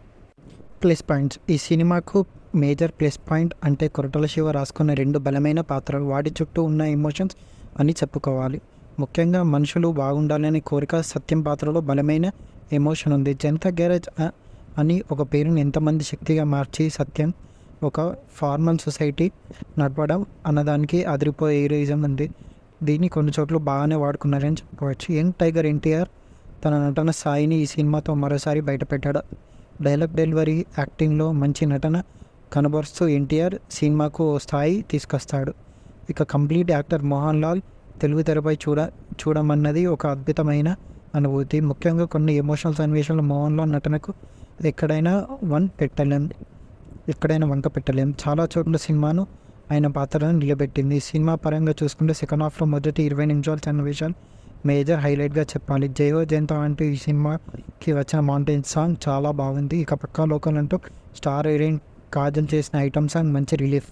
ప్లస్ పాయింట్స్. ఈ సినిమాకు మేజర్ ప్లస్ పాయింట్ అంటే కొరటాల శివ రాసుకున్న రెండు బలమైన పాత్రలు, వాటి చుట్టూ ఉన్న ఎమోషన్స్ అని చెప్పుకోవాలి. ముఖ్యంగా మనుషులు బాగుండాలనే కోరిక సత్యం పాత్రలో బలమైన ఎమోషన్ ఉంది. జనతా గ్యారేజ్ అని ఒక పేరుని ఎంతమంది శక్తిగా మార్చి సత్యం ఒక ఫార్మల్ సొసైటీ నడపడం అన్నదానికి అదిరిపోయే హీరోయిజం ఉంది. దీన్ని కొన్ని చోట్ల బాగానే వాడుకున్నారని చెప్పుకోవచ్చు. యంగ్ టైగర్ ఎన్టీఆర్ తన నటన స్థాయిని ఈ సినిమాతో మరోసారి బయటపెట్టాడు. డైలాగ్ డెలివరీ, యాక్టింగ్లో మంచి నటన కనబరుస్తూ ఎన్టీఆర్ సినిమాకు ఓ స్థాయి తీసుకొస్తాడు. ఇక కంప్లీట్ యాక్టర్ మోహన్ లాల్ తెలుగు తెరపై చూడ చూడమన్నది ఒక అద్భుతమైన అనుభూతి. ముఖ్యంగా కొన్ని ఎమోషనల్ సన్నివేశాలు మోహన్ లాల్ నటనకు ఎక్కడైనా వన్ పెట్టలేం ఎక్కడైనా వంక పెట్టలేం. చాలా చోట్ల సినిమాను ఆయన పాత్రలను నిలబెట్టింది. సినిమా పరంగా చూసుకుంటే సెకండ్ హాఫ్లో మొదటి ఇరవై నిమిషాల సన్నివేశాలు మేజర్ హైలైట్గా చెప్పాలి. జయో జయంతో అంటూ ఈ సినిమాకి వచ్చిన మౌంటైన్ సాంగ్ చాలా బాగుంది. ఇక పక్కా లోకల్ అంటూ స్టార్ హీరోయిన్ కాజల్ చేసిన ఐటమ్ సాంగ్ మంచి రిలీఫ్.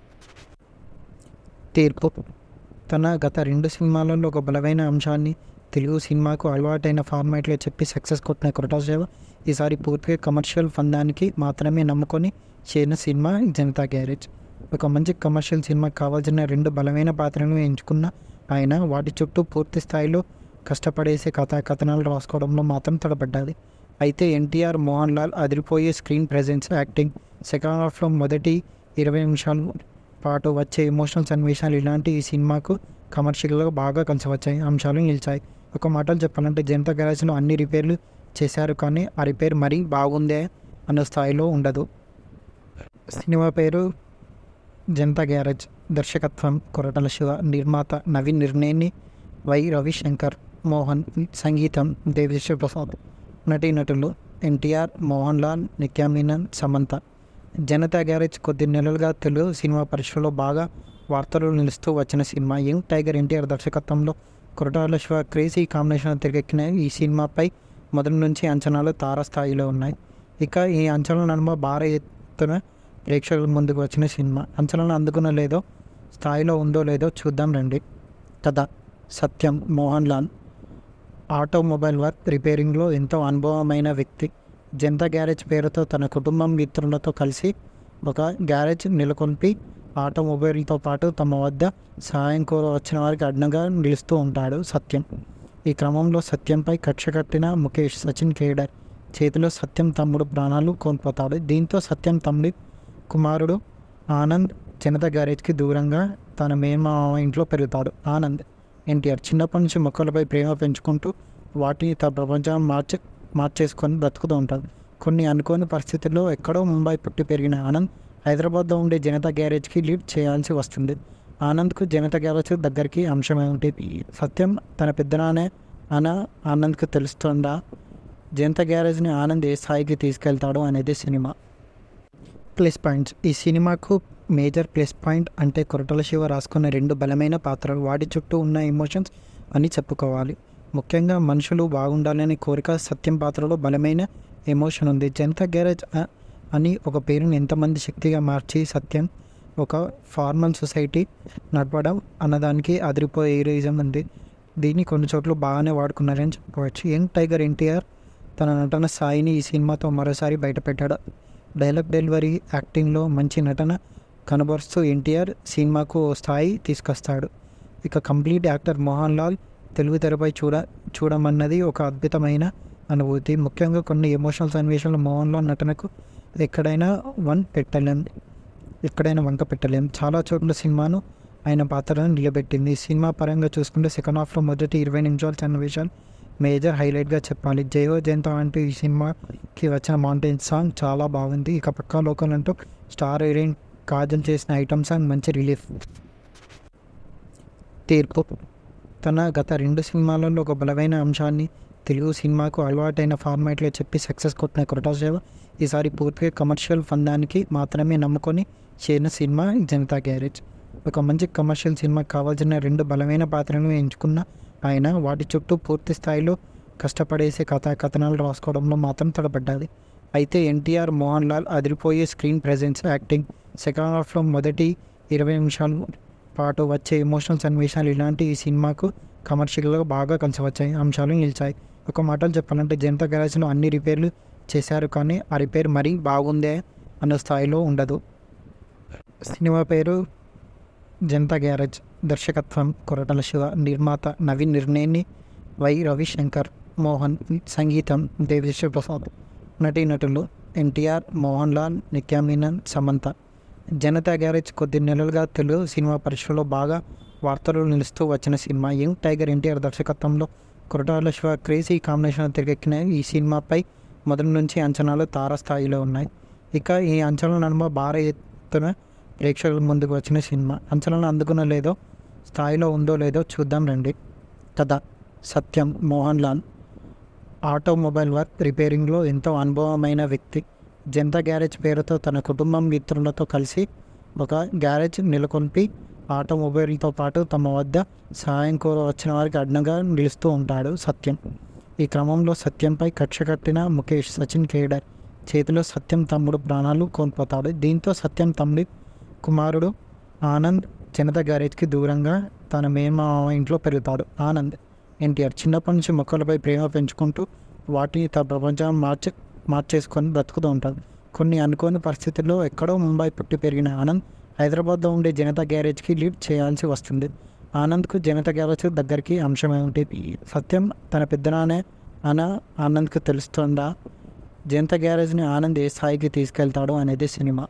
తీర్పు. తన గత రెండు సినిమాలలో ఒక బలమైన అంశాన్ని తెలుగు సినిమాకు అలవాటైన ఫార్మాట్లో చెప్పి సక్సెస్ కొట్టిన కొరటాల శివ ఈసారి పూర్తిగా కమర్షియల్ ఫందానికి మాత్రమే నమ్ముకొని చేరిన సినిమా జనతా గ్యారేజ్. ఒక మంచి కమర్షియల్ సినిమాకి కావాల్సిన రెండు బలమైన పాత్రలను ఎంచుకున్న ఆయన వాటి చుట్టూ పూర్తి స్థాయిలో కష్టపడేసే కథా కథనాలు రాసుకోవడంలో మాత్రం తడబడ్డాది. అయితే ఎన్టీఆర్, మోహన్ లాల్ అదిరిపోయే స్క్రీన్ ప్రెజెన్స్, యాక్టింగ్, సెకండ్ హాఫ్లో మొదటి ఇరవై నిమిషాల పాటు వచ్చే ఎమోషనల్ సన్నివేశాలు ఇలాంటి ఈ సినిమాకు కమర్షియల్గా బాగా కలిసి వచ్చాయి అంశాలు నిలిచాయి. ఒక మాటలు చెప్పాలంటే జనతా గ్యారేజ్లో అన్ని రిపేర్లు చేశారు, కానీ ఆ రిపేర్ మరీ బాగుందే అన్న స్థాయిలో ఉండదు. సినిమా పేరు జనతా గ్యారేజ్. దర్శకత్వం కొరటాల శివ, నిర్మాత నవీన్ నిర్నేని, వై రవిశంకర్, మోహన్, సంగీతం దేవిశ్రీ ప్రసాద్. నటీనటులు ఎన్టీఆర్, మోహన్ లాల్, నిత్యా మీనన్, సమంత. జనతా గ్యారేజ్ కొద్ది నెలలుగా తెలుగు సినిమా పరిశ్రమలో బాగా వార్తలు నిలుస్తూ వచ్చిన సినిమా. యంగ్ టైగర్ ఎన్టీఆర్ దర్శకత్వంలో కొరటాల శివ క్రేజీ కాంబినేషన్ తెరకెక్కిన ఈ సినిమాపై మొదటి నుంచి అంచనాలు తారాస్థాయిలో ఉన్నాయి. ఇక ఈ అంచనాల నడుమ భారీ ఎత్తున ప్రేక్షకుల ముందుకు వచ్చిన సినిమా అంచనాలను అందుకున్న లేదో స్థాయిలో ఉందో లేదో చూద్దాం రండి. కథ. సత్యం మోహన్ లాల్ ఆటోమొబైల్ వర్క్ రిపేరింగ్లో ఎంతో అనుభవమైన వ్యక్తి. జనతా గ్యారేజ్ పేరుతో తన కుటుంబం మిత్రులతో కలిసి ఒక గ్యారేజ్ నెలకొల్పి ఆటోమొబైల్తో పాటు తమ వద్ద సహాయం కోర వచ్చిన వారికి అడ్డంగా నిలుస్తూ ఉంటాడు సత్యం. ఈ క్రమంలో సత్యంపై కక్ష కట్టిన ముఖేష్, సచిన్ కేడర్ చేతిలో సత్యం తమ్ముడు ప్రాణాలు కోల్పోతాడు. దీంతో సత్యం తమ్ముడి కుమారుడు ఆనంద్ జనత గ్యారేజ్కి దూరంగా తన మేనమామ ఇంట్లో పెరుగుతాడు. ఆనంద్ ఎన్టీఆర్ చిన్నప్పటి నుంచి మొక్కలపై ప్రేమ పెంచుకుంటూ వాటిని తన ప్రపంచం మార్చే మార్చేసుకొని బ్రతుకుతూ ఉంటాడు. కొన్ని అనుకోని పరిస్థితుల్లో ఎక్కడో ముంబై పుట్టి పెరిగిన ఆనంద్ హైదరాబాద్లో ఉండే జనతా గ్యారేజ్కి లీడ్ చేయాల్సి వస్తుంది. ఆనంద్కు జనతా గ్యారేజ్ దగ్గరికి అంశమే ఉంటుంది. సత్యం తన పెద్దనానే అన ఆనంద్కు తెలుస్తుందా? జనతా గ్యారేజ్ని ఆనంద్ ఏ స్థాయికి తీసుకెళ్తాడు అనేది సినిమా ప్లస్ పాయింట్స్. ఈ సినిమాకు మేజర్ ప్లస్ పాయింట్ అంటే కొరటాల శివ రాసుకున్న రెండు బలమైన పాత్రలు, వాటి చుట్టూ ఉన్న ఎమోషన్స్ అని చెప్పుకోవాలి. ముఖ్యంగా మనుషులు బాగుండాలనే కోరిక సత్యం పాత్రలో బలమైన ఎమోషన్ ఉంది. జనతా గ్యారేజ్ అని ఒక పేరుని ఎంతమంది శక్తిగా మార్చి సత్యం ఒక ఫార్మల్ సొసైటీ నడపడం అన్నదానికి అదిరిపోయే హీరోయిజం ఉంది. దీన్ని కొన్ని చోట్ల బాగానే వాడుకున్నారని చెప్పుకోవచ్చు. యంగ్ టైగర్ ఎన్టీఆర్ తన నటన స్థాయిని ఈ సినిమాతో మరోసారి బయటపెట్టాడు. డైలాగ్ డెలివరీ, యాక్టింగ్లో మంచి నటన కనబరుస్తూ ఎన్టీఆర్ సినిమాకు స్థాయి తీసుకొస్తాడు. ఇక కంప్లీట్ యాక్టర్ మోహన్ లాల్ తెలుగు తెరపై చూడ చూడమన్నది ఒక అద్భుతమైన అనుభూతి. ముఖ్యంగా కొన్ని ఎమోషనల్ సన్నివేశాలు మోహన్ లాల్ నటనకు ఎక్కడైనా వన్ పెట్టలేం ఎక్కడైనా వంక పెట్టలేం. చాలా చోట్ల సినిమాను ఆయన పాత్రను నిలబెట్టింది. సినిమా పరంగా చూసుకుంటే సెకండ్ హాఫ్లో మొదటి ఇరవై నిమిషాల సన్నివేశాలు మేజర్ హైలైట్గా చెప్పాలి. జయో జయంతో అంటూ ఈ సినిమాకి వచ్చిన మౌంటైన్ సాంగ్ చాలా బాగుంది. ఇక పక్కా లోకల్ అంటూ స్టార్ హీరోయిన్ కాజల్ చేసిన ఐటమ్ సాంగ్ మంచి రిలీఫ్. తీర్పు తన గత రెండు సినిమాలలో ఒక బలమైన అంశాన్ని తెలుగు సినిమాకు అలవాటైన ఫార్మాట్లో చెప్పి సక్సెస్ కొట్టిన కొరటాల శివ ఈసారి పూర్తిగా కమర్షియల్ ఫందానికి మాత్రమే నమ్ముకొని చేరిన సినిమా జనతా గ్యారేజ్. ఒక మంచి కమర్షియల్ సినిమాకి కావాల్సిన రెండు బలమైన పాత్రలను ఎంచుకున్న ఆయన వాటి చుట్టూ పూర్తి స్థాయిలో కష్టపడేసే కథా కథనాలు రాసుకోవడంలో మాత్రం తడబడ్డాది. అయితే ఎన్టీఆర్, మోహన్ లాల్ అదిరిపోయే స్క్రీన్ ప్రెజెన్స్, యాక్టింగ్, సెకండ్ హాఫ్లో మొదటి ఇరవై నిమిషాల పాటు వచ్చే ఎమోషనల్ సన్నివేశాలు ఇలాంటి ఈ సినిమాకు కమర్షియల్గా బాగా కలిసి వచ్చాయి అంశాలు నిలిచాయి. ఒక మాటలు చెప్పాలంటే జనతా గ్యారేజ్లో అన్ని రిపేర్లు చేశారు, కానీ ఆ రిపేర్ మరీ బాగుందే అన్న స్థాయిలో ఉండదు. సినిమా పేరు జనతా గ్యారేజ్. దర్శకత్వం కొరటాల శివ, నిర్మాత నవీన్ నిర్నేని, వై రవిశంకర్, మోహన్, సంగీతం దేవిశ్రీ ప్రసాద్, నటీనటులు ఎన్టీఆర్, మోహన్ లాల్, నిత్యా మీనన్, సమంత. జనతా గ్యారేజ్ కొద్ది నెలలుగా తెలుగు సినిమా పరిశ్రమలో బాగా వార్తలు నిలుస్తూ వచ్చిన సినిమా. యంగ్ టైగర్ ఎన్టీఆర్ దర్శకత్వంలో కొరటాల శివ క్రేజీ కాంబినేషన్ తిరిగెక్కిన ఈ సినిమాపై మొదటి నుంచి అంచనాలు తారస్థాయిలో ఉన్నాయి. ఇక ఈ అంచనాల నడుమ భారీ ఎత్తున ప్రేక్షకుల ముందుకు వచ్చిన సినిమా అంచనాలను అందుకున్న లేదో స్థాయిలో ఉందో లేదో చూద్దాం రండి. కథ సత్యం మోహన్ లాల్ ఆటోమొబైల్ వర్క్ రిపేరింగ్లో ఎంతో అనుభవమైన వ్యక్తి. జనతా గ్యారేజ్ పేరుతో తన కుటుంబం మిత్రులతో కలిసి ఒక గ్యారేజ్ నెలకొల్పి ఆటోమొబైల్తో పాటు తమ వద్ద సహాయం కోర వచ్చిన వారికి అడ్డంగా నిలుస్తూ ఉంటాడు సత్యం. ఈ క్రమంలో సత్యంపై కక్ష కట్టిన ముఖేష్ సచిన్ కేడర్ చేతిలో సత్యం తమ్ముడు ప్రాణాలు కోల్పోతాడు. దీంతో సత్యం తమ్ముడి కుమారుడు ఆనంద్ జనతా గ్యారేజ్కి దూరంగా తన మేనమామ ఇంట్లో పెరుగుతాడు. ఆనంద్ ఎన్టీఆర్ చిన్నప్పటి నుంచి మొక్కలపై ప్రేమ పెంచుకుంటూ వాటిని తన ప్రపంచం మార్చే మార్చేసుకొని బ్రతుకుతూ ఉంటాడు. కొన్ని అనుకోని పరిస్థితుల్లో ఎక్కడో ముంబై పుట్టి పెరిగిన ఆనంద్ హైదరాబాద్లో ఉండే జనతా గ్యారేజ్కి లీడ్ చేయాల్సి వస్తుంది. ఆనంద్కు జనతా గ్యారేజ్ దగ్గరికి అంశమే ఉంటుంది. సత్యం తన పెద్దనానే అన ఆనంద్కు తెలుస్తుందా? జనతా గ్యారేజ్ని ఆనంద్ ఏ స్థాయికి తీసుకెళ్తాడు అనేది సినిమా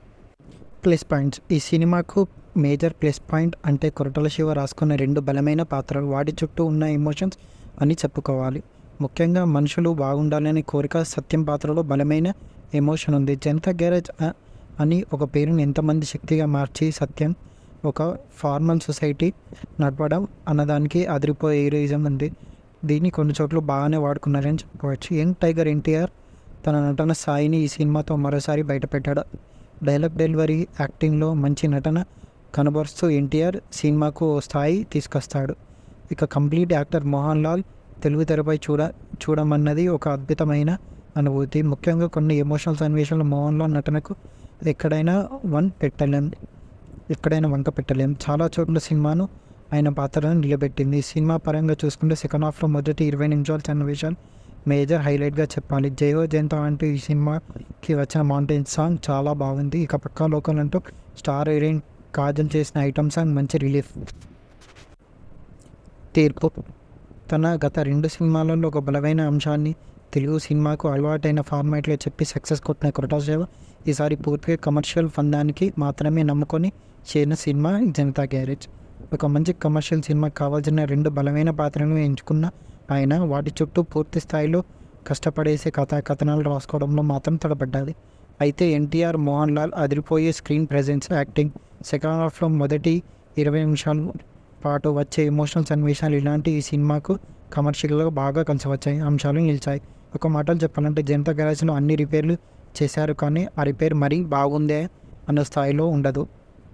ప్లస్ పాయింట్స్. ఈ సినిమాకు మేజర్ ప్లస్ పాయింట్ అంటే కొరటాల శివ రాసుకున్న రెండు బలమైన పాత్రలు, వాటి చుట్టూ ఉన్న ఎమోషన్స్ అని చెప్పుకోవాలి. ముఖ్యంగా మనుషులు బాగుండాలనే కోరిక సత్యం పాత్రలో బలమైన ఎమోషన్ ఉంది. జనతా గ్యారేజ్ అని ఒక పేరుని ఎంతమంది శక్తిగా మార్చి సత్యం ఒక ఫార్మల్ సొసైటీ నడపడం అన్నదానికి అదిరిపోయే హీరోయిజం ఉంది. దీన్ని కొన్ని చోట్ల బాగానే వాడుకున్నారని చెప్పుకోవచ్చు. యంగ్ టైగర్ ఎన్టీఆర్ తన నటన స్థాయిని ఈ సినిమాతో మరోసారి బయటపెట్టాడు. డైలాగ్ డెలివరీ, యాక్టింగ్లో మంచి నటన కనబరుస్తూ ఎన్టీఆర్ సినిమాకు స్థాయి తీసుకొస్తాడు. ఇక కంప్లీట్ యాక్టర్ మోహన్ లాల్ తెలుగు తెరపై చూడ చూడమన్నది ఒక అద్భుతమైన అనుభూతి. ముఖ్యంగా కొన్ని ఎమోషనల్ సన్నివేశాలు మోహన్ లాల్ నటనకు ఎక్కడైనా వన్ పెట్టలేం ఎక్కడైనా వంక పెట్టలేం. చాలా చోట్ల సినిమాను ఆయన పాత్రను నిలబెట్టింది. సినిమా పరంగా చూసుకుంటే సెకండ్ హాఫ్లో మొదటి ఇరవై నిమిషాల సన్నివేశాలు మేజర్ హైలైట్గా చెప్పాలి. జయో జయంతో అంటూ ఈ సినిమాకి వచ్చిన మౌంటైన్ సాంగ్ చాలా బాగుంది. ఇక పక్కా లోకల్ అంటూ స్టార్ హీరోయిన్ కాజల్ చేసిన ఐటమ్ సాంగ్ మంచి రిలీఫ్. తీర్పు తన గత రెండు సినిమాలలో ఒక బలమైన అంశాన్ని తెలుగు సినిమాకు అలవాటైన ఫార్మాట్లో చెప్పి సక్సెస్ కొట్టిన కొరటాల శివ ఈసారి పూర్తిగా కమర్షియల్ ఫందానికి మాత్రమే నమ్ముకొని చేరిన సినిమా జనతా గ్యారేజ్. ఒక మంచి కమర్షియల్ సినిమాకి కావాల్సిన రెండు బలమైన పాత్రలను ఎంచుకున్న ఆయన వాటి చుట్టూ పూర్తి స్థాయిలో కష్టపడేసే కథా కథనాలు రాసుకోవడంలో మాత్రం తడబడ్డాది. అయితే ఎన్టీఆర్, మోహన్ లాల్ అదిరిపోయే స్క్రీన్ ప్రెజెన్స్, యాక్టింగ్, సెకండ్ హాఫ్లో మొదటి ఇరవై నిమిషాల పాటు వచ్చే ఎమోషనల్ సన్నివేశాలు ఇలాంటి ఈ సినిమాకు కమర్షియల్గా బాగా కలిసి వచ్చాయి అంశాలు నిలిచాయి. ఒక మాటలు చెప్పాలంటే జనతా గ్యారేజ్లో అన్ని రిపేర్లు చేశారు, కానీ ఆ రిపేర్ మరీ బాగుందే అన్న స్థాయిలో ఉండదు.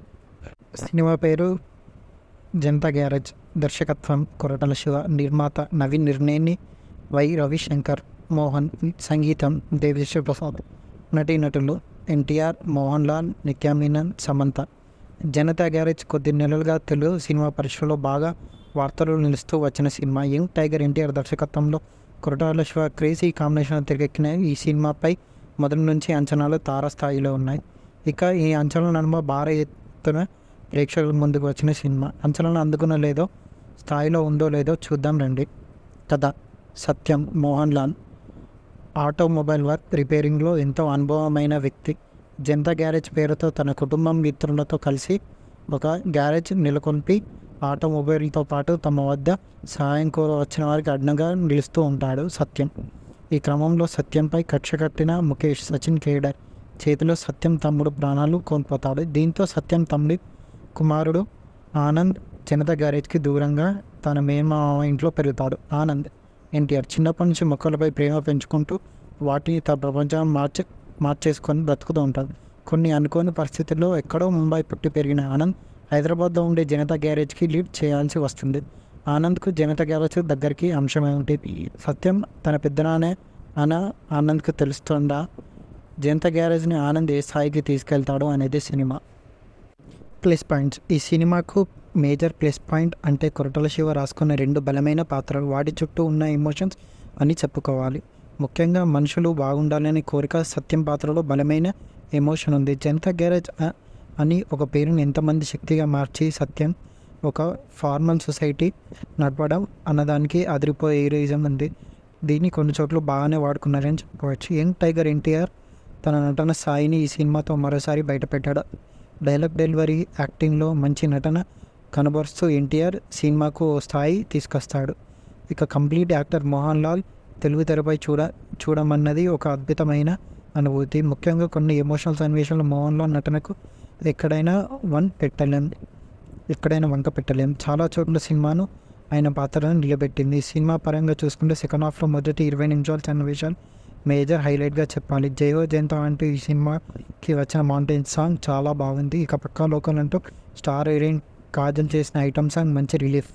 సినిమా పేరు జనతా గ్యారేజ్. దర్శకత్వం కొరటాల శివ, నిర్మాత నవీన్ నిర్నేని, వై రవిశంకర్, మోహన్, సంగీతం దేవిశ్రీ ప్రసాద్. నటీనటులు ఎన్టీఆర్, మోహన్ లాల్, నిత్యా మీనన్, సమంత. జనతా గ్యారేజ్ కొద్ది నెలలుగా తెలుగు సినిమా పరిశ్రమలో బాగా వార్తలు నిలుస్తూ వచ్చిన సినిమా. యంగ్ టైగర్ ఎన్టీఆర్ దర్శకత్వంలో కొరటాల శివ క్రేజీ కాంబినేషన్ తెరకెక్కిన ఈ సినిమాపై మొదటి నుంచి అంచనాలు తారాస్థాయిలో ఉన్నాయి. ఇక ఈ అంచనాల నడుమ భారీ ఎత్తున ప్రేక్షకుల ముందుకు వచ్చిన సినిమా అంచనాలను అందుకున్న లేదో స్థాయిలో ఉందో లేదో చూద్దాం రండి. కథ సత్యం మోహన్ లాల్ ఆటోమొబైల్ వర్క్ రిపేరింగ్లో ఎంతో అనుభవమైన వ్యక్తి. జనతా గ్యారేజ్ పేరుతో తన కుటుంబం మిత్రులతో కలిసి ఒక గ్యారేజ్ నెలకొల్పి ఆటోమొబైల్తో పాటు తమ వద్ద సహాయం కోర వచ్చిన వారికి అడ్డంగా నిలుస్తూ ఉంటాడు సత్యం. ఈ క్రమంలో సత్యంపై కక్ష కట్టిన ముఖేష్, సచిన్ కేడర్ చేతిలో సత్యం తమ్ముడు ప్రాణాలు కోల్పోతాడు. దీంతో సత్యం తమ్ముడి కుమారుడు ఆనంద్ జనతా గ్యారేజ్కి దూరంగా తన మేనమామ ఇంట్లో పెరుగుతాడు. ఆనంద్ ఎన్టీఆర్ చిన్నప్పటి నుంచి మొక్కలపై ప్రేమ పెంచుకుంటూ వాటిని తన ప్రపంచం మార్చే మార్చేసుకొని బ్రతుకుతూ ఉంటాడు. కొన్ని అనుకోని పరిస్థితుల్లో ఎక్కడో ముంబై పుట్టి పెరిగిన ఆనంద్ హైదరాబాద్లో ఉండే జనతా గ్యారేజ్కి లీడ్ చేయాల్సి వస్తుంది. ఆనంద్కు జనతా గ్యారేజ్ దగ్గరికి అంశమే ఉంటుంది. సత్యం తన పెద్దనానే అన ఆనంద్కు తెలుస్తుందా? జనతా గ్యారేజ్ని ఆనంద్ ఏ స్థాయికి తీసుకెళ్తాడు అనేది సినిమా ప్లస్ పాయింట్స్. ఈ సినిమాకు మేజర్ ప్లస్ పాయింట్ అంటే కొరటాల శివ రాసుకున్న రెండు బలమైన పాత్రలు, వాటి చుట్టూ ఉన్న ఎమోషన్స్ అని చెప్పుకోవాలి. ముఖ్యంగా మనుషులు బాగుండాలనే కోరిక సత్యం పాత్రలో బలమైన ఎమోషన్ ఉంది. జనతా గ్యారేజ్ అని ఒక పేరుని ఎంతమంది శక్తిగా మార్చి సత్యం ఒక ఫార్మల్ సొసైటీ నడపడం అన్నదానికి అదిరిపోయే హీరోయిజం ఉంది. దీన్ని కొన్ని చోట్ల బాగానే వాడుకున్నారని చెప్పుకోవచ్చు. యంగ్ టైగర్ ఎన్టీఆర్ తన నటన స్థాయిని ఈ సినిమాతో మరోసారి బయటపెట్టాడు. డైలాగ్ డెలివరీ, యాక్టింగ్లో మంచి నటన కనబరుస్తూ ఎన్టీఆర్ సినిమాకు ఓ స్థాయి తీసుకొస్తాడు. ఇక కంప్లీట్ యాక్టర్ మోహన్ లాల్ తెలుగు తెరపై చూడ చూడమన్నది ఒక అద్భుతమైన అనుభూతి. ముఖ్యంగా కొన్ని ఎమోషనల్ సన్నివేశాలు మోహన్ లాల్ నటనకు ఎక్కడైనా వన్ పెట్టలేం ఎక్కడైనా వంక పెట్టలేం. చాలా చోట్ల సినిమాను ఆయన పాత్రలను నిలబెట్టింది. సినిమా పరంగా చూసుకుంటే సెకండ్ హాఫ్లో మొదటి ఇరవై నిమిషాల సన్నివేశాలు మేజర్ హైలైట్గా చెప్పాలి. జయో జయంతో అంటూ ఈ సినిమాకి వచ్చిన మౌంటైన్ సాంగ్ చాలా బాగుంది. ఇక పక్కా లోకల్ అంటూ స్టార్ హీరోయిన్ కాజల్ చేసిన ఐటమ్ సాంగ్ మంచి రిలీఫ్.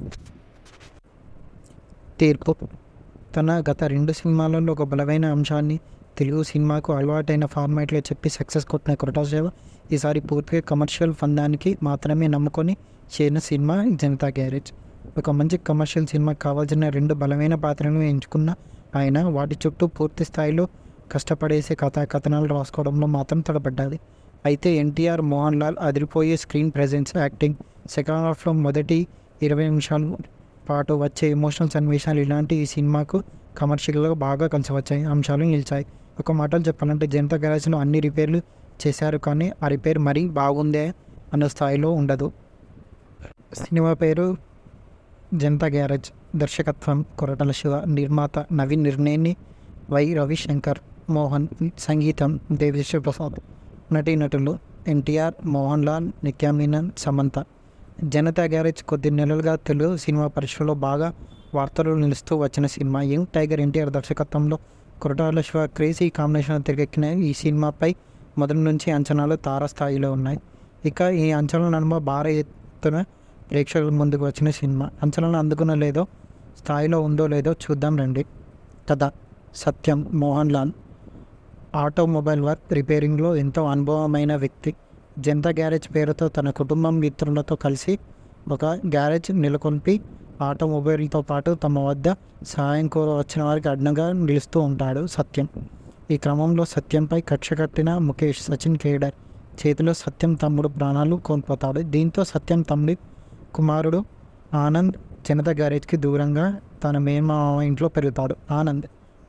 తీర్పు తన గత రెండు సినిమాలలో ఒక బలమైన అంశాన్ని తెలుగు సినిమాకు అలవాటైన ఫార్మాట్లో చెప్పి సక్సెస్ కొట్టిన కొరటాల శివ ఈసారి పూర్తిగా కమర్షియల్ ఫందానికి మాత్రమే నమ్ముకొని చేరిన సినిమా జనతా గ్యారేజ్. ఒక మంచి కమర్షియల్ సినిమాకి కావాల్సిన రెండు బలమైన పాత్రలను ఎంచుకున్న ఆయన వాటి చుట్టూ పూర్తి స్థాయిలో కష్టపడేసే కథా కథనాలు రాసుకోవడంలో మాత్రం తడబడ్డాది. అయితే ఎన్టీఆర్, మోహన్ లాల్ అదిరిపోయే స్క్రీన్ ప్రెజెన్స్, యాక్టింగ్, సెకండ్ హాఫ్లో మొదటి ఇరవై నిమిషాల పాటు వచ్చే ఎమోషనల్ సన్నివేశాలు ఇలాంటి ఈ సినిమాకు కమర్షియల్గా బాగా కలిసి వచ్చాయి అంశాలు నిలిచాయి. ఒక మాటలు చెప్పాలంటే జనతా గ్యారేజ్లో అన్ని రిపేర్లు చేశారు, కానీ ఆ రిపేర్ మరీ బాగుందే అన్న స్థాయిలో ఉండదు. సినిమా పేరు జనతా గ్యారేజ్. దర్శకత్వం కొరటాల శివ, నిర్మాత నవీన్ నిర్నేని, వై రవిశంకర్, మోహన్, సంగీతం దేవిశ్రీ ప్రసాద్. నటీనటులు ఎన్టీఆర్, మోహన్ లాల్, నిత్యా మీనన్, సమంత. జనతా గ్యారేజ్ కొద్ది నెలలుగా తెలుగు సినిమా పరిశ్రమలో బాగా వార్తలు నిలుస్తూ వచ్చిన సినిమా. యంగ్ టైగర్ ఎన్టీఆర్ దర్శకత్వంలో కొరటాల శివ క్రేజీ కాంబినేషన్ తెరకెక్కిన ఈ సినిమాపై మొదటి నుంచి అంచనాలు తారాస్థాయిలో ఉన్నాయి. ఇక ఈ అంచనాల నడుమ భారీ ఎత్తున ప్రేక్షకుల ముందుకు వచ్చిన సినిమా అంచనాలను అందుకున్న లేదో స్థాయిలో ఉందో లేదో చూద్దాం రండి. కథ సత్యం మోహన్ లాల్ ఆటోమొబైల్ వర్క్ రిపేరింగ్లో ఎంతో అనుభవమైన వ్యక్తి. జనతా గ్యారేజ్ పేరుతో తన కుటుంబం మిత్రులతో కలిసి ఒక గ్యారేజ్ నెలకొల్పి ఆటోమొబైల్తో పాటు తమ వద్ద సహాయం కోర వచ్చిన వారికి అడ్డంగా నిలుస్తూ ఉంటాడు సత్యం. ఈ క్రమంలో సత్యంపై కక్ష కట్టిన ముఖేష్, సచిన్ కేడర్ చేతిలో సత్యం తమ్ముడు ప్రాణాలు కోల్పోతాడు. దీంతో సత్యం తమ్ముడి కుమారుడు ఆనంద్ జనతా గ్యారేజ్కి దూరంగా తన మేనమామ ఇంట్లో పెరుగుతాడు. ఆనంద్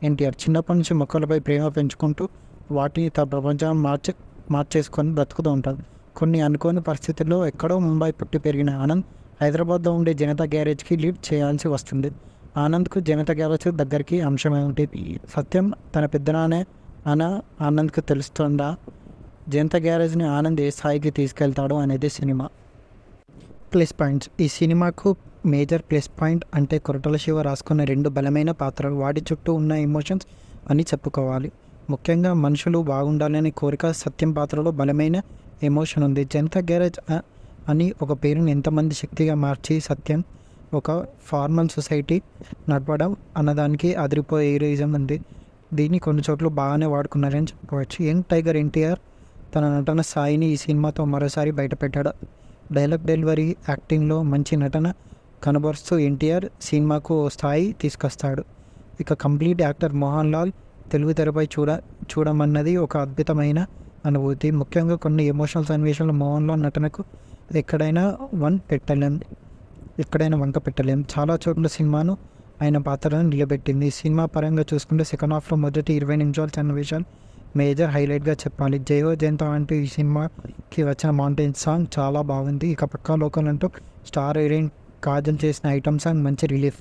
ఎన్టీఆర్ చిన్నప్పటి నుంచి మొక్కలపై ప్రేమ పెంచుకుంటూ వాటిని తన ప్రపంచం మార్చే మార్చేసుకొని బ్రతుకుతూ ఉంటాడు. కొన్ని అనుకోని పరిస్థితుల్లో ఎక్కడో ముంబై పుట్టి పెరిగిన ఆనంద్ హైదరాబాద్లో ఉండే జనతా గ్యారేజ్కి లీడ్ చేయాల్సి వస్తుంది. ఆనంద్కు జనతా గ్యారేజ్ దగ్గరికి అంశమే ఉంటుంది. సత్యం తన పెద్దనానే అన ఆనంద్కు తెలుస్తుందా? జనతా గ్యారేజ్ని ఆనంద్ ఏ స్థాయికి తీసుకెళ్తాడు అనేది సినిమా ప్లస్ పాయింట్స్. ఈ సినిమాకు మేజర్ ప్లస్ పాయింట్ అంటే కొరటాల శివ రాసుకున్న రెండు బలమైన పాత్రలు, వాటి చుట్టూ ఉన్న ఎమోషన్స్ అని చెప్పుకోవాలి. ముఖ్యంగా మనుషులు బాగుండాలనే కోరిక సత్యం పాత్రలో బలమైన ఎమోషన్ ఉంది. జనతా గ్యారేజ్ అని ఒక పేరుని ఎంతమంది శక్తిగా మార్చి సత్యం ఒక ఫార్మల్ సొసైటీ నడపడం అన్నదానికి అదిరిపోయే హీరోయిజం ఉంది. దీన్ని కొన్ని చోట్ల బాగానే వాడుకున్నారని చెప్పుకోవచ్చు. యంగ్ టైగర్ ఎన్టీఆర్ తన నటన స్థాయిని ఈ సినిమాతో మరోసారి బయటపెట్టాడు. డైలాగ్ డెలివరీ, యాక్టింగ్లో మంచి నటన కనబరుస్తూ ఎన్టీఆర్ సినిమాకు స్థాయి తీసుకొస్తాడు. ఇక కంప్లీట్ యాక్టర్ మోహన్ లాల్ తెలుగు తెరపై చూడ చూడమన్నది ఒక అద్భుతమైన అనుభూతి. ముఖ్యంగా కొన్ని ఎమోషనల్ సన్నివేశాలు మోహన్ లాల్ నటనకు ఎక్కడైనా వన్ పెట్టలేం ఎక్కడైనా వంక పెట్టలేం. చాలా చోట్ల సినిమాను ఆయన పాత్రను నిలబెట్టింది. సినిమా పరంగా చూసుకుంటే సెకండ్ హాఫ్లో మొదటి ఇరవై నిమిషాల సన్నివేశాలు మేజర్ హైలైట్గా చెప్పాలి. జయో జయంతో అంటూ ఈ సినిమాకి వచ్చిన మౌంటైన్ సాంగ్ చాలా బాగుంది. ఇక పక్కా లోకల్ అంటూ స్టార్ హీరోయిన్ కాజల్ చేసిన ఐటమ్ సాంగ్ మంచి రిలీఫ్.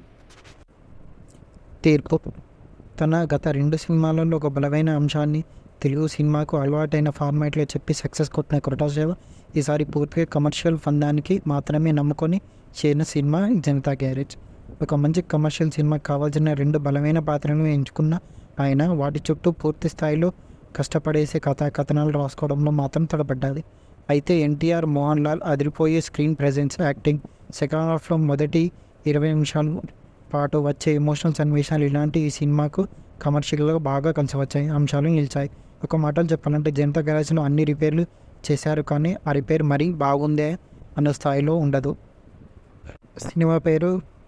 తీర్పు తన గత రెండు సినిమాలలో ఒక బలమైన అంశాన్ని తెలుగు సినిమాకు అలవాటైన ఫార్మాట్లో చెప్పి సక్సెస్ కొట్టిన కొరటాల శివ ఈసారి పూర్తిగా కమర్షియల్ ఫందానికి మాత్రమే నమ్ముకొని చేరిన సినిమా జనతా గ్యారేజ్. ఒక మంచి కమర్షియల్ సినిమాకి కావాల్సిన రెండు బలమైన పాత్రలను ఎంచుకున్న ఆయన వాటి చుట్టూ పూర్తి స్థాయిలో కష్టపడేసే కథా కథనాలు రాసుకోవడంలో మాత్రం తడబడ్డాది. అయితే ఎన్టీఆర్, మోహన్ లాల్ అదిరిపోయే స్క్రీన్ ప్రెజెన్స్, యాక్టింగ్, సెకండ్ హాఫ్లో మొదటి ఇరవై నిమిషాల పాటు వచ్చే ఎమోషనల్ సన్నివేశాలు ఇలాంటి ఈ సినిమాకు కమర్షియల్గా బాగా కలిసి వచ్చాయి అంశాలు నిలిచాయి. ఒక మాటలు చెప్పాలంటే జనతా గ్యారేజ్లో అన్ని రిపేర్లు చేశారు, కానీ ఆ రిపేర్ మరీ బాగుందే అన్న స్థాయిలో ఉండదు. సినిమా పేరు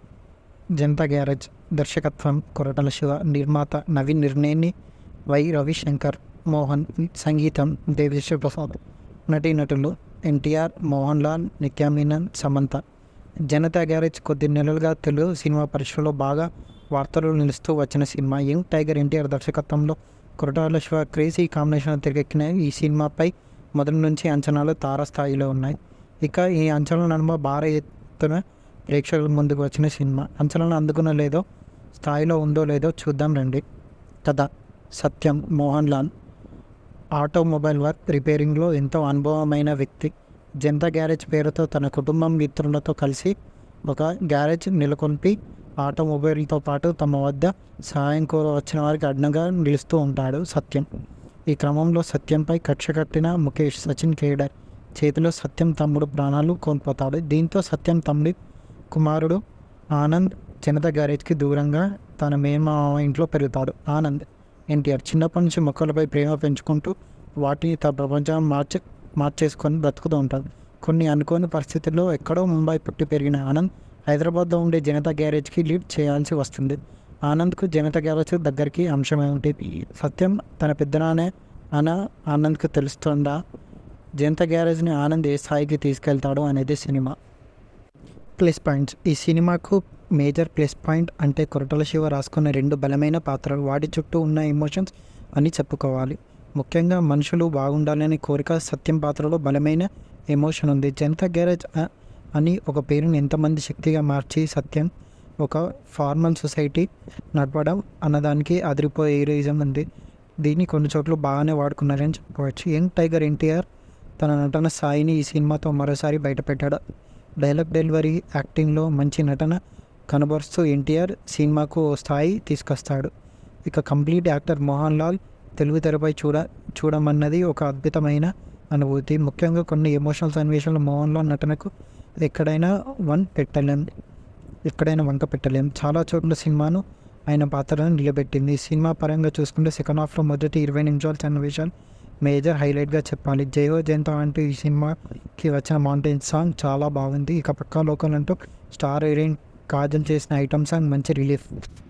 జనతా గ్యారేజ్. దర్శకత్వం కొరటాల శివ, నిర్మాత నవీన్ నిర్నేని, వై రవిశంకర్, మోహన్, సంగీతం దేవిశ్రీ ప్రసాద్, నటీనటులు ఎన్టీఆర్, మోహన్ లాల్, నిత్యా మీనన్, సమంత. జనతా గ్యారేజ్ కొద్ది నెలలుగా తెలుగు సినిమా పరిశ్రమలో బాగా వార్తలు నిలుస్తూ వచ్చిన సినిమా. యంగ్ టైగర్ ఎన్టీఆర్ దర్శకత్వంలో కొరటాల శివ క్రేజీ కాంబినేషన్ తిరిగెక్కిన ఈ సినిమాపై మొదటి నుంచి అంచనాలు తారస్థాయిలో ఉన్నాయి. ఇక ఈ అంచనాల నడుమ భారీ ఎత్తున ప్రేక్షకుల ముందుకు వచ్చిన సినిమా అంచనాలను అందుకున్న లేదో స్థాయిలో ఉందో లేదో చూద్దాం రండి. కథ సత్యం మోహన్ లాల్ ఆటోమొబైల్ వర్క్ రిపేరింగ్లో ఎంతో అనుభవమైన వ్యక్తి. జనతా గ్యారేజ్ పేరుతో తన కుటుంబం మిత్రులతో కలిసి ఒక గ్యారేజ్ నెలకొల్పి ఆటోమొబైల్తో పాటు తమ వద్ద సహాయం కోర వచ్చిన వారికి అడ్డంగా నిలుస్తూ ఉంటాడు సత్యం. ఈ క్రమంలో సత్యంపై కక్ష కట్టిన ముఖేష్, సచిన్ కేడర్ చేతిలో సత్యం తమ్ముడు ప్రాణాలు కోల్పోతాడు. దీంతో సత్యం తమ్ముడి కుమారుడు ఆనంద్ జనతా గ్యారేజ్కి దూరంగా తన మేనమామ ఇంట్లో పెరుగుతాడు. ఆనంద్ ఎన్టీఆర్ చిన్నప్పటి నుంచి మొక్కలపై ప్రేమ పెంచుకుంటూ వాటిని తన ప్రపంచం మార్చే మార్చేసుకొని బ్రతుకుతూ ఉంటాడు. కొన్ని అనుకోని పరిస్థితుల్లో ఎక్కడో ముంబై పుట్టి పెరిగిన ఆనంద్ హైదరాబాద్లో ఉండే జనతా గ్యారేజ్కి లీడ్ చేయాల్సి వస్తుంది. ఆనంద్కు జనతా గ్యారేజ్ దగ్గరికి అంశమే ఉంటుంది. సత్యం తన పెద్దనానే అన ఆనంద్కు తెలుస్తుందా? జనతా గ్యారేజ్ని ఆనంద్ ఏ స్థాయికి తీసుకెళ్తాడు అనేది సినిమా ప్లస్ పాయింట్స్. ఈ సినిమాకు మేజర్ ప్లస్ పాయింట్ అంటే కొరటాల శివ రాసుకున్న రెండు బలమైన పాత్రలు, వాటి చుట్టూ ఉన్న ఎమోషన్స్ అని చెప్పుకోవాలి. ముఖ్యంగా మనుషులు బాగుండాలనే కోరిక సత్యం పాత్రలో బలమైన ఎమోషన్ ఉంది. జనతా గ్యారేజ్ అని ఒక పేరుని ఎంతమంది శక్తిగా మార్చి సత్యం ఒక ఫార్మల్ సొసైటీ నడపడం అన్నదానికి అదిరిపోయే హీరోయిజం ఉంది. దీన్ని కొన్ని చోట్ల బాగానే వాడుకున్నారని చెప్పుకోవచ్చు. యంగ్ టైగర్ ఎన్టీఆర్ తన నటన స్థాయిని ఈ సినిమాతో మరోసారి బయటపెట్టాడు. డైలాగ్ డెలివరీ, యాక్టింగ్లో మంచి నటన కనబరుస్తూ ఎన్టీఆర్ సినిమాకు స్థాయి తీసుకొస్తాడు. ఇక కంప్లీట్ యాక్టర్ మోహన్ లాల్ తెలుగు తెరపై చూడ చూడమన్నది ఒక అద్భుతమైన అనుభూతి. ముఖ్యంగా కొన్ని ఎమోషనల్ సన్నివేశాలు మోహన్ లాల్ నటనకు ఎక్కడైనా వన్ పెట్టలేం ఎక్కడైనా వంక పెట్టలేం. చాలా చోట్ల సినిమాను ఆయన పాత్రను నిలబెట్టింది. సినిమా పరంగా చూసుకుంటే సెకండ్ హాఫ్లో మొదటి ఇరవై నిమిషాల సన్నివేశాలు మేజర్ హైలైట్గా చెప్పాలి. జయో జయంతో అంటూ ఈ సినిమాకి వచ్చిన మౌంటైన్ సాంగ్ చాలా బాగుంది. ఇక పక్కా లోకల్ అంటూ స్టార్ హీరోయిన్ కాజల్ చేసిన ఐటమ్ సాంగ్ మంచి రిలీఫ్.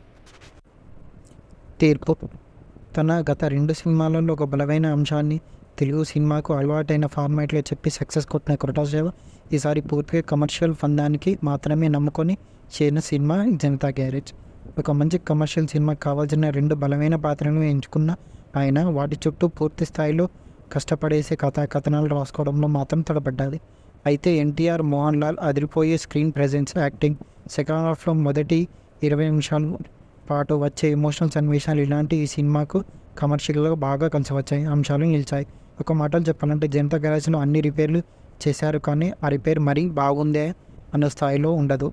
తీర్పు తన గత రెండు సినిమాలలో ఒక బలమైన అంశాన్ని తెలుగు సినిమాకు అలవాటైన ఫార్మాట్లో చెప్పి సక్సెస్ కొట్టిన కొరటాల శివ ఈసారి పూర్తిగా కమర్షియల్ ఫందానికి మాత్రమే నమ్ముకొని చేరిన సినిమా జనతా గ్యారేజ్. ఒక మంచి కమర్షియల్ సినిమాకి కావాల్సిన రెండు బలమైన పాత్రలను ఎంచుకున్న ఆయన వాటి చుట్టూ పూర్తి స్థాయిలో కష్టపడేసే కథా కథనాలు రాసుకోవడంలో మాత్రం తడబడ్డాది. అయితే ఎన్టీఆర్, మోహన్ లాల్ అదిరిపోయే స్క్రీన్ ప్రెజెన్స్, యాక్టింగ్, సెకండ్ హాఫ్లో మొదటి ఇరవై నిమిషాల పాటు వచ్చే ఎమోషనల్ సన్నివేశాలు ఇలాంటి ఈ సినిమాకు కమర్షియల్గా బాగా కలిసి వచ్చాయి అంశాలు నిలిచాయి. ఒక మాటలు చెప్పాలంటే జనతా గ్యారేజ్లో అన్ని రిపేర్లు చేశారు, కానీ ఆ రిపేర్ మరీ బాగుందే అన్న స్థాయిలో ఉండదు.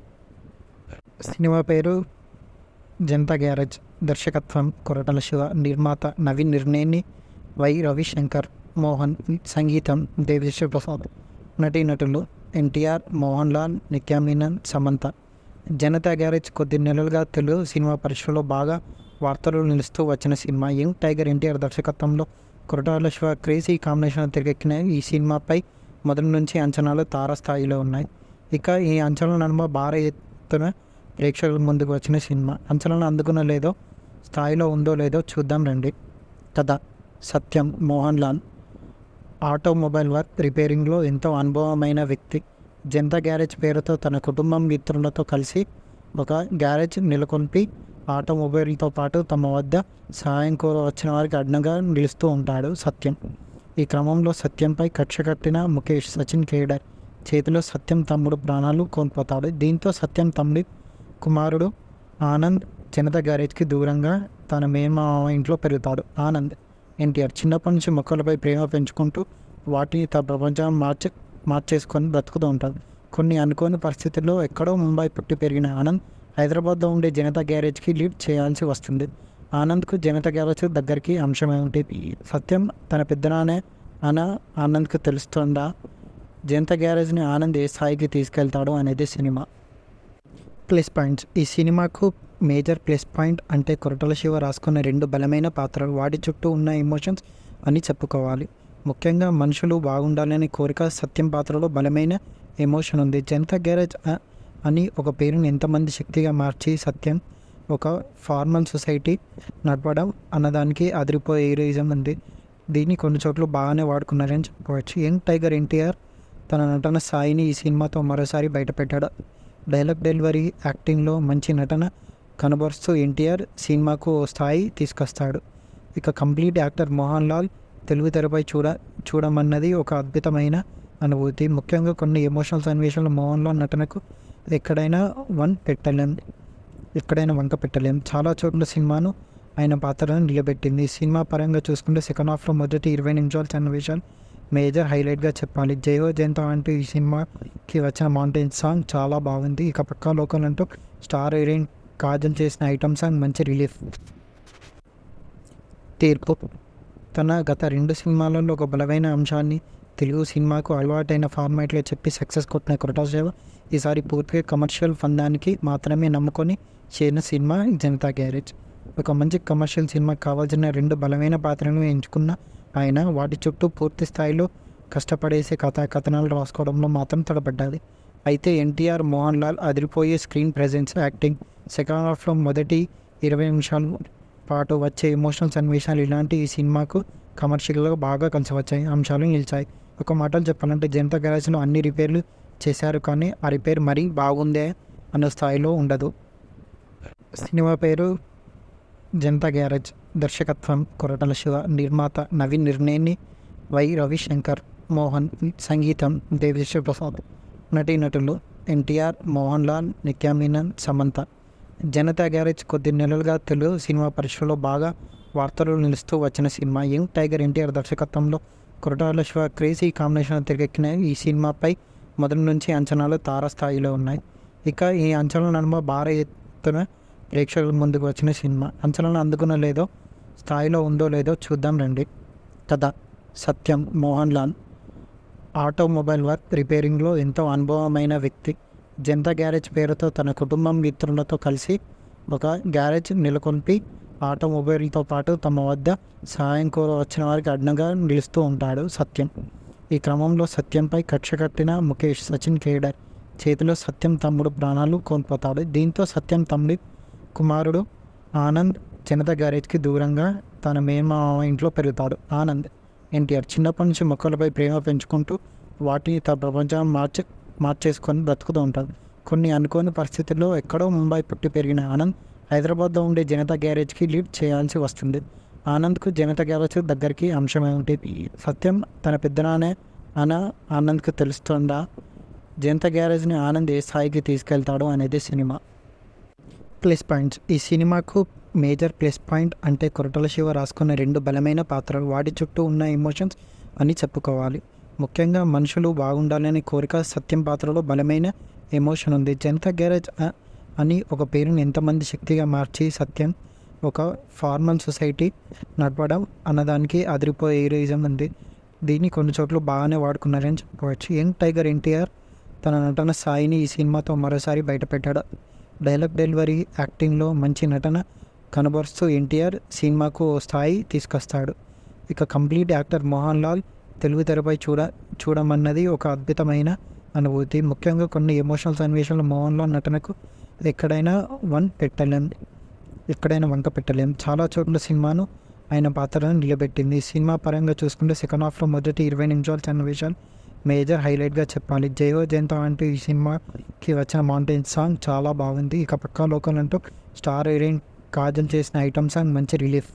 సినిమా పేరు జనతా గ్యారేజ్. దర్శకత్వం కొరటాల శివ, నిర్మాత నవీన్ నిర్నేని, వై రవిశంకర్, మోహన్, సంగీతం దేవిశ్రీ ప్రసాద్. నటీనటులు ఎన్టీఆర్, మోహన్ లాల్, నిత్యా మీనన్, సమంత. జనతా గ్యారేజ్ కొద్ది నెలలుగా తెలుగు సినిమా పరిశ్రమలో బాగా వార్తలు నిలుస్తూ వచ్చిన సినిమా. యంగ్ టైగర్ ఎన్టీఆర్ దర్శకత్వంలో కొరటాల శివ క్రేజీ కాంబినేషన్ తెరకెక్కిన ఈ సినిమాపై మొదటి నుంచి అంచనాలు తారాస్థాయిలో ఉన్నాయి. ఇక ఈ అంచనాల నడుమ భారీ ఎత్తున ప్రేక్షకుల ముందుకు వచ్చిన సినిమా అంచనాలను అందుకున్న లేదో స్థాయిలో ఉందో లేదో చూద్దాం రండి. కథ సత్యం మోహన్ లాల్ ఆటోమొబైల్ వర్క్ రిపేరింగ్లో ఎంతో అనుభవమైన వ్యక్తి. జనతా గ్యారేజ్ పేరుతో తన కుటుంబం మిత్రులతో కలిసి ఒక గ్యారేజ్ నెలకొల్పి ఆటోమొబైల్తో పాటు తమ వద్ద సహాయం కోర వచ్చిన వారికి అడ్డంగా నిలుస్తూ ఉంటాడు సత్యం. ఈ క్రమంలో సత్యంపై కక్ష కట్టిన ముఖేష్, సచిన్ కేడర్ చేతిలో సత్యం తమ్ముడు ప్రాణాలు కోల్పోతాడు. దీంతో సత్యం తమ్ముడి కుమారుడు ఆనంద్ జనతా గ్యారేజ్కి దూరంగా తన మేనమామ ఇంట్లో పెరుగుతాడు. ఆనంద్ ఎన్టీఆర్ చిన్నప్పటి నుంచి మొక్కలపై ప్రేమ పెంచుకుంటూ వాటిని తన ప్రపంచం మార్చ మార్చేసుకొని బ్రతుకుతూ ఉంటాడు. కొన్ని అనుకోని పరిస్థితుల్లో ఎక్కడో ముంబై పుట్టి పెరిగిన ఆనంద్ హైదరాబాద్లో ఉండే జనతా గ్యారేజ్కి లీడ్ చేయాల్సి వస్తుంది. ఆనంద్కు జనతా గ్యారేజ్ దగ్గరికి అంశమే ఉంటుంది. సత్యం తన పెద్దనానే అన ఆనంద్కు తెలుస్తుందా? జనతా గ్యారేజ్ని ఆనంద్ ఏ స్థాయికి తీసుకెళ్తాడు అనేది సినిమా ప్లస్ పాయింట్స్. ఈ సినిమాకు మేజర్ ప్లస్ పాయింట్ అంటే కొరటాల శివ రాసుకున్న రెండు బలమైన పాత్రలు, వాటి చుట్టూ ఉన్న ఎమోషన్స్ అని చెప్పుకోవాలి. ముఖ్యంగా మనుషులు బాగుండాలనే కోరిక సత్యం పాత్రలో బలమైన ఎమోషన్ ఉంది. జనతా గ్యారేజ్ అని ఒక పేరుని ఎంతమంది శక్తిగా మార్చి సత్యం ఒక ఫార్మల్ సొసైటీ నడపడం అన్నదానికి అదిరిపోయే హీరోయిజం ఉంది. దీన్ని కొన్ని చోట్ల బాగానే వాడుకున్నారని చెప్పుకోవచ్చు. యంగ్ టైగర్ ఎన్టీఆర్ తన నటన స్థాయిని ఈ సినిమాతో మరోసారి బయటపెట్టాడు. డైలాగ్ డెలివరీ, యాక్టింగ్లో మంచి నటన కనబరుస్తూ ఎన్టీఆర్ సినిమాకు ఓ స్థాయి తీసుకొస్తాడు. ఇక కంప్లీట్ యాక్టర్ మోహన్ లాల్ తెలుగు తెరపై చూడ చూడమన్నది ఒక అద్భుతమైన అనుభూతి. ముఖ్యంగా కొన్ని ఎమోషనల్ సన్నివేశాలు మోహన్ లాల్ నటనకు ఎక్కడైనా వన్ పెట్టలేం ఎక్కడైనా వంక పెట్టలేం. చాలా చోట్ల సినిమాను ఆయన పాత్రలను నిలబెట్టింది. సినిమా పరంగా చూసుకుంటే సెకండ్ హాఫ్లో మొదటి ఇరవై నిమిషాల సన్నివేశాలు మేజర్ హైలైట్గా చెప్పాలి. జయో జయంతో అంటూ ఈ సినిమాకి వచ్చిన మౌంటైన్ సాంగ్ చాలా బాగుంది. ఇక పక్కా లోకల్ అంటూ స్టార్ హీరోయిన్ కాజల్ చేసిన ఐటమ్ సాంగ్ మంచి రిలీఫ్. తీర్పు తన గత రెండు సినిమాలలో ఒక బలమైన అంశాన్ని తెలుగు సినిమాకు అలవాటైన ఫార్మాట్లో చెప్పి సక్సెస్ కొట్టిన కొరటాల శివ ఈసారి పూర్తిగా కమర్షియల్ ఫందానికి మాత్రమే నమ్ముకొని చేరిన సినిమా జనతా గ్యారేజ్. ఒక మంచి కమర్షియల్ సినిమాకి కావాల్సిన రెండు బలమైన పాత్రలను ఎంచుకున్న ఆయన వాటి చుట్టూ పూర్తి స్థాయిలో కష్టపడేసే కథా కథనాలు రాసుకోవడంలో మాత్రం తడబడ్డాది. అయితే ఎన్టీఆర్, మోహన్ లాల్ అదిరిపోయే స్క్రీన్ ప్రెజెన్స్, యాక్టింగ్, సెకండ్ హాఫ్లో మొదటి ఇరవై నిమిషాల పాటు వచ్చే ఎమోషనల్ సన్నివేశాలు ఇలాంటి ఈ సినిమాకు కమర్షియల్గా బాగా కలిసి వచ్చాయి అంశాలు నిలిచాయి. ఒక మాటలు చెప్పాలంటే జనతా గ్యారేజ్లో అన్ని రిపేర్లు చేశారు, కానీ ఆ రిపేర్ మరీ బాగుందే అన్న స్థాయిలో ఉండదు. సినిమా పేరు జనతా గ్యారేజ్. దర్శకత్వం కొరటాల శివ, నిర్మాత నవీన్ నిర్నేని, వై రవిశంకర్, మోహన్, సంగీతం దేవిశ్రీ ప్రసాద్. నటీనటులు ఎన్టీఆర్, మోహన్ లాల్, నిత్యా మీనన్, సమంత. జనతా గ్యారేజ్ కొద్ది నెలలుగా తెలుగు సినిమా పరిశ్రమలో బాగా వార్తలు నిలుస్తూ వచ్చిన సినిమా. యంగ్ టైగర్ ఎన్టీఆర్ దర్శకత్వంలో కొరటాల శివ క్రేజీ కాంబినేషన్ తెరకెక్కిన ఈ సినిమాపై మొదటి నుంచి అంచనాలు తారాస్థాయిలో ఉన్నాయి. ఇక ఈ అంచనాల నడుమ భారీ ఎత్తున ప్రేక్షకుల ముందుకు వచ్చిన సినిమా అంచనాలను అందుకున్న లేదో స్థాయిలో ఉందో లేదో చూద్దాం రండి. కథ సత్యం మోహన్ లాల్ ఆటోమొబైల్ వర్క్ రిపేరింగ్లో ఎంతో అనుభవమైన వ్యక్తి. జనతా గ్యారేజ్ పేరుతో తన కుటుంబం మిత్రులతో కలిసి ఒక గ్యారేజ్ నెలకొల్పి ఆటోమొబైల్తో పాటు తమ వద్ద సహాయం కోర వచ్చిన వారికి అడ్డంగా నిలుస్తూ ఉంటాడు సత్యం. ఈ క్రమంలో సత్యంపై కక్ష కట్టిన ముఖేష్, సచిన్ కేడర్ చేతిలో సత్యం తమ్ముడు ప్రాణాలు కోల్పోతాడు. దీంతో సత్యం తమ్ముడి కుమారుడు ఆనంద్ జనతా గ్యారేజ్కి దూరంగా తన మేనమామ ఇంట్లో పెరుగుతాడు. ఆనంద్ ఎన్టీఆర్ చిన్నప్పటి నుంచి మొక్కలపై ప్రేమ పెంచుకుంటూ వాటిని తన ప్రపంచం మార్చ మార్చేసుకొని బ్రతుకుతూ ఉంటాడు. కొన్ని అనుకోని పరిస్థితుల్లో ఎక్కడో ముంబై పుట్టి పెరిగిన ఆనంద్ హైదరాబాద్లో ఉండే జనతా గ్యారేజ్కి లీడ్ చేయాల్సి వస్తుంది. ఆనంద్కు జనతా గ్యారేజ్ దగ్గరికి అంశం ఏమిటి? సత్యం తన పెద్దనానే అన ఆనంద్కు తెలుస్తుందా? జనతా గ్యారేజ్ని ఆనంద్ ఏ స్థాయికి తీసుకెళ్తాడు అనేది సినిమా ప్లస్ పాయింట్స్. ఈ సినిమాకు మేజర్ ప్లస్ పాయింట్ అంటే కొరటాల శివ రాసుకున్న రెండు బలమైన పాత్రలు, వాటి చుట్టూ ఉన్న ఎమోషన్స్ అని చెప్పుకోవాలి. ముఖ్యంగా మనుషులు బాగుండాలనే కోరిక సత్యం పాత్రలో బలమైన ఎమోషన్ ఉంది. జనతా గ్యారేజ్ అని ఒక పేరుని ఎంతమంది శక్తిగా మార్చి సత్యం ఒక ఫార్మల్ సొసైటీ నడపడం అన్నదానికి అదిరిపోయే హీరోయిజం ఉంది. దీన్ని కొన్ని చోట్ల బాగానే వాడుకున్నారని చెప్పుకోవచ్చు. యంగ్ టైగర్ ఎన్టీఆర్ తన నటన స్థాయిని ఈ సినిమాతో మరోసారి బయటపెట్టాడు. డైలాగ్ డెలివరీ, యాక్టింగ్లో మంచి నటన కనబరుస్తూ ఎన్టీఆర్ సినిమాకు స్థాయి తీసుకొస్తాడు. ఇక కంప్లీట్ యాక్టర్ మోహన్ లాల్ తెలుగు తెరపై చూడ చూడమన్నది ఒక అద్భుతమైన అనుభూతి. ముఖ్యంగా కొన్ని ఎమోషనల్ సన్నివేశాలు మోహన్ లాల్ నటనకు ఎక్కడైనా వన్ పెట్టలేం ఎక్కడైనా వంక పెట్టలేం. చాలా చోట్ల సినిమాను ఆయన పాత్రను నిలబెట్టింది. సినిమా పరంగా చూసుకుంటే సెకండ్ హాఫ్లో మొదటి ఇరవై నిమిషాల సన్నివేశాలు మేజర్ హైలైట్గా చెప్పాలి. జయో జయంత అంటూ ఈ సినిమాకి వచ్చిన మౌంటైన్ సాంగ్ చాలా బాగుంది. ఇక పక్కా లోకల్ అంటూ స్టార్ హీరోయిన్ కాజల్ చేసిన ఐటమ్ సాంగ్ మంచి రిలీఫ్.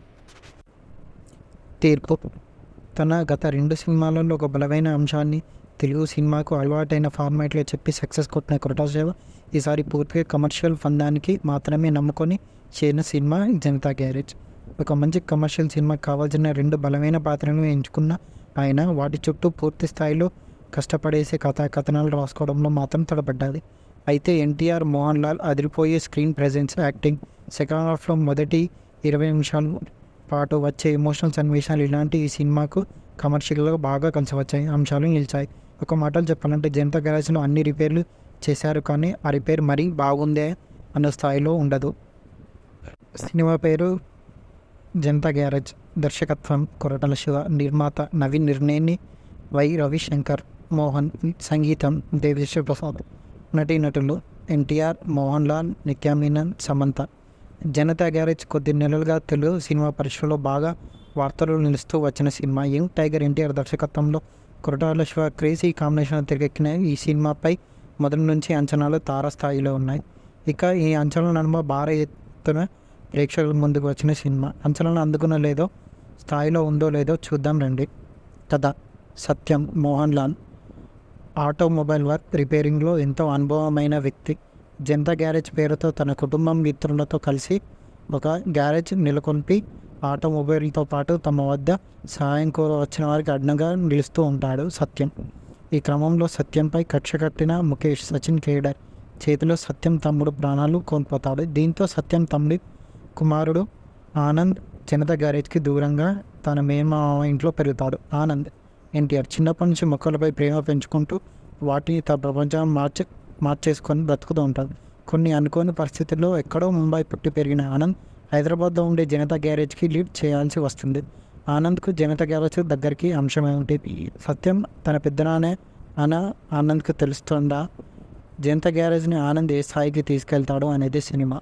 తీర్పు తన గత రెండు సినిమాలలో ఒక బలమైన అంశాన్ని తెలుగు సినిమాకు అలవాటైన ఫార్మాట్లో చెప్పి సక్సెస్ కొట్టిన కొరటాల శివ ఈసారి పూర్తిగా కమర్షియల్ ఫందానికి మాత్రమే నమ్ముకొని చేరిన సినిమా జనతా గ్యారేజ్. ఒక మంచి కమర్షియల్ సినిమాకి కావాల్సిన రెండు బలమైన పాత్రలను ఎంచుకున్న ఆయన వాటి చుట్టూ పూర్తి స్థాయిలో కష్టపడేసే కథా కథనాలు రాసుకోవడంలో మాత్రం తడబడ్డాది. అయితే ఎన్టీఆర్, మోహన్ లాల్ అదిరిపోయే స్క్రీన్ ప్రెజెన్స్, యాక్టింగ్, సెకండ్ హాఫ్లో మొదటి ఇరవై నిమిషాల పాటు వచ్చే ఎమోషనల్ సన్నివేశాలు ఇలాంటి ఈ సినిమాకు కమర్షియల్గా బాగా కలిసి వచ్చాయి అంశాలు నిలిచాయి. ఒక మాటలు చెప్పాలంటే జనతా గ్యారేజ్లో అన్ని రిపేర్లు చేశారు, కానీ ఆ రిపేర్ మరీ బాగుందే అన్న స్థాయిలో ఉండదు. సినిమా పేరు జనతా గ్యారేజ్. దర్శకత్వం కొరటాల శివ, నిర్మాత నవీన్ నిర్నేని, వై రవిశంకర్, మోహన్, సంగీతం దేవిశ్రీ ప్రసాద్, నటీనటులు ఎన్టీఆర్, మోహన్ లాల్, నిత్యా మీనన్, సమంత. జనతా గ్యారేజ్ కొద్ది నెలలుగా తెలుగు సినిమా పరిశ్రమలో బాగా వార్తలు నిలుస్తూ వచ్చిన సినిమా. యంగ్ టైగర్ ఎన్టీఆర్ దర్శకత్వంలో కొరటాల శివ క్రేజీ కాంబినేషన్ తిరిగెక్కిన ఈ సినిమాపై మొదటి నుంచి అంచనాలు తారస్థాయిలో ఉన్నాయి. ఇక ఈ అంచనాల నడుమ భారీ ఎత్తున ప్రేక్షకుల ముందుకు వచ్చిన సినిమా అంచనాలు అందుకున్న లేదో స్థాయిలో ఉందో లేదో చూద్దాం రండి. కథ సత్యం మోహన్ లాల్ ఆటోమొబైల్ వర్క్ రిపేరింగ్లో ఎంతో అనుభవమైన వ్యక్తి. జనతా గ్యారేజ్ పేరుతో తన కుటుంబం మిత్రులతో కలిసి ఒక గ్యారేజ్ నెలకొల్పి ఆటోమొబైల్తో పాటు తమ వద్ద సహాయం కోర వచ్చిన వారికి అడ్డంగా నిలుస్తూ ఉంటాడు సత్యం. ఈ క్రమంలో సత్యంపై కక్ష కట్టిన ముఖేష్ సచిన్ కేడర్ చేతిలో సత్యం తమ్ముడు ప్రాణాలు కోల్పోతాడు. దీంతో సత్యం తమ్ముడి కుమారుడు ఆనంద్ జనతా గ్యారేజ్కి దూరంగా తన మేనమామ ఇంట్లో పెరుగుతాడు. ఆనంద్ ఎన్టీఆర్ చిన్నప్పటి నుంచి మొక్కలపై ప్రేమ పెంచుకుంటూ వాటిని తన ప్రపంచం మార్చ మార్చేసుకొని బ్రతుకుతూ ఉంటాడు. కొన్ని అనుకోని పరిస్థితుల్లో ఎక్కడో ముంబై పుట్టి పెరిగిన ఆనంద్ హైదరాబాద్లో ఉండే జనతా గ్యారేజ్కి లీడ్ చేయాల్సి వస్తుంది. ఆనంద్కు జనతా గ్యారేజ్ దగ్గరికి అంశం ఏమిటి? సత్యం తన పెద్దనానే అన ఆనంద్కు తెలుస్తుందా? జనతా గ్యారేజ్ని ఆనంద్ ఏ స్థాయికి తీసుకెళ్తాడు అనేది సినిమా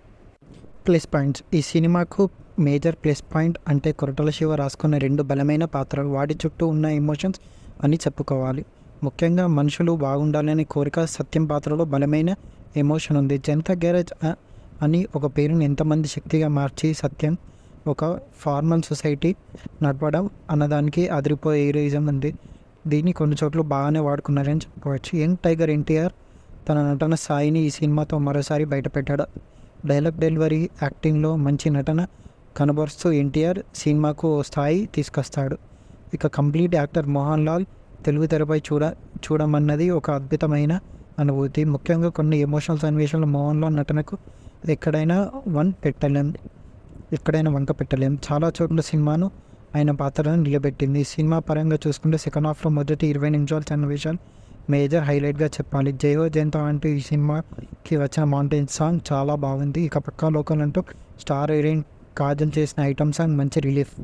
ప్లస్ పాయింట్స్. ఈ సినిమాకు మేజర్ ప్లస్ పాయింట్ అంటే కొరటాల శివ రాసుకున్న రెండు బలమైన పాత్రలు, వాటి చుట్టూ ఉన్న ఎమోషన్స్ అని చెప్పుకోవాలి. ముఖ్యంగా మనుషులు బాగుండాలనే కోరిక సత్యం పాత్రలో బలమైన ఎమోషన్ ఉంది. జనతా గ్యారేజ్ అని ఒక పేరుని ఎంతమంది శక్తిగా మార్చి సత్యం ఒక ఫార్మల్ సొసైటీ నడపడం అన్నదానికి అదిరిపోయే హీరోయిజం ఉంది. దీన్ని కొన్ని చోట్ల బాగానే వాడుకున్నారని చెప్పుకోవచ్చు. యంగ్ టైగర్ ఎన్టీఆర్ తన నటన స్థాయిని ఈ సినిమాతో మరోసారి బయటపెట్టాడు. డైలాగ్ డెలివరీ, యాక్టింగ్లో మంచి నటన కనబరుస్తూ ఎన్టీఆర్ సినిమాకు స్థాయి తీసుకొస్తాడు. ఇక కంప్లీట్ యాక్టర్ మోహన్ లాల్ తెలుగు తెరపై చూడ చూడమన్నది ఒక అద్భుతమైన అనుభూతి. ముఖ్యంగా కొన్ని ఎమోషనల్ సన్నివేశాలు మోహన్ లాల్ నటనకు ఎక్కడైనా వన్ పెట్టలేం ఎక్కడైనా వంక పెట్టలేం. చాలా చోట్ల సినిమాను ఆయన పాత్రను నిలబెట్టింది. సినిమా పరంగా చూసుకుంటే సెకండ్ హాఫ్లో మొదటి ఇరవై నిమిషాల సన్నివేశాలు మేజర్ హైలైట్గా చెప్పాలి. జయో జయంత అంటూ ఈ సినిమాకి వచ్చిన మౌంటైన్ సాంగ్ చాలా బాగుంది. ఇక పక్కా లోకల్ అంటూ స్టార్ హీరోయిన్ కాజల్ చేసిన ఐటమ్ సాంగ్ మంచి రిలీఫ్.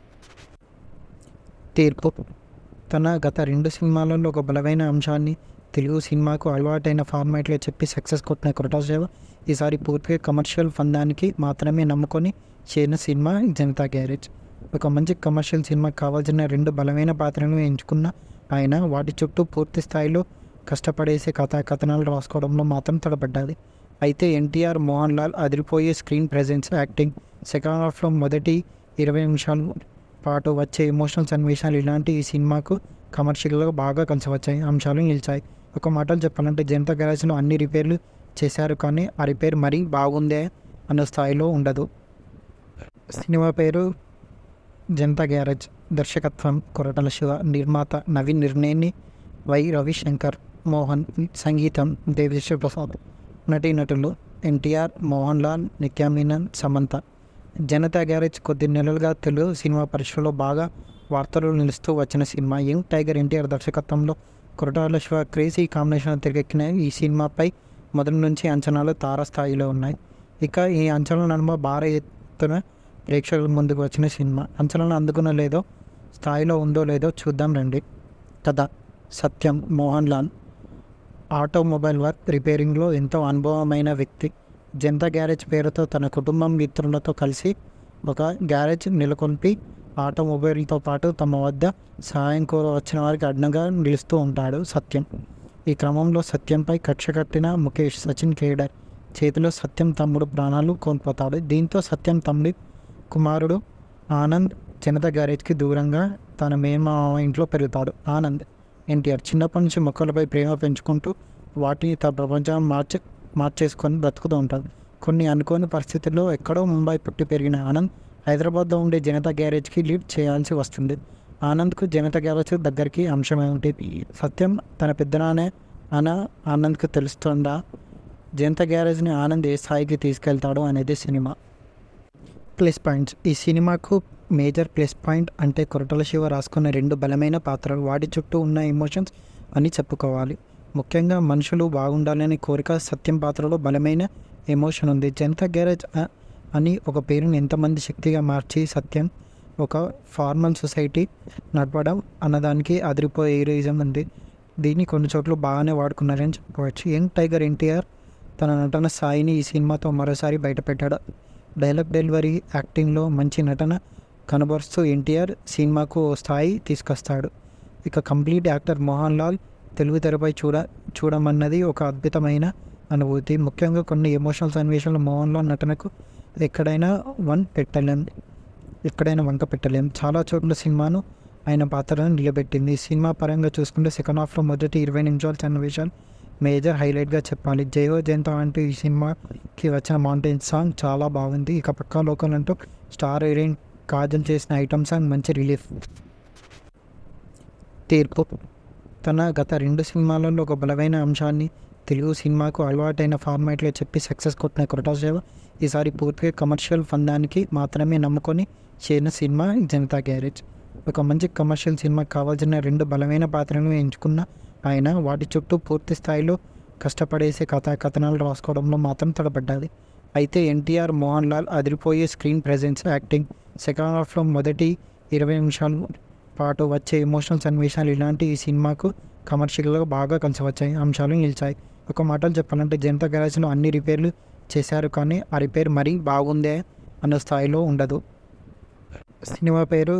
తీర్పు తన గత రెండు సినిమాలలో ఒక బలమైన అంశాన్ని తెలుగు సినిమాకు అలవాటైన ఫార్మాట్లో చెప్పి సక్సెస్ కొట్టిన కొరటాల శివ ఈసారి పూర్తిగా కమర్షియల్ ఫందానికి మాత్రమే నమ్ముకొని చేరిన సినిమా జనతా గ్యారేజ్. ఒక మంచి కమర్షియల్ సినిమాకి కావాల్సిన రెండు బలమైన పాత్రలను ఎంచుకున్న ఆయన వాటి చుట్టూ పూర్తి స్థాయిలో కష్టపడేసే కథా కథనాలు రాసుకోవడంలో మాత్రం తడబడ్డాది. అయితే ఎన్టీఆర్, మోహన్ లాల్ అదిరిపోయే స్క్రీన్ ప్రెజెన్స్, యాక్టింగ్, సెకండ్ హాఫ్లో మొదటి ఇరవై నిమిషాల పాటు వచ్చే ఎమోషనల్ సన్నివేశాలు ఇలాంటి ఈ సినిమాకు కమర్షియల్గా బాగా కలిసి వచ్చాయి అంశాలు నిలిచాయి. ఒక మాటలు చెప్పాలంటే జనతా గ్యారేజ్లో అన్ని రిపేర్లు చేశారు, కానీ ఆ రిపేర్ మరీ బాగుందే అన్న స్థాయిలో ఉండదు. సినిమా పేరు జనతా గ్యారేజ్. దర్శకత్వం కొరటాల శివ, నిర్మాత నవీన్ నిర్నేని, వై రవిశంకర్, మోహన్, సంగీతం దేవిశ్రీ ప్రసాద్. నటీనటులు ఎన్టీఆర్, మోహన్ లాల్, నిత్యా మీనన్, సమంత. జనతా గ్యారేజ్ కొద్ది నెలలుగా తెలుగు సినిమా పరిశ్రమలో బాగా వార్తలు నిలుస్తూ వచ్చిన సినిమా. యంగ్ టైగర్ ఎన్టీఆర్ దర్శకత్వంలో కొరటాల శివ క్రేజీ కాంబినేషన్ తెరకెక్కిన ఈ సినిమాపై మొదటి నుంచి అంచనాలు తారాస్థాయిలో ఉన్నాయి. ఇక ఈ అంచనాల నడుమ భారీ ఎత్తున ప్రేక్షకుల ముందుకు వచ్చిన సినిమా అంచనాలను అందుకున్న లేదో స్థాయిలో ఉందో లేదో చూద్దాం రండి. కథ సత్యం మోహన్ లాల్ ఆటోమొబైల్ వర్క్ రిపేరింగ్లో ఎంతో అనుభవమైన వ్యక్తి. జనతా గ్యారేజ్ పేరుతో తన కుటుంబం మిత్రులతో కలిసి ఒక గ్యారేజ్ నెలకొల్పి ఆటోమొబైల్తో పాటు తమ వద్ద సహాయం కోర వచ్చిన వారికి అడ్డంగా నిలుస్తూ ఉంటాడు సత్యం. ఈ క్రమంలో సత్యంపై కక్ష కట్టిన ముఖేష్, సచిన్ కేడర్ చేతిలో సత్యం తమ్ముడు ప్రాణాలు కోల్పోతాడు. దీంతో సత్యం తమ్ముడి కుమారుడు ఆనంద్ జనతా గ్యారేజ్కి దూరంగా తన మేనమామ ఇంట్లో పెరుగుతాడు. ఆనంద్ ఎన్టీఆర్ చిన్నప్పటి నుంచి మొక్కలపై ప్రేమ పెంచుకుంటూ వాటిని తన ప్రపంచం మార్చి మార్చేసుకొని బ్రతుకుతూ ఉంటాడు. కొన్ని అనుకోని పరిస్థితుల్లో ఎక్కడో ముంబై పుట్టి పెరిగిన ఆనంద్ హైదరాబాద్లో ఉండే జనతా గ్యారేజ్కి లీడ్ చేయాల్సి వస్తుంది. ఆనంద్కు జనతా గ్యారేజ్ దగ్గరికి అంశమే ఉంటుంది. సత్యం తన పెద్దనానే అన ఆనంద్కు తెలుస్తుందా? జనతా గ్యారేజ్ని ఆనంద్ ఏ స్థాయికి తీసుకెళ్తాడు అనేది సినిమా. Plus points. ఈ సినిమాకు మేజర్ ప్లస్ పాయింట్ అంటే కొరటాల శివ రాసుకున్న రెండు బలమైన పాత్రలు, వాటి చుట్టూ ఉన్న ఎమోషన్స్ అని చెప్పుకోవాలి. ముఖ్యంగా మనుషులు బాగుండాలనే కోరిక సత్యం పాత్రలో బలమైన ఎమోషన్ ఉంది. జనతా గ్యారేజ్ అని ఒక పేరుని ఎంతమంది శక్తిగా మార్చి సత్యం ఒక ఫార్మల్ సొసైటీ నడపడం అన్నదానికి అదిరిపోయే హీరోయిజం ఉంది. దీన్ని కొన్ని చోట్ల బాగానే వాడుకున్నారని చెప్పుకోవచ్చు. యంగ్ టైగర్ ఎన్టీఆర్ తన నటన స్థాయిని ఈ సినిమాతో మరోసారి బయటపెట్టాడు. డైలాగ్ డెలివరీ, యాక్టింగ్లో మంచి నటన కనబరుస్తూ ఎన్టీఆర్ సినిమాకు ఓ స్థాయి తీసుకొస్తాడు. ఇక కంప్లీట్ యాక్టర్ మోహన్ లాల్ తెలుగు తెరపై చూడ చూడమన్నది ఒక అద్భుతమైన అనుభూతి. ముఖ్యంగా కొన్ని ఎమోషనల్ సన్నివేశాలు మోహన్ లాల్ నటనకు ఎక్కడైనా వన్ పెట్టలేం ఎక్కడైనా వంక పెట్టలేం. చాలా చోట్ల సినిమాను ఆయన పాత్రలను నిలబెట్టింది. సినిమా పరంగా చూసుకుంటే సెకండ్ హాఫ్లో మొదటి ఇరవై నిమిషాల సన్నివేశాలు మేజర్ హైలైట్గా చెప్పాలి. జయో జయంతో అంటూ ఈ సినిమాకి వచ్చిన మౌంటైన్ సాంగ్ చాలా బాగుంది. ఇక పక్కా లోకల్ అంటూ స్టార్ హీరోయిన్ కాజల్ చేసిన ఐటమ్ సాంగ్ మంచి రిలీఫ్. తీర్పు. తన గత రెండు సినిమాలలో ఒక బలమైన అంశాన్ని తెలుగు సినిమాకు అలవాటైన ఫార్మాట్లో చెప్పి సక్సెస్ కొట్టిన కొరటాల శివ ఈసారి పూర్తిగా కమర్షియల్ ఫందానికి మాత్రమే నమ్ముకొని చేరిన సినిమా జనతా గ్యారేజ్. ఒక మంచి కమర్షియల్ సినిమాకి కావాల్సిన రెండు బలమైన పాత్రలను ఎంచుకున్న ఆయన వాటి చుట్టూ పూర్తి స్థాయిలో కష్టపడేసే కథా కథనాలు రాసుకోవడంలో మాత్రం తడబడ్డాది. అయితే ఎన్టీఆర్, మోహన్ లాల్ అదిరిపోయే స్క్రీన్ ప్రెజెన్స్, యాక్టింగ్, సెకండ్ హాఫ్లో మొదటి ఇరవై నిమిషాల పాటు వచ్చే ఎమోషనల్ సన్నివేశాలు ఇలాంటి ఈ సినిమాకు కమర్షియల్గా బాగా కలిసి వచ్చాయి అంశాలు నిలిచాయి. ఒక మాటలు చెప్పాలంటే జనతా గ్యారేజ్లో అన్ని రిపేర్లు చేశారు, కానీ ఆ రిపేర్ మరీ బాగుందే అన్న స్థాయిలో ఉండదు. సినిమా పేరు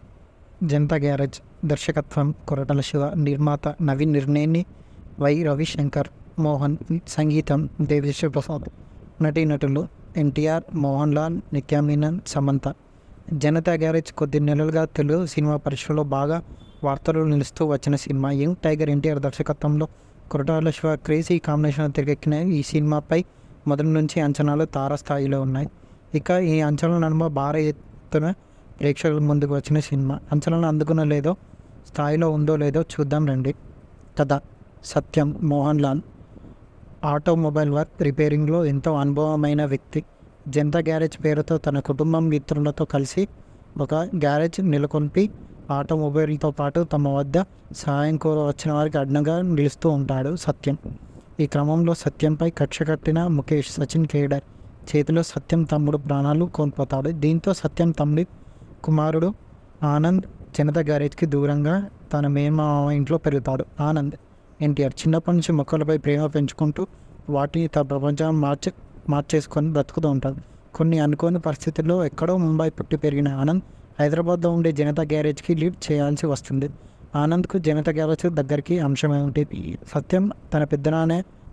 జనతా గ్యారేజ్. దర్శకత్వం కొరటాల శివ, నిర్మాత నవీన్ నిర్నేని, వై రవిశంకర్, మోహన్, సంగీతం దేవిశ్రీ ప్రసాద్. నటీనటులు ఎన్టీఆర్, మోహన్ లాల్, నిత్యా మీనన్, సమంత. జనతా గ్యారేజ్ కొద్ది నెలలుగా తెలుగు సినిమా పరిశ్రమలో బాగా వార్తలు నిలుస్తూ వచ్చిన సినిమా. యంగ్ టైగర్ ఎన్టీఆర్ దర్శకత్వంలో కొరటాల శివ క్రేజీ కాంబినేషన్ తెరకెక్కిన ఈ సినిమాపై మొదటి నుంచి అంచనాలు తారాస్థాయిలో ఉన్నాయి. ఇక ఈ అంచనాల నడుమ భారీ ఎత్తున ప్రేక్షకుల ముందుకు వచ్చిన సినిమా అంచనాలను అందుకున్న లేదో స్థాయిలో ఉందో లేదో చూద్దాం రండి. కథ సత్యం మోహన్ లాల్ ఆటోమొబైల్ వర్క్ రిపేరింగ్లో ఎంతో అనుభవమైన వ్యక్తి. జనతా గ్యారేజ్ పేరుతో తన కుటుంబం మిత్రులతో కలిసి ఒక గ్యారేజ్ నెలకొల్పి ఆటోమొబైల్తో పాటు తమ వద్ద సహాయం కోర వచ్చిన వారికి అడ్డంగా నిలుస్తూ ఉంటాడు సత్యం. ఈ క్రమంలో సత్యంపై కక్ష కట్టిన ముఖేష్, సచిన్ కేడర్ చేతిలో సత్యం తమ్ముడు ప్రాణాలు కోల్పోతాడు. దీంతో సత్యం తమ్ముడి కుమారుడు ఆనంద్ జనతా గ్యారేజ్కి దూరంగా తన మేనమామ ఇంట్లో పెరుగుతాడు. ఆనంద్ ఎన్టీఆర్ చిన్నప్పటి నుంచి మొక్కలపై ప్రేమ పెంచుకుంటూ వాటిని తన ప్రపంచం మార్చి మార్చేసుకొని బ్రతుకుతూ ఉంటాడు. కొన్ని అనుకోని పరిస్థితుల్లో ఎక్కడో ముంబై పుట్టి పెరిగిన ఆనంద్ హైదరాబాద్లో ఉండే జనతా గ్యారేజ్కి లీడ్ చేయాల్సి వస్తుంది. ఆనంద్కు జనతా గ్యారేజ్ దగ్గరికి అంశమే ఉంటుంది. సత్యం తన పెద్దనానే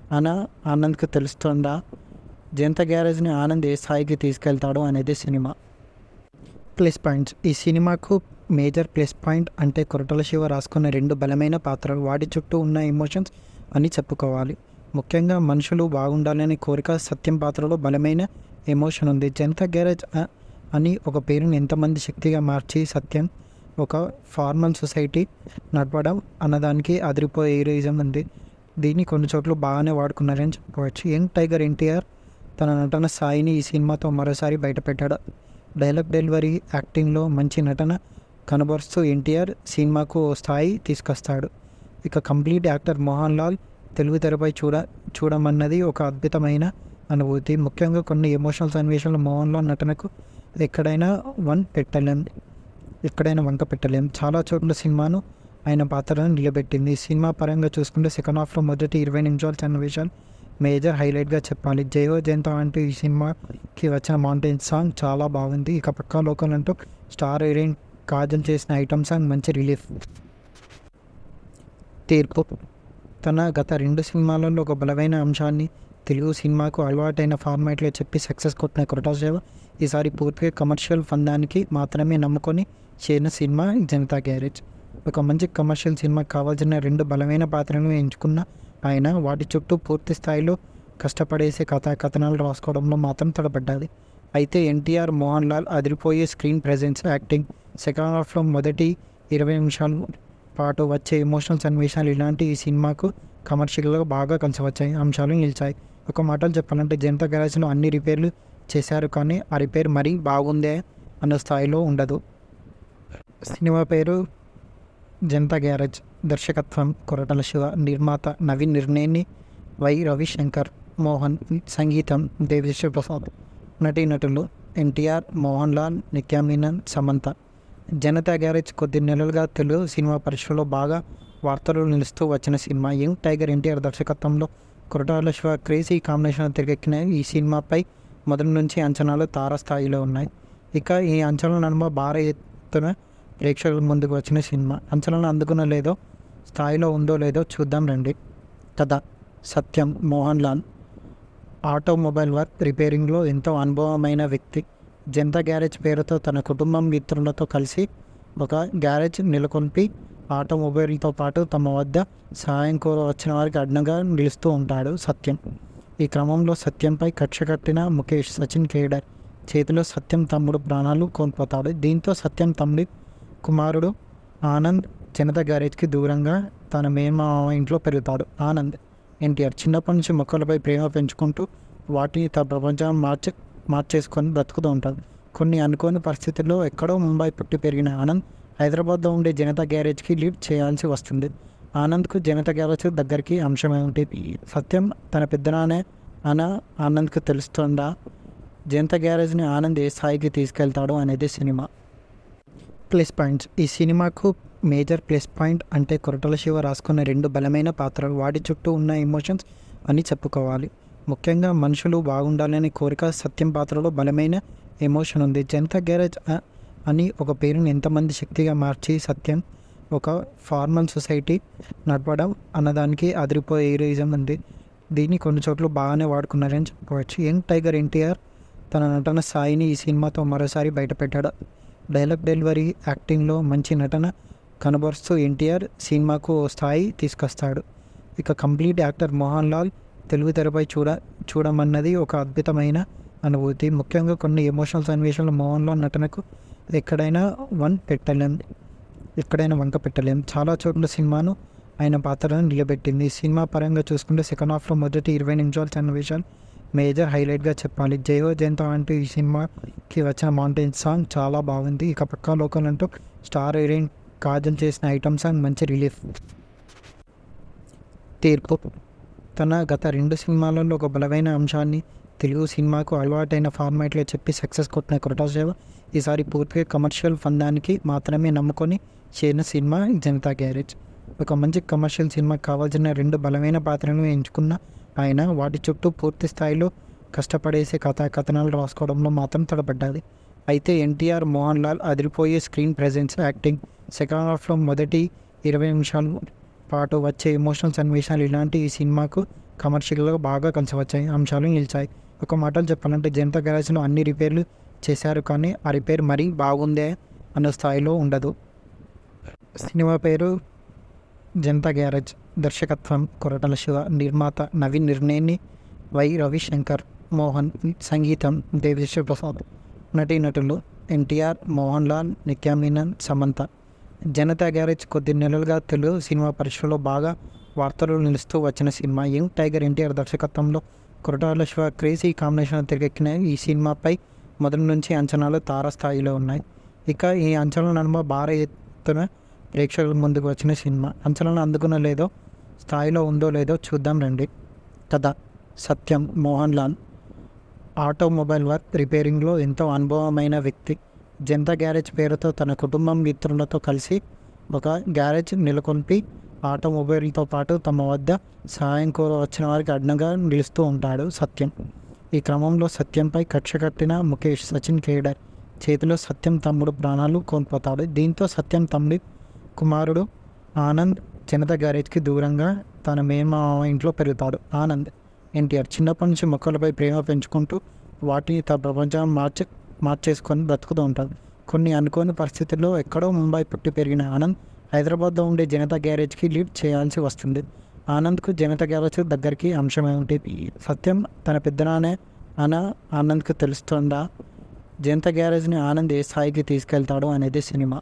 అన ఆనంద్కు తెలుస్తుందా జనతా గ్యారేజ్ని ఆనంద్ ఏ స్థాయికి తీసుకెళ్తాడు అనేది సినిమా ప్లస్ పాయింట్స్. ఈ సినిమాకు మేజర్ ప్లస్ పాయింట్ అంటే కొరటాల శివ రాసుకున్న రెండు బలమైన పాత్రలు, వాటి చుట్టూ ఉన్న ఎమోషన్స్ అని చెప్పుకోవాలి. ముఖ్యంగా మనుషులు బాగుండాలనే కోరిక సత్యం పాత్రలో బలమైన ఎమోషన్ ఉంది. జనతా గ్యారేజ్ అని ఒక పేరుని ఎంతమంది శక్తిగా మార్చి సత్యం ఒక ఫార్మల్ సొసైటీ నడపడం అన్నదానికి అదిరిపోయే హీరోయిజం ఉంది. దీన్ని కొన్ని చోట్ల బాగానే వాడుకున్నారని చెప్పుకోవచ్చు. యంగ్ టైగర్ ఎన్టీఆర్ తన నటన స్థాయిని ఈ సినిమాతో మరోసారి బయటపెట్టాడు. డైలాగ్ డెలివరీ, యాక్టింగ్లో మంచి నటన కనబరుస్తూ ఎన్టీఆర్ సినిమాకు స్థాయి తీసుకొస్తాడు. ఇక కంప్లీట్ యాక్టర్ మోహన్ లాల్ తెలుగు తెరపై చూడ చూడమన్నది ఒక అద్భుతమైన అనుభూతి. ముఖ్యంగా కొన్ని ఎమోషనల్ సన్నివేశాలు మోహన్ లాల్ నటనకు ఎక్కడైనా వన్ పెట్టలేం ఎక్కడైనా వంక పెట్టలేం. చాలా చోట్ల సినిమాను ఆయన పాత్రను నిలబెట్టింది. సినిమా పరంగా చూసుకుంటే సెకండ్ హాఫ్లో మొదటి ఇరవై నిమిషాల సన్నివేశాలు మేజర్ హైలైట్గా చెప్పాలి. జయో జయంత అంటూ ఈ సినిమాకి వచ్చిన మౌంటైన్ సాంగ్ చాలా బాగుంది. ఇక పక్కా లోకల్ అంటూ స్టార్ హీరోయిన్ కాజల్ చేసిన ఐటమ్ సాంగ్ మంచి రిలీఫ్. తీర్పు తన గత రెండు సినిమాలలో ఒక బలమైన అంశాన్ని తెలుగు సినిమాకు అలవాటైన ఫార్మాట్లో చెప్పి సక్సెస్ కొట్టిన కొరటాల శివ ఈసారి పూర్తిగా కమర్షియల్ ఫందానికి మాత్రమే నమ్ముకొని చేరిన సినిమా జనతా గ్యారేజ్. ఒక మంచి కమర్షియల్ సినిమాకి కావాల్సిన రెండు బలమైన పాత్రలను ఎంచుకున్న ఆయన వాటి చుట్టూ పూర్తి స్థాయిలో కష్టపడేసే కథా కథనాలు రాసుకోవడంలో మాత్రం తడబడ్డాది. అయితే ఎన్టీఆర్, మోహన్ లాల్ అదిరిపోయే స్క్రీన్ ప్రెజెన్స్, యాక్టింగ్, సెకండ్ హాఫ్లో మొదటి ఇరవై నిమిషాల పాటు వచ్చే ఎమోషనల్ సన్నివేశాలు ఇలాంటి ఈ సినిమాకు కమర్షియల్గా బాగా కలిసి వచ్చాయి అంశాలు నిలిచాయి. ఒక మాటలు చెప్పాలంటే జనతా గ్యారేజ్లో అన్ని రిపేర్లు చేశారు, కానీ ఆ రిపేర్ మరీ బాగుందే అన్న స్థాయిలో ఉండదు. సినిమా పేరు జనతా గ్యారేజ్. దర్శకత్వం కొరటాల శివ, నిర్మాత నవీన్ నిర్నేని, వై రవిశంకర్, మోహన్, సంగీతం దేవిశ్రీ ప్రసాద్. నటీనటులు ఎన్టీఆర్, మోహన్ లాల్, నిత్యా మీనన్, సమంత. జనతా గ్యారేజ్ కొద్ది నెలలుగా తెలుగు సినిమా పరిశ్రమలో బాగా వార్తలు నిలుస్తూ వచ్చిన సినిమా. యంగ్ టైగర్ ఎన్టీఆర్ దర్శకత్వంలో కొరటాల శివ క్రేజీ కాంబినేషన్ తెరకెక్కిన ఈ సినిమాపై మొదటి నుంచి అంచనాలు తారస్థాయిలో ఉన్నాయి. ఇక ఈ అంచనాల నడుమ భారీ ఎత్తున ప్రేక్షకుల ముందుకు వచ్చిన సినిమా అంచనాలు అందుకున్న లేదో స్థాయిలో ఉందో లేదో చూద్దాం రండి. కథ సత్యం మోహన్ లాల్ ఆటోమొబైల్ వర్క్ రిపేరింగ్లో ఎంతో అనుభవమైన వ్యక్తి. జనతా గ్యారేజ్ పేరుతో తన కుటుంబం మిత్రులతో కలిసి ఒక గ్యారేజ్ నెలకొల్పి ఆటోమొబైల్తో పాటు తమ వద్ద సహాయం కోర వచ్చిన వారికి అడ్డంగా నిలుస్తూ ఉంటాడు సత్యం. ఈ క్రమంలో సత్యంపై కక్ష కట్టిన ముఖేష్, సచిన్ కేడర్ చేతిలో సత్యం తమ్ముడు ప్రాణాలు కోల్పోతాడు. దీంతో సత్యం తమ్ముడి కుమారుడు ఆనంద్ జనతా గ్యారేజ్కి దూరంగా తన మేనమామ ఇంట్లో పెరుగుతాడు. ఆనంద్ ఎన్టీఆర్ చిన్నప్పటి నుంచి మొక్కలపై ప్రేమ పెంచుకుంటూ వాటిని తన ప్రపంచం మార్చ మార్చేసుకొని బ్రతుకుతూ ఉంటాడు. కొన్ని అనుకోని పరిస్థితుల్లో ఎక్కడో ముంబై పుట్టి పెరిగిన ఆనంద్ హైదరాబాద్లో ఉండే జనతా గ్యారేజ్కి లీడ్ చేయాల్సి వస్తుంది. ఆనంద్కు జనతా గ్యారేజ్ దగ్గరికి అంశమే ఉంటుంది. సత్యం తన పెద్దనానే అన ఆనంద్కు తెలుస్తుందా జనతా గ్యారేజ్ని ఆనంద్ ఏ స్థాయికి తీసుకెళ్తాడు అనేది సినిమా ప్లస్ పాయింట్స్. ఈ సినిమాకు మేజర్ ప్లస్ పాయింట్ అంటే కొరటాల శివ రాసుకున్న రెండు బలమైన పాత్రలు, వాటి చుట్టూ ఉన్న ఎమోషన్స్ అని చెప్పుకోవాలి. ముఖ్యంగా మనుషులు బాగుండాలనే కోరిక సత్యం పాత్రలో బలమైన ఎమోషన్ ఉంది. జనతా గ్యారేజ్ అని ఒక పేరుని ఎంతమంది శక్తిగా మార్చి సత్యం ఒక ఫార్మల్ సొసైటీ నడపడం అన్నదానికి అదిరిపోయే హీరోయిజం ఉంది. దీన్ని కొన్ని చోట్ల బాగానే వాడుకున్నారని చెప్పుకోవచ్చు. యంగ్ టైగర్ ఎన్టీఆర్ తన నటన స్థాయిని ఈ సినిమాతో మరోసారి బయటపెట్టాడు. డైలాగ్ డెలివరీ, యాక్టింగ్లో మంచి నటన కనబరుస్తూ ఎన్టీఆర్ సినిమాకు స్థాయి తీసుకొస్తాడు. ఇక కంప్లీట్ యాక్టర్ మోహన్ లాల్ తెలుగు తెరపై చూడ చూడమన్నది ఒక అద్భుతమైన అనుభూతి. ముఖ్యంగా కొన్ని ఎమోషనల్ సన్నివేశాలు మోహన్ లాల్ నటనకు ఎక్కడైనా వన్ పెట్టలేం ఎక్కడైనా వంక పెట్టలేం. చాలా చోట్ల సినిమాను ఆయన పాత్రను నిలబెట్టింది. సినిమా పరంగా చూసుకుంటే సెకండ్ హాఫ్లో మొదటి ఇరవై నిమిషాల సన్నివేశాలు మేజర్ హైలైట్గా చెప్పాలి. జయో జయంత అంటూ ఈ సినిమాకి వచ్చిన మౌంటైన్ సాంగ్ చాలా బాగుంది. ఇక పక్కా లోకల్ అంటూ స్టార్ హీరోయిన్ కాజల్ చేసిన ఐటమ్ సాంగ్ మంచి రిలీఫ్. తీర్పు తన గత రెండు సినిమాలలో ఒక బలమైన అంశాన్ని తెలుగు సినిమాకు అలవాటైన ఫార్మాట్లో చెప్పి సక్సెస్ కొట్టిన కొరటాల శివ ఈసారి పూర్తిగా కమర్షియల్ ఫందానికి మాత్రమే నమ్ముకొని చేరిన సినిమా జనతా గ్యారేజ్. ఒక మంచి కమర్షియల్ సినిమాకి కావాల్సిన రెండు బలమైన పాత్రలను ఎంచుకున్న ఆయన వాటి చుట్టూ పూర్తి స్థాయిలో కష్టపడేసే కథా కథనాలు రాసుకోవడంలో మాత్రం తడబడ్డాది. అయితే ఎన్టీఆర్, మోహన్ లాల్ అదిరిపోయే స్క్రీన్ ప్రెజెన్స్, యాక్టింగ్, సెకండ్ హాఫ్లో మొదటి ఇరవై నిమిషాల పాటు వచ్చే ఎమోషనల్ సన్నివేశాలు ఇలాంటి ఈ సినిమాకు కమర్షియల్గా బాగా కలిసి వచ్చాయి అంశాలు నిలిచాయి. ఒక మాటలు చెప్పాలంటే జనతా గ్యారేజ్లో అన్ని రిపేర్లు చేశారు, కానీ ఆ రిపేర్ మరీ బాగుందే అన్న స్థాయిలో ఉండదు. సినిమా పేరు జనతా గ్యారేజ్. దర్శకత్వం కొరటాల శివ, నిర్మాత నవీన్ నిర్నేని, వై రవిశంకర్, మోహన్. సంగీతం దేవిశ్రీ ప్రసాద్. నటీనటులు ఎన్టీఆర్, మోహన్ లాల్, నిత్యా మీనన్, సమంత. జనతా గ్యారేజ్ కొద్ది నెలలుగా తెలుగు సినిమా పరిశ్రమలో బాగా వార్తలు నిలుస్తూ వచ్చిన సినిమా. యంగ్ టైగర్ ఎన్టీఆర్ దర్శకత్వంలో కొరటాల శివ క్రేజీ కాంబినేషన్ తెరకెక్కిన ఈ సినిమాపై మొదటి నుంచి అంచనాలు తారాస్థాయిలో ఉన్నాయి. ఇక ఈ అంచనాల నడుమ భారీ ఎత్తున ప్రేక్షకుల ముందుకు వచ్చిన సినిమా అంచనాలను అందుకున్న లేదో స్థాయిలో ఉందో లేదో చూద్దాం రండి. కథ సత్యం మోహన్ లాల్ ఆటోమొబైల్ వర్క్ రిపేరింగ్లో ఎంతో అనుభవమైన వ్యక్తి. జనతా గ్యారేజ్ పేరుతో తన కుటుంబం మిత్రులతో కలిసి ఒక గ్యారేజ్ నెలకొల్పి ఆటోమొబైల్తో పాటు తమ వద్ద సహాయం కోర వచ్చిన వారికి అడ్డంగా నిలుస్తూ ఉంటాడు సత్యం. ఈ క్రమంలో సత్యంపై కక్ష కట్టిన ముఖేష్ సచిన్ కేడర్ చేతిలో సత్యం తమ్ముడు ప్రాణాలు కోల్పోతాడు. దీంతో సత్యం తమ్ముడి కుమారుడు ఆనంద్ జనతా గ్యారేజ్కి దూరంగా తన మేనమామ ఇంట్లో పెరుగుతాడు. ఆనంద్ ఎన్టీఆర్ చిన్నప్పటి నుంచి మొక్కలపై ప్రేమ పెంచుకుంటూ వాటిని తన ప్రపంచం మార్చి మార్చేసుకొని బ్రతుకుతూ ఉంటాడు. కొన్ని అనుకోని పరిస్థితుల్లో ఎక్కడో ముంబై పుట్టి పెరిగిన ఆనంద్ హైదరాబాద్లో ఉండే జనతా గ్యారేజ్కి లీడ్ చేయాల్సి వస్తుంది. ఆనంద్కు జనతా గ్యారేజ్ దగ్గరికి అంశమే ఉంటుంది. సత్యం తన పెద్దనానే అన ఆనంద్కు తెలుస్తుందా? జనతా గ్యారేజ్ని ఆనంద్ ఏ స్థాయికి తీసుకెళ్తాడు అనేది సినిమా.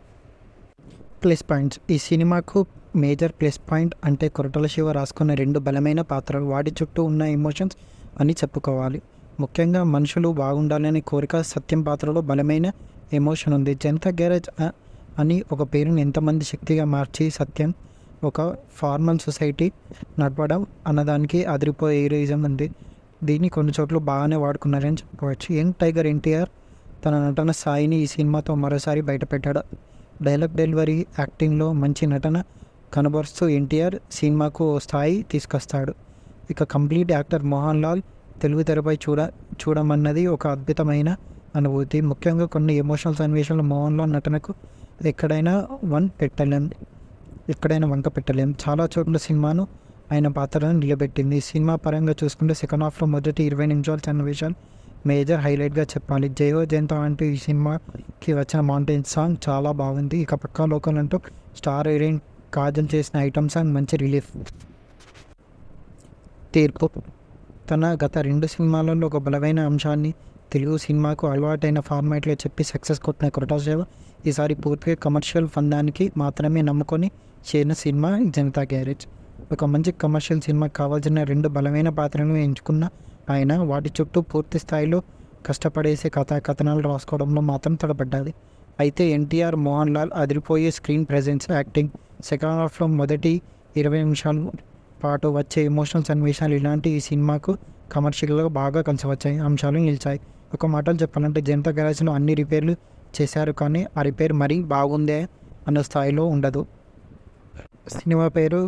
Plus points. ఈ సినిమాకు మేజర్ ప్లస్ పాయింట్ అంటే కొరటాల శివ రాసుకున్న రెండు బలమైన పాత్రలు, వాటి చుట్టూ ఉన్న ఎమోషన్స్ అని చెప్పుకోవాలి. ముఖ్యంగా మనుషులు బాగుండాలనే కోరిక సత్యం పాత్రలో బలమైన ఎమోషన్ ఉంది. జనతా గ్యారేజ్ అని ఒక పేరుని ఎంతమంది శక్తిగా మార్చి సత్యం ఒక ఫార్మల్ సొసైటీ నడపడం అన్నదానికి అదిరిపోయే హీరోయిజం ఉంది. దీన్ని కొన్ని చోట్ల బాగానే వాడుకున్నారని చెప్పుకోవచ్చు. యంగ్ టైగర్ ఎన్టీఆర్ తన నటన స్థాయిని ఈ సినిమాతో మరోసారి బయటపెట్టాడు. డైలాగ్ డెలివరీ, యాక్టింగ్లో మంచి నటన కనబరుస్తూ ఎన్టీఆర్ సినిమాకు ఓ స్థాయి తీసుకొస్తాడు. ఇక కంప్లీట్ యాక్టర్ మోహన్ లాల్ తెలుగు తెరపై చూడ చూడమన్నది ఒక అద్భుతమైన అనుభూతి. ముఖ్యంగా కొన్ని ఎమోషనల్ సన్నివేశాలు మోహన్ లాల్ నటనకు ఎక్కడైనా వన్ పెట్టలేం ఎక్కడైనా వంక పెట్టలేం. చాలా చోట్ల సినిమాను ఆయన పాత్రలను నిలబెట్టింది. సినిమా పరంగా చూసుకుంటే సెకండ్ హాఫ్లో మొదటి ఇరవై నిమిషాల సన్నివేశాలు మేజర్ హైలైట్గా చెప్పాలి. జయో జయంతో అంటూ ఈ సినిమాకి వచ్చిన మౌంటైన్ సాంగ్ చాలా బాగుంది. ఇక పక్కా లోకల్ అంటూ స్టార్ హీరోయిన్ కాజల్ చేసిన ఐటమ్ సాంగ్ మంచి రిలీఫ్. తీర్పు. తన గత రెండు సినిమాలలో ఒక బలమైన అంశాన్ని తెలుగు సినిమాకు అలవాటైన ఫార్మాట్లో చెప్పి సక్సెస్ కొట్టిన కొరటాల శివ ఈసారి పూర్తిగా కమర్షియల్ ఫందానికి మాత్రమే నమ్ముకొని చేరిన సినిమా జనతా గ్యారేజ్. ఒక మంచి కమర్షియల్ సినిమాకి కావాల్సిన రెండు బలమైన పాత్రలను ఎంచుకున్న ఆయన వాటి చుట్టూ పూర్తి స్థాయిలో కష్టపడేసే కథా కథనాలు రాసుకోవడంలో మాత్రం తడబడ్డాది. అయితే ఎన్టీఆర్, మోహన్ లాల్ అదిరిపోయే స్క్రీన్ ప్రెజెన్స్, యాక్టింగ్, సెకండ్ హాఫ్లో మొదటి ఇరవై నిమిషాల పాటు వచ్చే ఎమోషనల్ సన్నివేశాలు ఇలాంటి ఈ సినిమాకు కమర్షియల్గా బాగా కలిసి వచ్చాయి అంశాలు నిలిచాయి. ఒక మాటలు చెప్పాలంటే జనతా గ్యారేజ్లో అన్ని రిపేర్లు చేశారు, కానీ ఆ రిపేర్ మరీ బాగుందే అన్న స్థాయిలో ఉండదు. సినిమా పేరు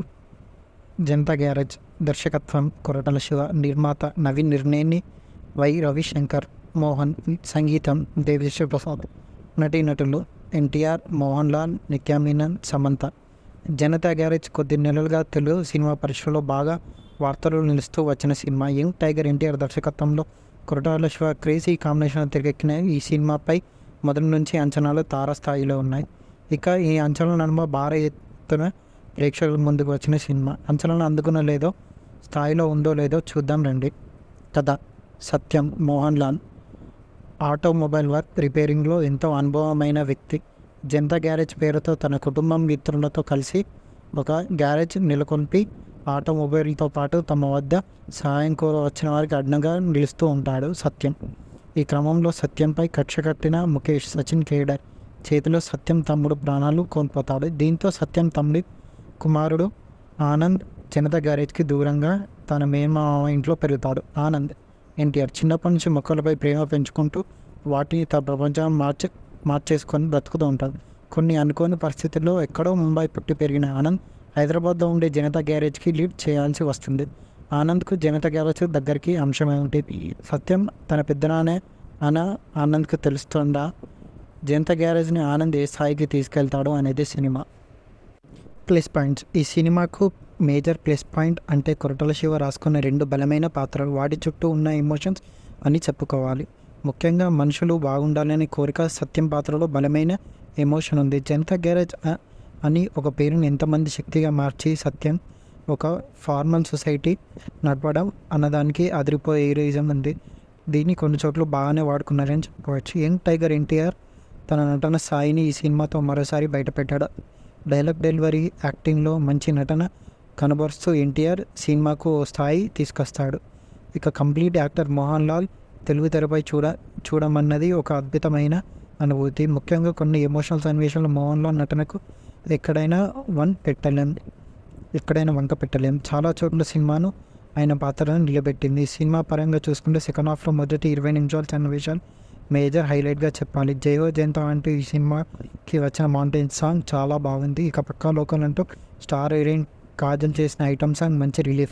జనతా గ్యారేజ్. దర్శకత్వం కొరటాల శివ, నిర్మాత నవీన్ నిర్నేని, వై రవిశంకర్, మోహన్. సంగీతం దేవిశ్రీ ప్రసాద్. నటీనటులు ఎన్టీఆర్, మోహన్ లాల్, నిత్యా మీనన్, సమంత. జనతా గ్యారేజ్ కొద్ది నెలలుగా తెలుగు సినిమా పరిశ్రమలో బాగా వార్తలు నిలుస్తూ వచ్చిన సినిమా. యంగ్ టైగర్ ఎన్టీఆర్ దర్శకత్వంలో కొరటాల శివ క్రేజీ కాంబినేషన్ తెరకెక్కిన ఈ సినిమాపై మొదటి నుంచి అంచనాలు తారాస్థాయిలో ఉన్నాయి. ఇక ఈ అంచనాల నడుమ భారీ ఎత్తున ప్రేక్షకుల ముందుకు వచ్చిన సినిమా అంచనాలను అందుకున్న లేదో స్థాయిలో ఉందో లేదో చూద్దాం రండి. కథ సత్యం మోహన్ లాల్ ఆటోమొబైల్ వర్క్ రిపేరింగ్లో ఎంతో అనుభవమైన వ్యక్తి. జనతా గ్యారేజ్ పేరుతో తన కుటుంబం మిత్రులతో కలిసి ఒక గ్యారేజ్ నెలకొల్పి ఆటోమొబైల్తో పాటు తమ వద్ద సహాయం కోర వచ్చిన వారికి అడ్డంగా నిలుస్తూ ఉంటాడు సత్యం. ఈ క్రమంలో సత్యంపై కక్ష కట్టిన ముఖేష్ సచిన్ కేడర్ చేతిలో సత్యం తమ్ముడు ప్రాణాలు కోల్పోతాడు. దీంతో సత్యం తమ్ముడి కుమారుడు ఆనంద్ జనతా గ్యారేజ్కి దూరంగా తన మేనమామ ఇంట్లో పెరుగుతాడు. ఆనంద్ ఎన్టీఆర్ చిన్నప్పటి నుంచి మొక్కలపై ప్రేమ పెంచుకుంటూ వాటిని తన ప్రపంచం మార్చి మార్చేసుకొని బ్రతుకుతూ ఉంటాడు. కొన్ని అనుకోని పరిస్థితుల్లో ఎక్కడో ముంబై పుట్టి పెరిగిన ఆనంద్ హైదరాబాద్లో ఉండే జనతా గ్యారేజ్కి లీడ్ చేయాల్సి వస్తుంది. ఆనంద్కు జనతా గ్యారేజ్ దగ్గరికి అంశమే ఉంటుంది. సత్యం తన పెద్దనానే అన ఆనంద్కు తెలుస్తుందా? జనతా గ్యారేజ్ని ఆనంద్ ఏ స్థాయికి తీసుకెళ్తాడు అనేది సినిమా. Plus points. ఈ సినిమాకు మేజర్ ప్లస్ పాయింట్ అంటే కొరటాల శివ రాసుకున్న రెండు బలమైన పాత్రలు, వాటి చుట్టూ ఉన్న ఎమోషన్స్ అని చెప్పుకోవాలి. ముఖ్యంగా మనుషులు బాగుండాలనే కోరిక సత్యం పాత్రలో బలమైన ఎమోషన్ ఉంది. జనతా గ్యారేజ్ అని ఒక పేరుని ఎంతమంది శక్తిగా మార్చి సత్యం ఒక ఫార్మల్ సొసైటీ నడపడం అన్నదానికి అదిరిపోయే హీరోయిజం ఉంది. దీన్ని కొన్ని చోట్ల బాగానే వాడుకున్నారని చెప్పుకోవచ్చు. యంగ్ టైగర్ ఎన్టీఆర్ తన నటన స్థాయిని ఈ సినిమాతో మరోసారి బయటపెట్టాడు. డైలాగ్ డెలివరీ, యాక్టింగ్లో మంచి నటన కనబరుస్తూ ఎన్టీఆర్ సినిమాకు ఓ స్థాయి తీసుకొస్తాడు. ఇక కంప్లీట్ యాక్టర్ మోహన్ లాల్ తెలుగు తెరపై చూడ చూడమన్నది ఒక అద్భుతమైన అనుభూతి. ముఖ్యంగా కొన్ని ఎమోషనల్ సన్నివేశాలు మోహన్ లాల్ నటనకు ఎక్కడైనా వన్ పెట్టలేం ఎక్కడైనా వంక పెట్టలేం. చాలా చోట్ల సినిమాను ఆయన పాత్రను నిలబెట్టింది. సినిమా పరంగా చూసుకుంటే సెకండ్ హాఫ్లో మొదటి ఇరవై నిమిషాల సన్నివేశాలు మేజర్ హైలైట్గా చెప్పాలి. జయో జయంతో అంటూ ఈ సినిమాకి వచ్చిన మౌంటైన్ సాంగ్ చాలా బాగుంది. ఇక పక్కా లోకల్ అంటూ స్టార్ హీరోయిన్ కాజల్ చేసిన ఐటమ్ సాంగ్ మంచి రిలీఫ్.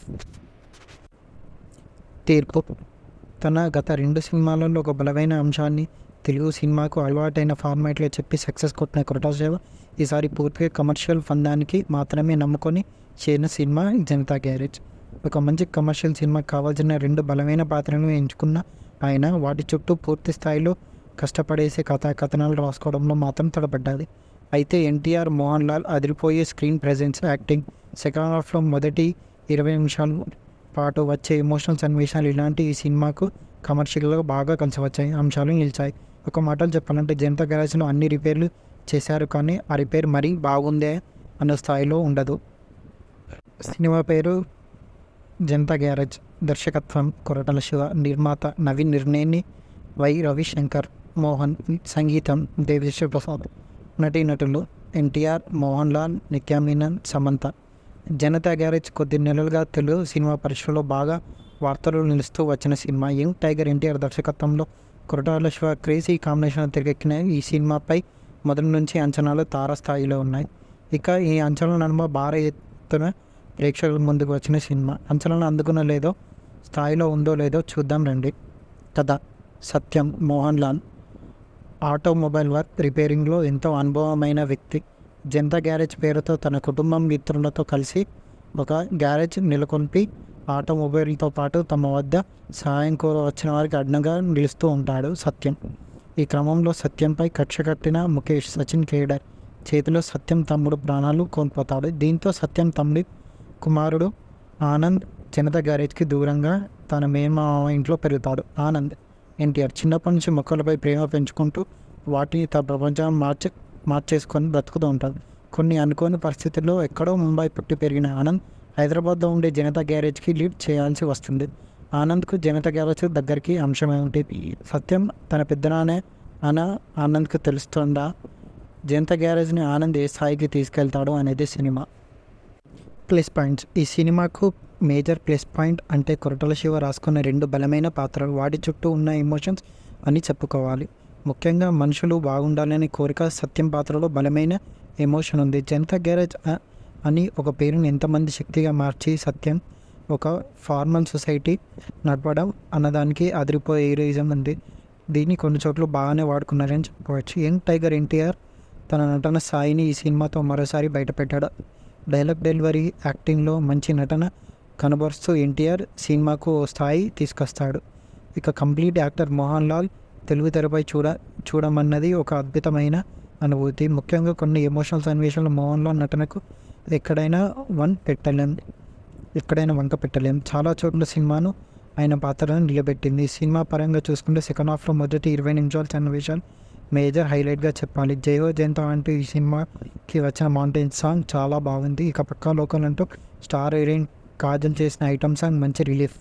తీర్పు తన గత రెండు సినిమాలలో ఒక బలమైన అంశాన్ని తెలుగు సినిమాకు అలవాటైన ఫార్మాట్లో చెప్పి సక్సెస్ కొట్టిన కొరటాల శివ ఈసారి పూర్తిగా కమర్షియల్ ఫందానికి మాత్రమే నమ్ముకొని చేరిన సినిమా జనతా గ్యారేజ్. ఒక మంచి కమర్షియల్ సినిమాకి కావాల్సిన రెండు బలమైన పాత్రలను ఎంచుకున్న ఆయన వాటి చుట్టూ పూర్తి స్థాయిలో కష్టపడేసే కథా కథనాలు రాసుకోవడంలో మాత్రం తడబడ్డాది. అయితే ఎన్టీఆర్, మోహన్ లాల్ అదిరిపోయే స్క్రీన్ ప్రెజెన్స్, యాక్టింగ్, సెకండ్ హాఫ్లో మొదటి ఇరవై నిమిషాల పాటు వచ్చే ఎమోషనల్ సన్నివేశాలు ఇలాంటి ఈ సినిమాకు కమర్షియల్గా బాగా కలిసి వచ్చాయి అంశాలు నిలిచాయి. ఒక మాటలు చెప్పాలంటే జనతా గ్యారేజ్లో అన్ని రిపేర్లు చేశారు, కానీ ఆ రిపేర్ మరీ బాగుందే అన్న స్థాయిలో ఉండదు. సినిమా పేరు జనతా గ్యారేజ్. దర్శకత్వం కొరటాల శివ, నిర్మాత నవీన్ నిర్నేని, వై రవిశంకర్, మోహన్, సంగీతం దేవిశ్రీ ప్రసాద్. నటీనటులు ఎన్టీఆర్, మోహన్ లాల్, నిత్యా మీనన్, సమంత. జనతా గ్యారేజ్ కొద్ది నెలలుగా తెలుగు సినిమా పరిశ్రమలో బాగా వార్తలు నిలుస్తూ వచ్చిన సినిమా. యంగ్ టైగర్ ఎన్టీఆర్ దర్శకత్వంలో కొరటాల శివ క్రేజీ కాంబినేషన్ తెరకెక్కిన ఈ సినిమాపై మొదటి నుంచి అంచనాలు తారస్థాయిలో ఉన్నాయి. ఇక ఈ అంచనాల నడుమ భారీ ఎత్తున ప్రేక్షకుల ముందుకు వచ్చిన సినిమా అంచనాలు అందుకున్న లేదో స్థాయిలో ఉందో లేదో చూద్దాం రండి. కథ సత్యం మోహన్ లాల్ ఆటోమొబైల్ వర్క్ రిపేరింగ్లో ఎంతో అనుభవమైన వ్యక్తి. జనతా గ్యారేజ్ పేరుతో తన కుటుంబం మిత్రులతో కలిసి ఒక గ్యారేజ్ నెలకొల్పి ఆటోమొబైల్తో పాటు తమ వద్ద సహాయం కోర వచ్చిన వారికి అడ్డంగా నిలుస్తూ ఉంటాడు సత్యం. ఈ క్రమంలో సత్యంపై కక్ష కట్టిన ముఖేష్, సచిన్ కేడర్ చేతిలో సత్యం తమ్ముడు ప్రాణాలు కోల్పోతాడు. దీంతో సత్యం తమ్ముడి కుమారుడు ఆనంద్ జనతా గ్యారేజ్కి దూరంగా తన మేనమామ ఇంట్లో పెరుగుతాడు. ఆనంద్ ఎన్టీఆర్ చిన్నప్పటి నుంచి మొక్కలపై ప్రేమ పెంచుకుంటూ వాటిని తన ప్రపంచం మార్చే మార్చేసుకొని బ్రతుకుతూ ఉంటాడు. కొన్ని అనుకోని పరిస్థితుల్లో ఎక్కడో ముంబై పుట్టి పెరిగిన ఆనంద్ హైదరాబాద్లో ఉండే జనతా గ్యారేజ్కి లీడ్ చేయాల్సి వస్తుంది. ఆనంద్కు జనతా గ్యారేజ్ దగ్గరికి అంశమే ఉంటుంది. సత్యం తన పెద్దనానే అన ఆనంద్కు తెలుస్తుందా? జనతా గ్యారేజ్ని ఆనంద్ ఏ స్థాయికి తీసుకెళ్తాడు అనేది సినిమా ప్లస్ పాయింట్స్. ఈ సినిమాకు మేజర్ ప్లస్ పాయింట్ అంటే కొరటాల శివ రాసుకున్న రెండు బలమైన పాత్రలు, వాటి చుట్టూ ఉన్న ఎమోషన్స్ అని చెప్పుకోవాలి. ముఖ్యంగా మనుషులు బాగుండాలనే కోరిక సత్యం పాత్రలో బలమైన ఎమోషన్ ఉంది. జనతా గ్యారేజ్ అని ఒక పేరుని ఎంతమంది శక్తిగా మార్చి సత్యం ఒక ఫార్మల్ సొసైటీ నడపడం అన్నదానికి అదిరిపోయే హీరోయిజం ఉంది. దీన్ని కొన్ని చోట్ల బాగానే వాడుకున్నారని చెప్పుకోవచ్చు. యంగ్ టైగర్ ఎన్టీఆర్ తన నటన స్థాయిని ఈ సినిమాతో మరోసారి బయటపెట్టాడు. డైలాగ్ డెలివరీ, యాక్టింగ్లో మంచి నటన కనబరుస్తూ ఎన్టీఆర్ సినిమాకు ఓ స్థాయి తీసుకొస్తాడు. ఇక కంప్లీట్ యాక్టర్ మోహన్ లాల్ తెలుగు తెరపై చూడ చూడమన్నది ఒక అద్భుతమైన అనుభూతి. ముఖ్యంగా కొన్ని ఎమోషనల్ సన్నివేశాలు మోహన్ లాల్ నటనకు ఎక్కడైనా వన్ పెట్టలేం ఎక్కడైనా వంక పెట్టలేం. చాలా చోట్ల సినిమాను ఆయన పాత్రను నిలబెట్టింది. సినిమా పరంగా చూసుకుంటే సెకండ్ హాఫ్లో మొదటి ఇరవై నిమిషాల సన్నివేశాలు మేజర్ హైలైట్గా చెప్పాలి. జయో జయంతో అంటూ ఈ సినిమాకి వచ్చిన మౌంటైన్ సాంగ్ చాలా బాగుంది. ఇక పక్కా లోకల్ అంటూ స్టార్ హీరోయిన్ కాజల్ చేసిన ఐటమ్ సాంగ్ మంచి రిలీఫ్.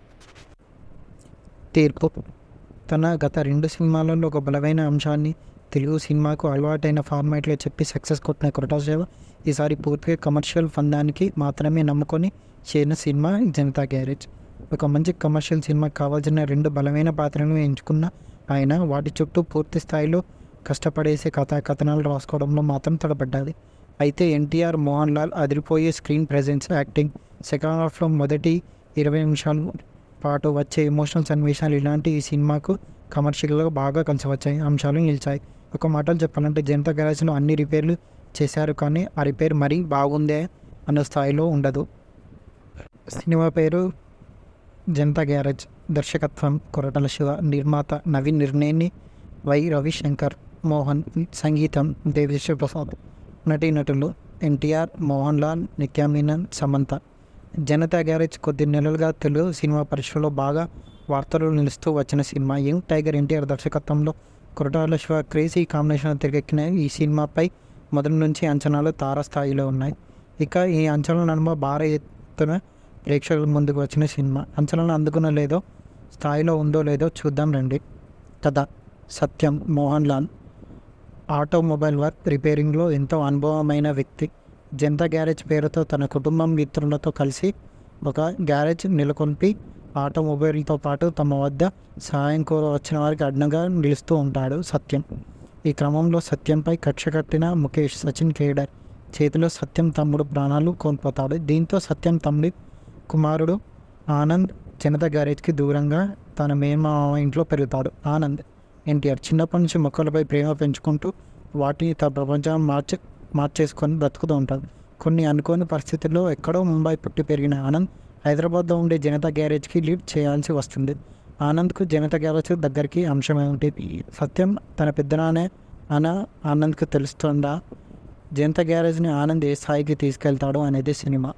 తీర్పు తన గత రెండు సినిమాలలో ఒక బలమైన అంశాన్ని తెలుగు సినిమాకు అలవాటైన ఫార్మాట్లో చెప్పి సక్సెస్ కొట్టిన కొరటాల శివ ఈసారి పూర్తిగా కమర్షియల్ ఫందానికి మాత్రమే నమ్ముకొని చేరిన సినిమా జనతా గ్యారేజ్. ఒక మంచి కమర్షియల్ సినిమాకి కావాల్సిన రెండు బలమైన పాత్రలను ఎంచుకున్న ఆయన వాటి చుట్టూ పూర్తి స్థాయిలో కష్టపడేసే కథా కథనాలు రాసుకోవడంలో మాత్రం తడబడ్డాది. అయితే ఎన్టీఆర్, మోహన్ లాల్ అదిరిపోయే స్క్రీన్ ప్రెజెన్స్, యాక్టింగ్, సెకండ్ హాఫ్లో మొదటి ఇరవై నిమిషాల పాటు వచ్చే ఎమోషనల్ సన్నివేశాలు ఇలాంటి ఈ సినిమాకు కమర్షియల్గా బాగా కలిసి వచ్చాయి అంశాలు నిలిచాయి. ఒక మాటలు చెప్పాలంటే జనతా గ్యారేజ్లో అన్ని రిపేర్లు చేశారు, కానీ ఆ రిపేర్ మరీ బాగుందే అనే స్థాయిలో ఉండదు. సినిమా పేరు జనతా గ్యారేజ్. దర్శకత్వం కొరటాల శివ. నిర్మాత నవీన్ నిర్నేని, వై రవిశంకర్ మోహన్. సంగీతం దేవిశ్రీ ప్రసాద్. నటీనటులు ఎన్టీఆర్, మోహన్ లాల్, నిత్యా మీనన్, సమంత. జనతా గ్యారేజ్ కొద్ది నెలలుగా తెలుగు సినిమా పరిశ్రమలో బాగా వార్తలు నిలుస్తూ వచ్చిన సినిమా. యంగ్ టైగర్ ఎన్టీఆర్ దర్శకత్వంలో కొరటాల శివ క్రేజీ కాంబినేషన్ తెరకెక్కిన ఈ సినిమాపై మొదటి నుంచి అంచనాలు తారాస్థాయిలో ఉన్నాయి. ఇక ఈ అంచనాల నడుమ భారీ ఎత్తున ప్రేక్షకుల ముందుకు వచ్చిన సినిమా అంచనాలను అందుకున్న లేదో స్థాయిలో ఉందో లేదో చూద్దాం రండి. కథ సత్యం మోహన్ లాల్ ఆటోమొబైల్ వర్క్ రిపేరింగ్లో ఎంతో అనుభవమైన వ్యక్తి. జనతా గ్యారేజ్ పేరుతో తన కుటుంబం మిత్రులతో కలిసి ఒక గ్యారేజ్ నెలకొల్పి ఆటోమొబైల్తో పాటు తమ వద్ద సహాయం కోర వచ్చిన వారికి అడ్డంగా నిలుస్తూ ఉంటాడు సత్యం. ఈ క్రమంలో సత్యంపై కక్ష కట్టిన ముఖేష్ సచిన్ కేడర్ చేతిలో సత్యం తమ్ముడు ప్రాణాలు కోల్పోతాడు. దీంతో సత్యం తమ్ముడి కుమారుడు ఆనంద్ జనతా గ్యారేజ్కి దూరంగా తన మేనమామ ఇంట్లో పెరుగుతాడు. ఆనంద్ ఎన్టీఆర్ చిన్నప్పటి నుంచి మొక్కలపై ప్రేమ పెంచుకుంటూ వాటిని తన ప్రపంచం మార్చి మార్చేసుకొని బ్రతుకుతూ ఉంటాడు. కొన్ని అనుకోని పరిస్థితుల్లో ఎక్కడో ముంబై పుట్టి పెరిగిన ఆనంద్ హైదరాబాద్లో ఉండే జనతా గ్యారేజ్కి లీడ్ చేయాల్సి వస్తుంది. ఆనంద్కు జనతా గ్యారేజ్ దగ్గరికి అంశమే ఉంటుంది. సత్యం తన పెద్దనానే అన ఆనంద్కు తెలుస్తుందా? జనతా గ్యారేజ్ని ఆనంద్ ఏ స్థాయికి తీసుకెళ్తాడు అనేది సినిమా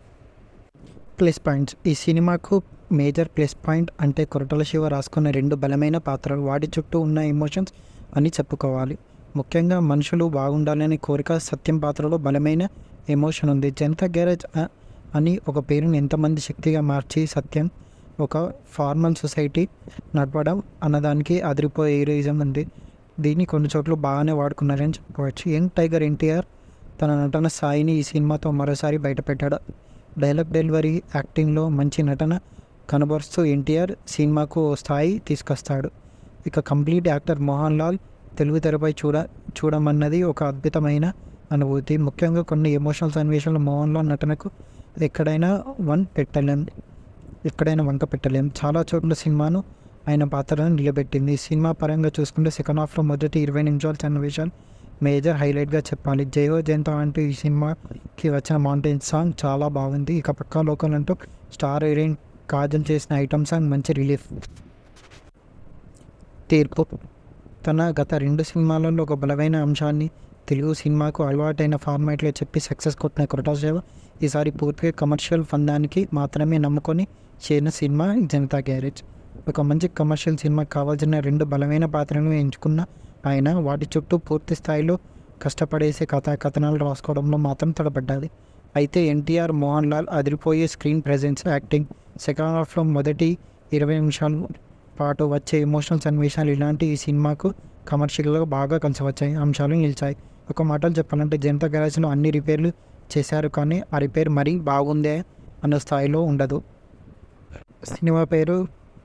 ప్లస్ పాయింట్స్. ఈ సినిమాకు మేజర్ ప్లస్ పాయింట్ అంటే కొరటాల శివ రాసుకున్న రెండు బలమైన పాత్రలు, వాటి చుట్టూ ఉన్న ఎమోషన్స్ అని చెప్పుకోవాలి. ముఖ్యంగా మనుషులు బాగుండాలనే కోరిక సత్యం పాత్రలో బలమైన ఎమోషన్ ఉంది. జనతా గ్యారేజ్ అని ఒక పేరుని ఎంతమంది శక్తిగా మార్చి సత్యం ఒక ఫార్మల్ సొసైటీ నడపడం అన్నదానికి అదిరిపోయే హీరోయిజం ఉంది. దీన్ని కొన్ని చోట్ల బాగానే వాడుకున్నారని చెప్పుకోవచ్చు. యంగ్ టైగర్ ఎన్టీఆర్ తన నటన స్థాయిని ఈ సినిమాతో మరోసారి బయటపెట్టాడు. డైలాగ్ డెలివరీ, యాక్టింగ్లో మంచి నటన కనబరుస్తూ ఎన్టీఆర్ సినిమాకు ఓ స్థాయి తీసుకొస్తాడు. ఇక కంప్లీట్ యాక్టర్ మోహన్ లాల్ తెలుగు తెరపై చూడ చూడమన్నది ఒక అద్భుతమైన అనుభూతి. ముఖ్యంగా కొన్ని ఎమోషనల్ సన్నివేశాలు మోహన్ లాల్ నటనకు ఎక్కడైనా వన్ పెట్టలేం ఎక్కడైనా వంక పెట్టలేం. చాలా చోట్ల సినిమాను ఆయన పాత్రను నిలబెట్టింది. సినిమా పరంగా చూసుకుంటే సెకండ్ హాఫ్లో మొదటి ఇరవై నిమిషాల సన్నివేశాలు మేజర్ హైలైట్గా చెప్పాలి. జయో జయంతో అంటూ ఈ సినిమాకి వచ్చిన మౌంటైన్ సాంగ్ చాలా బాగుంది. ఇక పక్కా లోకల్ అంటూ స్టార్ హీరోయిన్ కాజల్ చేసిన ఐటమ్ సాంగ్ మంచి రిలీఫ్. తీర్పు తన గత రెండు సినిమాలలో ఒక బలమైన అంశాన్ని తెలుగు సినిమాకు అలవాటైన ఫార్మాట్లో చెప్పి సక్సెస్ కొట్టిన కొరటాల శివ ఈసారి పూర్తిగా కమర్షియల్ ఫందానికి మాత్రమే నమ్ముకొని చేరిన సినిమా జనతా గ్యారేజ్. ఒక మంచి కమర్షియల్ సినిమాకి కావాల్సిన రెండు బలమైన పాత్రలను ఎంచుకున్న ఆయన వాటి చుట్టూ పూర్తి స్థాయిలో కష్టపడేసే కథా కథనాలు రాసుకోవడంలో మాత్రం తడబడ్డాది. అయితే ఎన్టీఆర్, మోహన్ లాల్ అదిరిపోయే స్క్రీన్ ప్రెజెన్స్, యాక్టింగ్, సెకండ్ హాఫ్లో మొదటి ఇరవై నిమిషాల పాటు వచ్చే ఎమోషనల్ సన్నివేశాలు ఇలాంటి ఈ సినిమాకు కమర్షియల్గా బాగా కలిసి వచ్చాయి అంశాలు నిలిచాయి. ఒక మాటలు చెప్పాలంటే జనతా గ్యారేజ్లో అన్ని రిపేర్లు చేశారు, కానీ ఆ రిపేర్ మరీ బాగుందే అన్న స్థాయిలో ఉండదు. సినిమా పేరు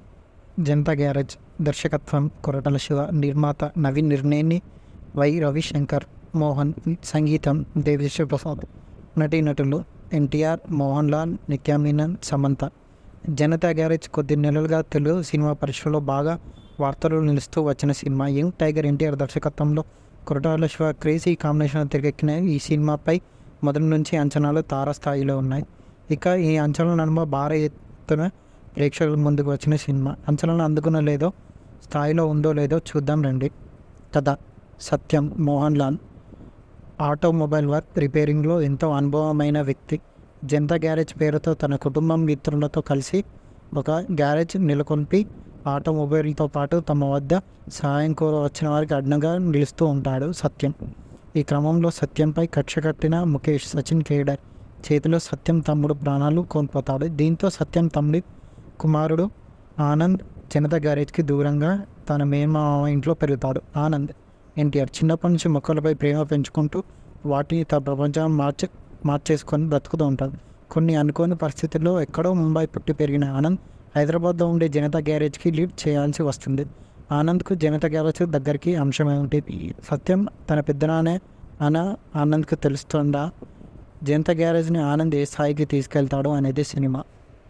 జనతా గ్యారేజ్. దర్శకత్వం కొరటాల శివ. నిర్మాత నవీన్ నిర్నేని, వై రవిశంకర్ మోహన్. సంగీతం దేవిశ్రీ ప్రసాద్. నటీనటులు ఎన్టీఆర్, మోహన్ లాల్, నిత్యా మీనన్, సమంత. జనతా గ్యారేజ్ కొద్ది నెలలుగా తెలుగు సినిమా పరిశ్రమలో బాగా వార్తలు నిలుస్తూ వచ్చిన సినిమా. యంగ్ టైగర్ ఎన్టీఆర్ దర్శకత్వంలో కొరటాల శివ క్రేజీ కాంబినేషన్ తెరకెక్కిన ఈ సినిమాపై మొదటి నుంచి అంచనాలు తారాస్థాయిలో ఉన్నాయి. ఇక ఈ అంచనాల నడుమ భారీ ఎత్తున ప్రేక్షకుల ముందుకు వచ్చిన సినిమా అంచనాలను అందుకున్న లేదో స్థాయిలో ఉందో లేదో చూద్దాం రండి. కథ సత్యం మోహన్ లాల్ ఆటోమొబైల్ వర్క్ రిపేరింగ్లో ఎంతో అనుభవమైన వ్యక్తి. జనతా గ్యారేజ్ పేరుతో తన కుటుంబం మిత్రులతో కలిసి ఒక గ్యారేజ్ నెలకొల్పి ఆటోమొబైల్తో పాటు తమ వద్ద సహాయం కోర వచ్చిన వారికి అడ్డంగా నిలుస్తూ ఉంటాడు సత్యం. ఈ క్రమంలో సత్యంపై కక్ష కట్టిన ముఖేష్ సచిన్ కేడర్ చేతిలో సత్యం తమ్ముడు ప్రాణాలు కోల్పోతాడు. దీంతో సత్యం తమ్ముడి కుమారుడు ఆనంద్ జనతా గ్యారేజ్కి దూరంగా తన మేనమామ ఇంట్లో పెరుగుతాడు. ఆనంద్ ఎన్టీఆర్ చిన్నప్పటి నుంచి మొక్కలపై ప్రేమ పెంచుకుంటూ వాటిని తన ప్రపంచం మార్చి మార్చేసుకొని బ్రతుకుతూ ఉంటాడు. కొన్ని అనుకోని పరిస్థితుల్లో ఎక్కడో ముంబై పుట్టి పెరిగిన ఆనంద్ హైదరాబాద్లో ఉండే జనతా గ్యారేజ్కి లీడ్ చేయాల్సి వస్తుంది. ఆనంద్కు జనతా గ్యారేజ్ దగ్గరికి అంశమే ఉంటుంది. సత్యం తన పెద్దనానే అన ఆనంద్కు తెలుస్తుందా? జనతా గ్యారేజ్ని ఆనంద్ ఏ స్థాయికి తీసుకెళ్తాడు అనేది సినిమా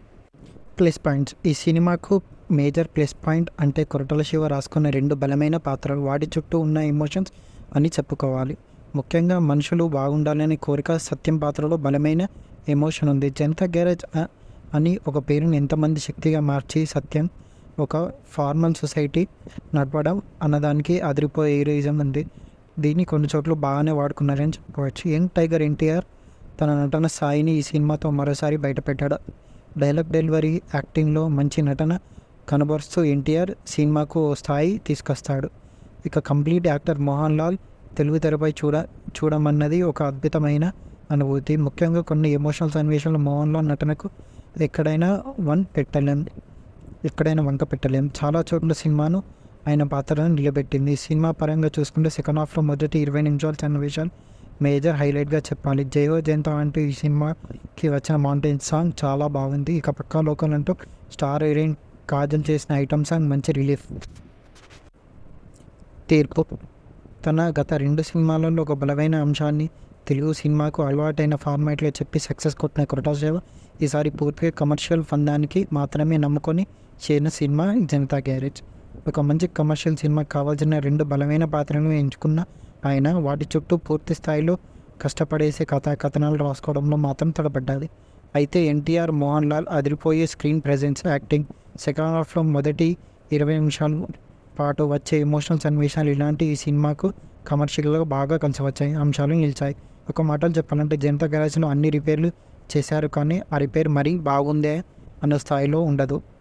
ప్లస్ పాయింట్స్. ఈ సినిమాకు మేజర్ ప్లస్ పాయింట్ అంటే కొరటాల శివ రాసుకున్న రెండు బలమైన పాత్రలు, వాటి చుట్టూ ఉన్న ఎమోషన్స్ అని చెప్పుకోవాలి. ముఖ్యంగా మనుషులు బాగుండాలనే కోరిక సత్యం పాత్రలో బలమైన ఎమోషన్ ఉంది. జనతా గ్యారేజ్ అ- అని ఒక పేరుని ఎంతమంది శక్తిగా మార్చి సత్యం ఒక ఫార్మల్ సొసైటీ నడపడం అన్నదానికి అదిరిపోయే హీరోయిజం ఉంది. దీన్ని కొన్ని చోట్ల బాగానే వాడుకున్నారని చెప్పుకోవచ్చు. యంగ్ టైగర్ ఎన్టీఆర్ తన నటన స్థాయిని ఈ సినిమాతో మరోసారి బయటపెట్టాడు. డైలాగ్ డెలివరీ, యాక్టింగ్లో మంచి నటన కనబరుస్తూ ఎన్టీఆర్ సినిమాకు ఓ స్థాయి తీసుకొస్తాడు. ఇక కంప్లీట్ యాక్టర్ మోహన్ లాల్ తెలుగు తెరపై చూడ చూడమన్నది ఒక అద్భుతమైన అనుభూతి. ముఖ్యంగా కొన్ని ఎమోషనల్ సన్నివేశాలు మోహన్ లాల్ నటనకు ఎక్కడైనా వన్ పెట్టలేం ఎక్కడైనా వంక పెట్టలేం. చాలా చోట్ల సినిమాను ఆయన పాత్రను నిలబెట్టింది. సినిమా పరంగా చూసుకుంటే సెకండ్ హాఫ్లో మొదటి ఇరవై నిమిషాల సన్నివేశాలు మేజర్ హైలైట్గా చెప్పాలి. జయో జయంతో అంటూ ఈ సినిమాకి వచ్చిన మౌంటైన్ సాంగ్ చాలా బాగుంది. ఇక పక్కా లోకల్ అంటూ స్టార్ హీరోయిన్ కాజల్ చేసిన ఐటమ్ సాంగ్ మంచి రిలీఫ్. తీర్పు తన గత రెండు సినిమాలలో ఒక బలమైన అంశాన్ని తెలుగు సినిమాకు అలవాటైన ఫార్మాట్లో చెప్పి సక్సెస్ కొట్టిన కొరటాల శివ ఈసారి పూర్తిగా కమర్షియల్ ఫందానికి మాత్రమే నమ్ముకొని చేరిన సినిమా జనతా గ్యారేజ్. ఒక మంచి కమర్షియల్ సినిమాకి కావాల్సిన రెండు బలమైన పాత్రలను ఎంచుకున్న ఆయన వాటి చుట్టూ పూర్తి స్థాయిలో కష్టపడేసే కథా కథనాలు రాసుకోవడంలో మాత్రం తడబడ్డాది. అయితే ఎన్టీఆర్, మోహన్ లాల్ అదిరిపోయే స్క్రీన్ ప్రెజెన్స్, యాక్టింగ్, సెకండ్ హాఫ్లో మొదటి ఇరవై నిమిషాల పాటు వచ్చే ఎమోషనల్ సన్నివేశాలు ఇలాంటి ఈ సినిమాకు కమర్షియల్గా బాగా కలిసి వచ్చాయి అంశాలు నిలిచాయి. ఒక మాటలు చెప్పాలంటే జనతా గ్యారేజ్లో అన్ని రిపేర్లు చేశారు, కానీ ఆ రిపేర్ మరీ బాగుందే అన్న స్థాయిలో ఉండదు.